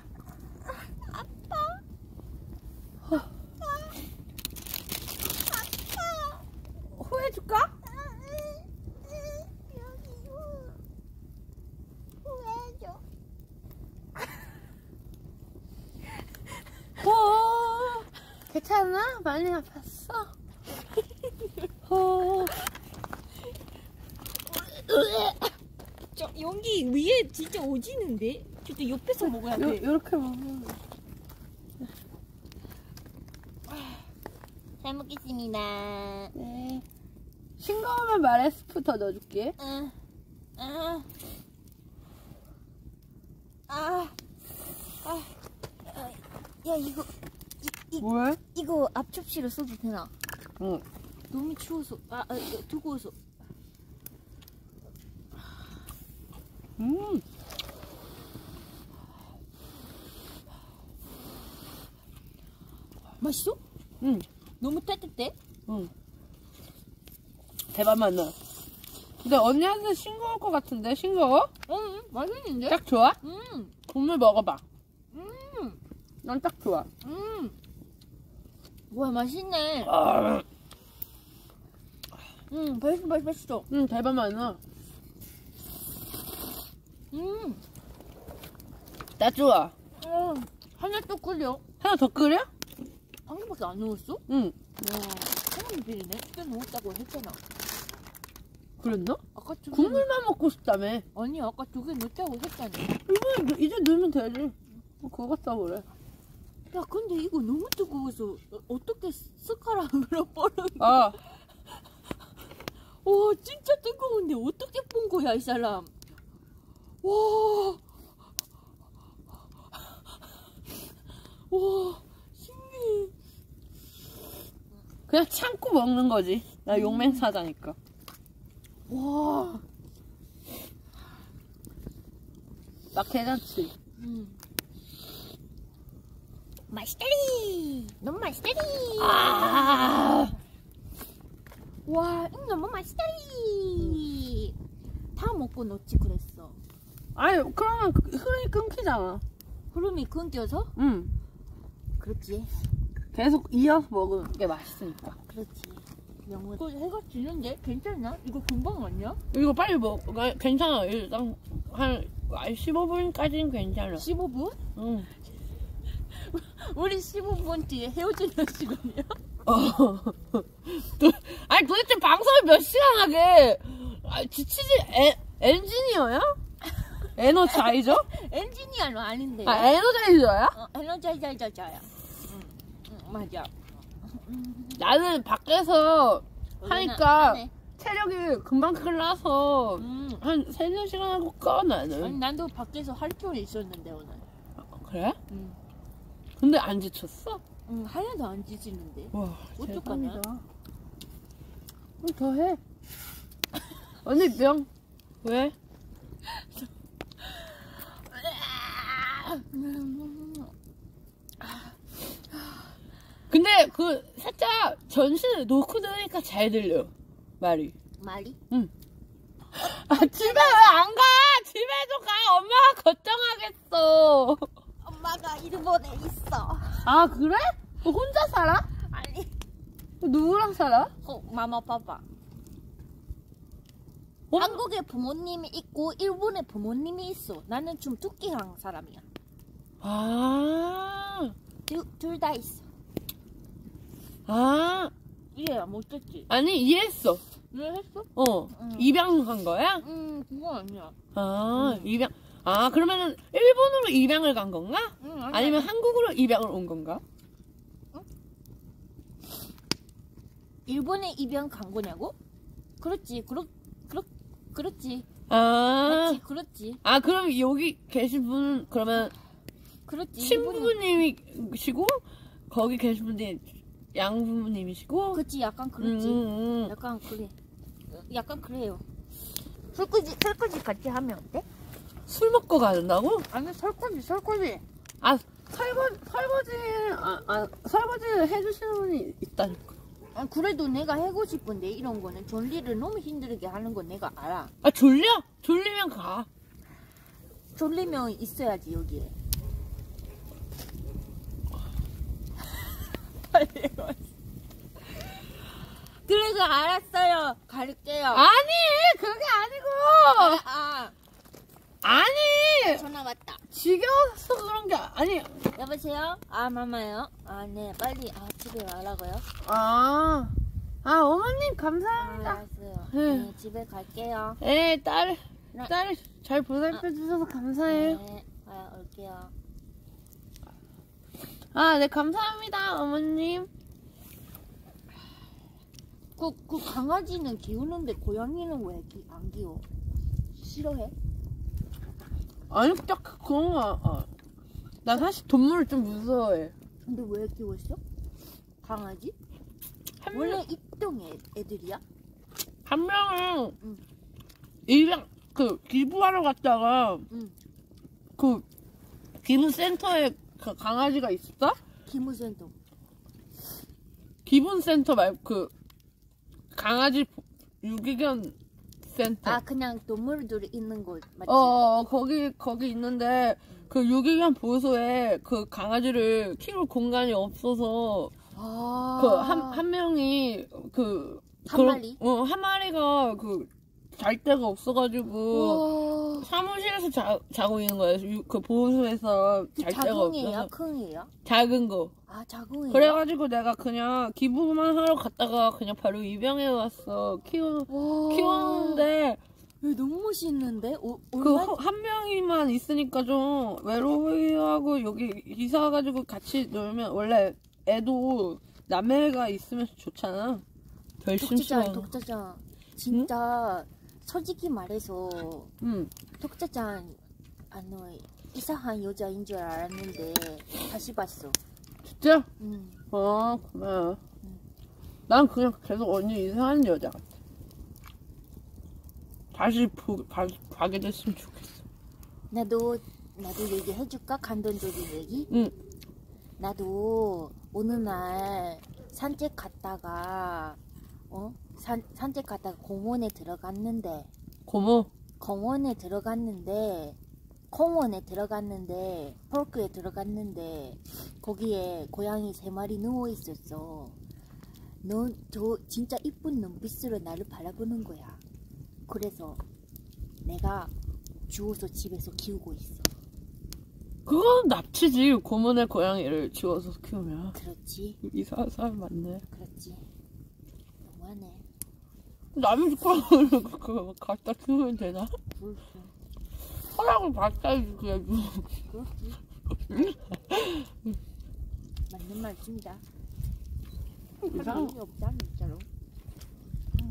호해줄까? 호 괜찮아? 많이 아팠어? 호 저 여기 위에 진짜 오지는데? 저도 옆에서 먹어야 요, 요렇게 먹으면 잘 먹겠습니다. 네. 싱거우면 말에 스프 더 넣어줄게. 아, 아, 아, 아, 야 이거 이, 이, 뭘? 이거 앞접시로 써도 되나? 응. 너무 추워서, 아, 아 이거 뜨거워서. 음. 맛있어? 응. 너무 따뜻해? 응. 대박만 나. 근데 언니한테 싱거울 것 같은데? 싱거워? 응, 맛있는데? 딱 좋아? 음, 국물 먹어봐. 음, 난 딱 좋아. 음. 와 맛있네. 아, 음, 맛있어, 맛있어, 맛있어. 응, 대박만 나. 음, 딱 좋아. 음, 하나 또 끓여. 하나 더 끓여? 한 개밖에 안 넣었어? 응. 와, 사람이 비리네. 꽤 넣었다고 했잖아. 그랬나? 아까 두 개. 국물만 먹고 싶다며. 아니, 아까 두 개 넣었다고 했잖아. 이거 이제 넣으면 되지. 뭐 그거 싸 그래. 야, 근데 이거 너무 뜨거워서 어- 어떻게 숟가락으로 뽀는 아, 와, 진짜 뜨거운데 어떻게 본 거야, 이 사람. 와. 와, 신기해. 그냥 참고 먹는 거지. 나 용맹사자니까. 와. 나 괜찮지. 음. 맛있다리. 너무 맛있다리. 아, 와, 음, 너무 맛있다리. 다 먹고 넣지 그랬어. 아니 그러면 그- 흐름이 끊기잖아. 흐름이 끊겨서? 응. 그렇지. 계속 이어서 먹으면 게 맛있으니까. 그렇지. 영원. 이거 해가 지는데 괜찮나? 이거 금방 왔냐? 이거 빨리 먹. 아, 괜찮아. 일단 한 십오 분까지는 괜찮아. 십오 분? 응. 우리 십오 분 뒤에 헤어지는 시간이야? 어. 도, 아니 도대체 방송을 몇 시간 하게? 아, 지치지 에, 엔지니어야? 에너자이저? 엔지니어는 아닌데. 아 에너자이저야? 어, 에너자이저자야. 응, 응, 맞아. 나는 밖에서 하니까 안 해. 체력이 금방 끝나서 음. 한 세네 시간 하고 꺼 아니, 나는. 난도 밖에서 할 필요 있었는데 오늘. 그래? 응. 근데 안 지쳤어? 응, 하나도 안 지지는데. 와, 어떡하냐? 대박이다. 우리 더 해. 언니 명 왜? 근데 그 살짝 전신을 놓고 들으니까 잘 들려 말이. 말이? 응. 아 집에 왜 안 가? 집에 좀 가. 엄마가 걱정하겠어. 엄마가 일본에 있어. 아 그래? 너 혼자 살아? 아니, 누구랑 살아? 어, 마마 파파. 어? 한국에 부모님이 있고 일본에 부모님이 있어. 나는 좀 특이한 사람이야. 아, 둘 다 있어. 아, 이해야 못했지? 아니 이해했어. 이해했어? 어, 응. 입양한 거야? 음, 그건 아니야. 아, 입양. 아, 그러면은 일본으로 입양을 간 건가? 응, 아니야. 아니면 한국으로 입양을 온 건가? 일본에 입양 간 거냐고? 그렇지, 그렇, 그렇, 그렇지. 아, 그렇지, 그렇지. 아, 그럼 여기 계신 분은 그러면 그렇지. 일본에- 친부모님이시고 거기 계신 분이 양부모님이시고. 그렇지, 약간 그렇지. 음, 음. 약간 그래. 약간 그래요. 설거지, 설거지 같이 하면 어때? 술 먹고 가는다고? 아니, 설거지, 설거지. 아, 설거지, 설거지, 아, 아, 설거지 해주시는 분이 있다니까. 아, 그래도 내가 하고 싶은데 이런 거는 전리를 너무 힘들게 하는 건 내가 알아. 아, 졸려? 졸리면 가. 졸리면 있어야지 여기에. 그래서 알았어요. 갈게요. 아니, 그게 아니고. 아, 아니, 전화 왔다. 지겨워서 그런 게 아니. 여보세요? 아, 마마요? 아, 네. 빨리 아, 집에 와라고요? 아, 아, 어머님 아, 감사합니다. 알았어요. 네. 네, 집에 갈게요. 에, 딸, 네. 딸 잘 보살펴 주셔서 감사해요. 네, 아, 올게요. 아, 네, 감사합니다, 어머님. 그, 그 강아지는 키우는데 고양이는 왜 안 키워? 싫어해? 아니, 딱 그런 거, 아, 나 사실 동물을 좀 무서워해. 근데 왜 키웠어? 강아지? 한, 원래 명, 입동 애, 애들이야? 한 명은 응. 입양, 그, 기부하러 갔다가, 응. 그, 기부센터에 그 강아지가 있었다? 기무센터. 기분센터 말고, 그, 강아지 보- 유기견 센터. 아, 그냥 동물들이 있는 곳 맞지? 어, 어, 거기, 거기 있는데, 그 유기견 보호소에 그 강아지를 키울 공간이 없어서, 아. 그, 한, 한 명이, 그, 한 그런- 마리? 어, 한 마리가 그, 잘 데가 없어가지고 사무실에서 자, 자고 있는 거예요. 유- 그 보호소에서 잘 데가 자궁이에요? 없어서. 큰이에요? 작은 거. 아, 자궁이에요? 그래가지고 내가 그냥 기부만 하러 갔다가 그냥 바로 입양해 왔어. 키우, 키웠는데 왜 너무 멋있는데? 오, 그 얼마? 한 명이만 있으니까 좀 외로워하고 여기 이사 와가지고 같이 놀면 원래 애도 남매가 있으면 좋잖아. 별 독자장, 심심한. 독자장. 진짜 솔직히 말해서 응. 독자장 아노 이상한 여자인 줄 알았는데 다시 봤어. 진짜? 응. 아 그래. 난 그냥 계속 언니 이상한 여자 같아. 다시 보, 가, 가게 됐으면 좋겠어. 나도 나도 얘기 해줄까? 감동적인 얘기? 응. 나도 어느 날 산책 갔다가 어 산, 산책 갔다가 공원에 들어갔는데 고모. 공원에 들어갔는데 공원에 들어갔는데 파크에 들어갔는데 거기에 고양이 세 마리 누워 있었어. 너 저 진짜 이쁜 눈빛으로 나를 바라보는 거야. 그래서 내가 주워서 집에서 키우고 있어. 그건 납치지. 고모네 고양이를 지워서 키우면. 그렇지, 이상한 사람 많네. 그렇지. 너무하네. 남의 집 고양이를 그거 갖다 키우면 되나? 그렇지, 허락을 받아야지 그래도. 그렇지. 맞는 말입니다. 이상. 할 일이 없다 진짜로. 응.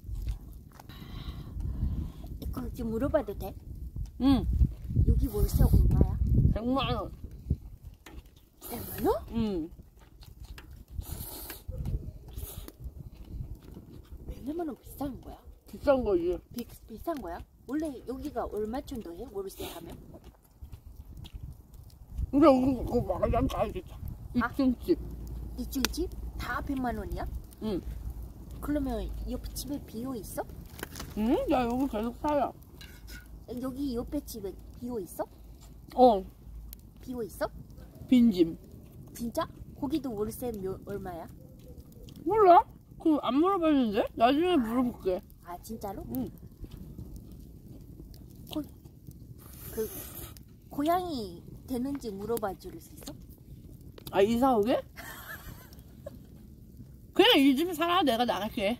이거 지금 물어봐도 돼? 응. 여기 월세 얼마야? 백만 원. 백만 원? 응. 백만 원 비싼 거야? 비싼 거지. 비, 비싼 거야? 원래 여기가 얼마 정도 해? 월세 하면? 근데 우리 그거 마장 가야지. 아. 이 층 집. 이층 집? 다 백만 원이야? 응. 그러면 옆 집에 비어 있어? 응? 나 여기 계속 살아. 여기 옆에 집에 비어 있어? 어. 비어 있어? 빈짐. 진짜? 거기도 월세 몇, 얼마야? 몰라? 그 안 물어봤는데? 나중에 물어볼게. 아 진짜로? 응. 고, 그 고양이 되는지 물어봐 줄 수 있어? 아 이사 오게? 그냥 이 집에 살아. 내가 나갈게.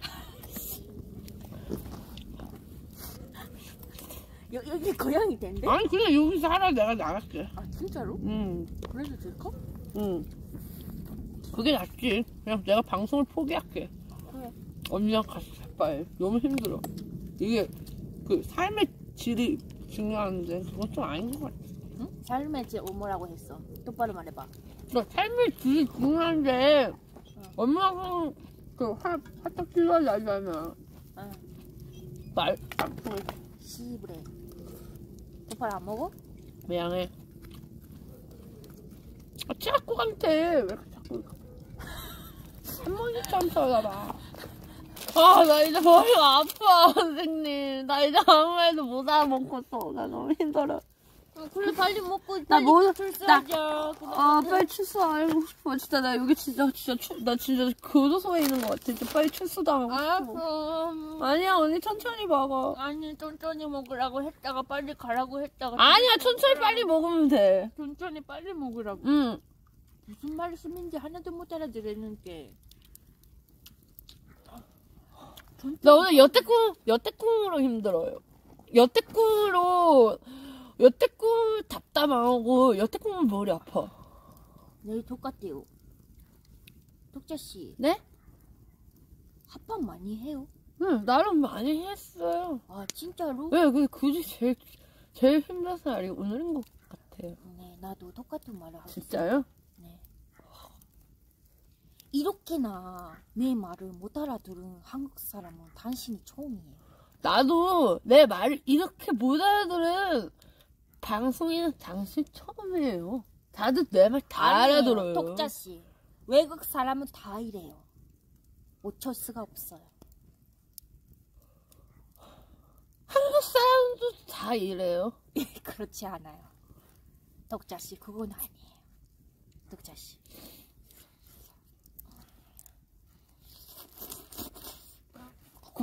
여, 여기 고양이 된대? 아니 그냥 여기 살아. 내가 나갈게. 아 진짜로? 응. 그래도 될까? 응. 그게 낫지. 그냥 내가 방송을 포기할게. 그래. 언니랑 같이 제발. 너무 힘들어. 이게 그 삶의 질이 중요한데 그건 좀 아닌 것 같아. 응? 삶의 질 뭐라고 했어? 똑바로 말해봐. 그러니까 삶의 질이 중요한데 엄마가 그 화, 화딱 뛰어야 나잖아. 응. 말, 안 통해. 시부래. 똑바로 안 먹어? 미안해. 아, 치아코한테 왜 이렇게 자꾸 할머니처럼 쳐다봐. 아, 나 이제 머리가 아파, 선생님. 나 이제 아무 말도 못 알아먹겠어. 나 너무 힘들어. 어, 그래 빨리 먹고 나 빨리 뭐, 출세하자. 아, 빨리 출소하고 싶어. 진짜 나 여기 진짜, 진짜, 추, 나 진짜 교도소에 있는 것 같아. 진짜 빨리 출소도 하고 싶어. 알았어. 아니야, 언니 천천히 먹어. 아니 천천히 먹으라고 했다가 빨리 가라고 했다가 아니야, 천천히 빨리 먹으면 돼. 천천히 빨리 먹으라고. 응. 무슨 말씀인지 하나도 못 알아들었는데. 나 오늘 여태꾸, 여태꾸로 힘들어요. 여태꾸로, 여태꾸 답답하고, 여태꾸면 머리 아파. 내일 똑같대요. 독자씨 네? 합방 많이 해요? 응, 나름 많이 했어요. 아 진짜로? 왜, 근데 굳이 제일, 제일 힘들어서 날이 오늘인 것 같아요. 네 나도 똑같은 말을 하고 진짜요? 네. 이렇게나 내 말을 못 알아들은 한국 사람은 당신이 처음이에요. 나도 내 말을 이렇게 못 알아들은 방송인은 당신 처음이에요. 다들 내 말 다 알아들어요. 독자씨 외국 사람은 다 이래요. 어쩔 수가 없어요. 한국 사람도 다 이래요. 그렇지 않아요. 독자씨 그건 아니에요. 독자씨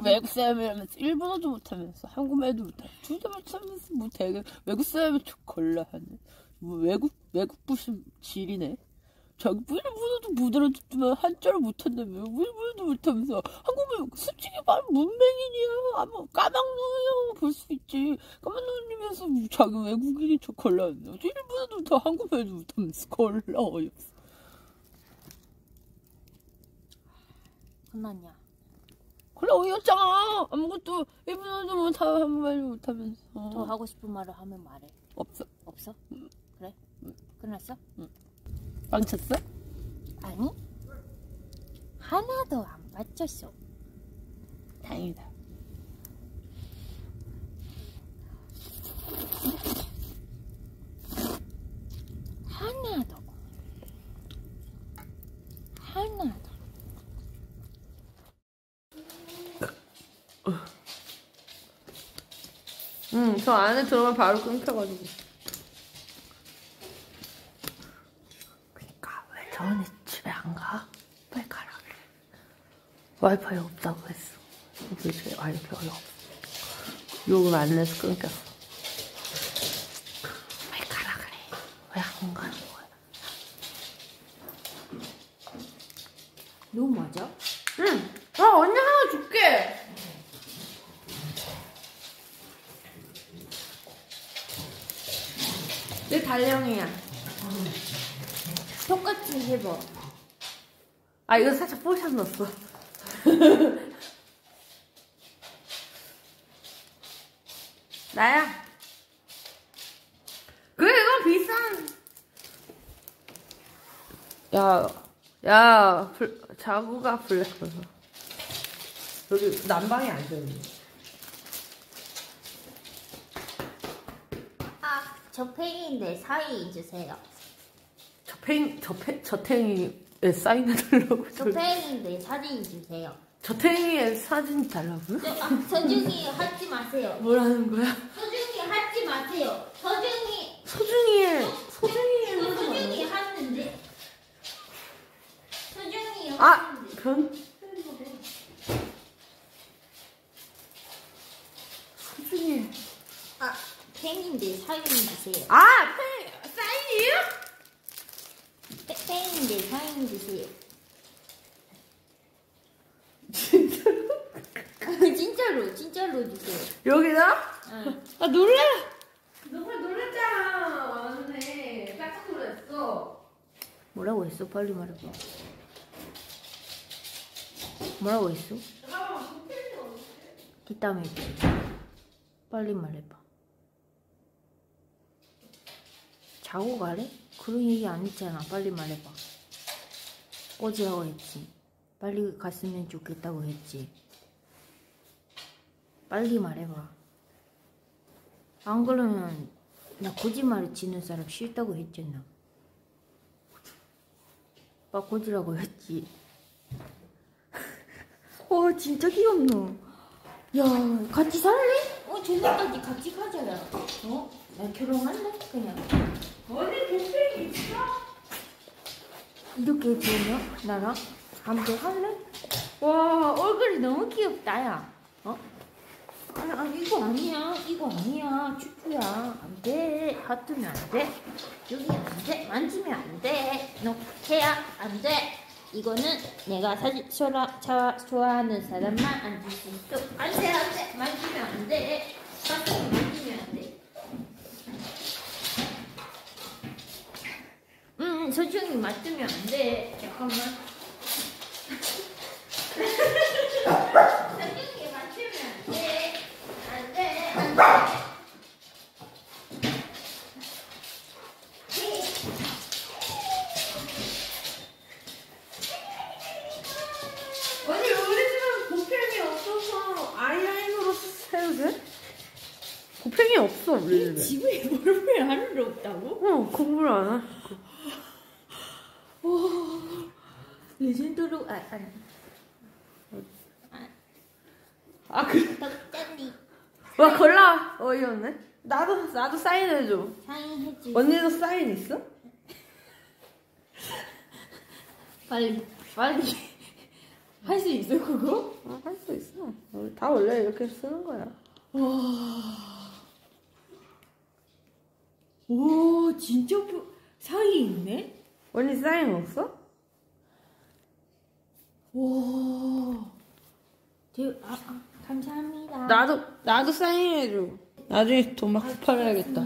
외국 사람이라면서 일본어도 못하면서 한국말도 못하고 둘 다 못하면서 못해. 외국 사람이 좀 걸라 하네. 뭐 외국 외국 부심 질이네. 자기 일본어도 못 알아듣지만 한자를 못한다며. 일본어도 못하면서 한국말 솔직히 말 문맹인이야. 아마 까막눈이라고 볼 수 있지. 까막눈이면서 자기 외국인이 저 걸라 하네. 일본어도 못하고 한국말도 못하면서 걸라 어이없어. 끝났냐? 그래 어이없잖아. 아무것도 일본어도 못하고 한국말도 못하면서. 더 하고 싶은 말을 하면 말해. 없어. 없어? 응. 그래? 응. 끝났어? 응. 빵 쳤어? 아니 하나도 안 맞췄어. 다행이다. 하나도 하나도. 응, 저 안에 들어오면 바로 끊겨가지고. 그니까 왜 저번에 집에 안 가? 빨리 가라 그래. 와이파이 없다고 했어. 우리 집에 와이파이가 없어. 욕을 안 내서 끊겼어. 빨리 가라 그래. 왜 안 가는 거야? 너 맞아? 응. 아 언니 하나 줄게. 내 달령이야. 똑같이 해봐. 아 이거 살짝 포션 넣었어. 나야. 그래 이거 비싼. 야, 야, 불, 자구가 블랙홀. 여기 난방이 안 되네. 아, 저 팽인데 사인 주세요. 저팽, 저팽, 저탱이에 사인해달라고. 저 팽인데 사진 주세요. 저탱이에 사진 달라고요? 저, 아, 서중이 하지 마세요. 뭐라는 거야? 서중이 하지 마세요. 서중이 소중이에, 소중이에. 이거 서중이 하는데. 서중이 아, 하는데. 변. 소중이. 아, 팽인데 사인 주세요. 아, 팽, 사인이에요? 팽인데 사인 주세요. 진짜로? 진짜로, 진짜로 주세요. 여기다? 응. 아, 놀래! 너가 놀랬잖아. 맞네. 깜짝 놀랐어. 뭐라고 했어? 빨리 말해봐. 뭐라고 했어? 뒷담에 있지. 빨리 말해봐. 자고 가래? 그런 얘기 안 했잖아. 빨리 말해봐. 꼬지라고 했지. 빨리 갔으면 좋겠다고 했지. 빨리 말해봐. 안 그러면 나 거짓말을 치는 사람 싫다고 했잖아. 오빠 꼬지라고 했지. 어 진짜 귀엽노. 야 같이 살래? 어 저녁까지 같이 가자야. 어? 나 결혼할래? 그냥. 어디 동생이 있어? 이렇게 되면 나랑 함께 할래? 와 얼굴이 너무 귀엽다 야. 어? 아니, 아니 이거 아니야. 이거 아니야. 추추야. 안 돼. 하트면 안 돼. 여기 안 돼. 만지면 안 돼. 너 해야 안 돼. 이거는 내가 사실 좋아, 좋아, 좋아하는 사람만 앉을 수 있어. 안 돼, 안 돼. 만지면 안 돼. 하트 만지면 안 돼. 응, 소중히 맞으면 안 돼. 잠깐만. 소중히 맞으면 안 돼. 안 돼, 안 돼. 아니 우리 집은 곱팽이 없어서 아이라인으로 해도 돼? 곱팽이 없어 우리 집에. 집에 뭘왜 하는 일 없다고? 어 공부를 안 하. 오, 레전드로, 아, 아니. 아 그. 덕짠디. 와 골라 어이없네. 나도 나도 사인해줘. 사인해줘. 언니도 사인 있어? 빨리, 빨리. 할 수 있어 그거? 어, 할 수 있어. 다 원래 이렇게 쓰는 거야. 와. 오 진짜 부... 사이 있네? 언니 사인 없어? 와. 대... 아, 아, 감사합니다. 나도 나도 사인해줘. 나중에 돈 막 팔아야겠다.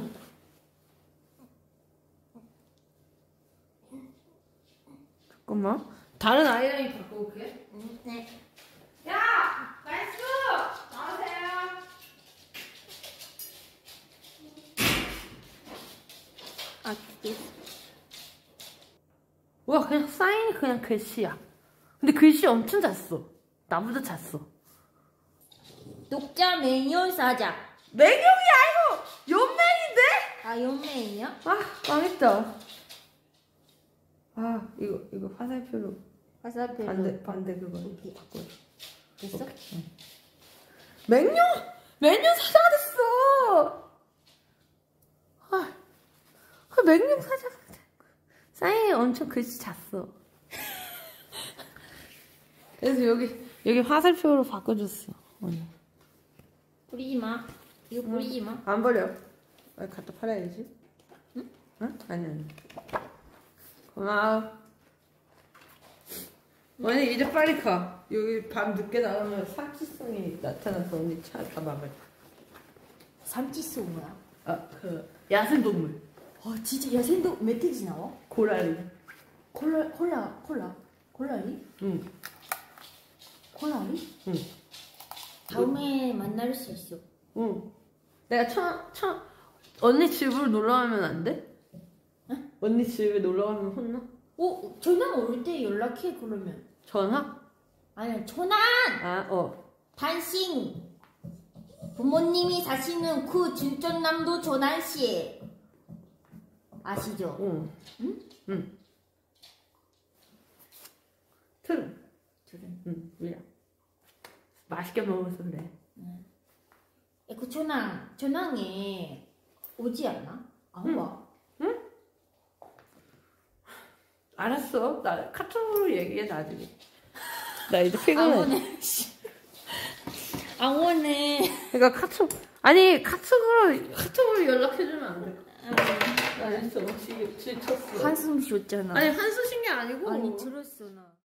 잠깐만. 다른 아이라인 갖고 올게. 네. 야! 나이스! 나오세요. 아, 예. 와, 그냥 사인이 그냥 글씨야. 근데 글씨 엄청 잘 써. 나보다 잘 써. 독자 매년 사자. 맹용이 아니고 연맹인데? 아 연맹이야? 아, 망했다. 아, 이거 이거 화살표로 화살표. 반대 반대 그거 바꿔. 됐어? 맹용 맹용 사자가 됐어. 아, 그 맹용 사자가 돼. 사인이 엄청 글씨 잘 써. 그래서 여기 여기 화살표로 바꿔줬어. 언니. 뿌리지 마. 이거 뿌리지 마. 안 버려. 아, 갖다 팔아야지. 응? 응? 아니 아니. 고마워. 언니 이제 빨리 가. 여기 밤 늦게 나가면 사치성이 나타나서 언니 차 다 막을. 삼치소 뭐야? 아, 그 야생동물. 아 진짜 야생도 멧돼지 나와? 고라니. 콜라 콜라 콜라 콜라리? 응. 콜라리? 응. 다음에 만날 수 있어. 응. 내가 처, 처, 언니 집으로 놀러 가면 안 돼? 응? 언니 집에 놀러 가면 혼나? 어 전화 올 때 연락해 그러면. 전화? 아니 전화. 아, 어. 단신 부모님이 사시는 그 준전남도 조난시 아시죠? 응. 응? 응. 틀. 들은. 응, 미안. 맛있게 먹어서 그래. 그 전화 전화에 오지 않나? 안 응. 와. 응? 알았어. 나 카톡으로 얘기해, 나중에. 나 이제 피곤해. 안 오네. 그러니까 카톡, 아니, 카톡으로, 카톡으로 연락해주면 안 돼. 나 진짜 너무 지쳤어. 한숨 쉬었잖아. 아니, 한숨 쉰 게 아니고. 아니 들었어 나.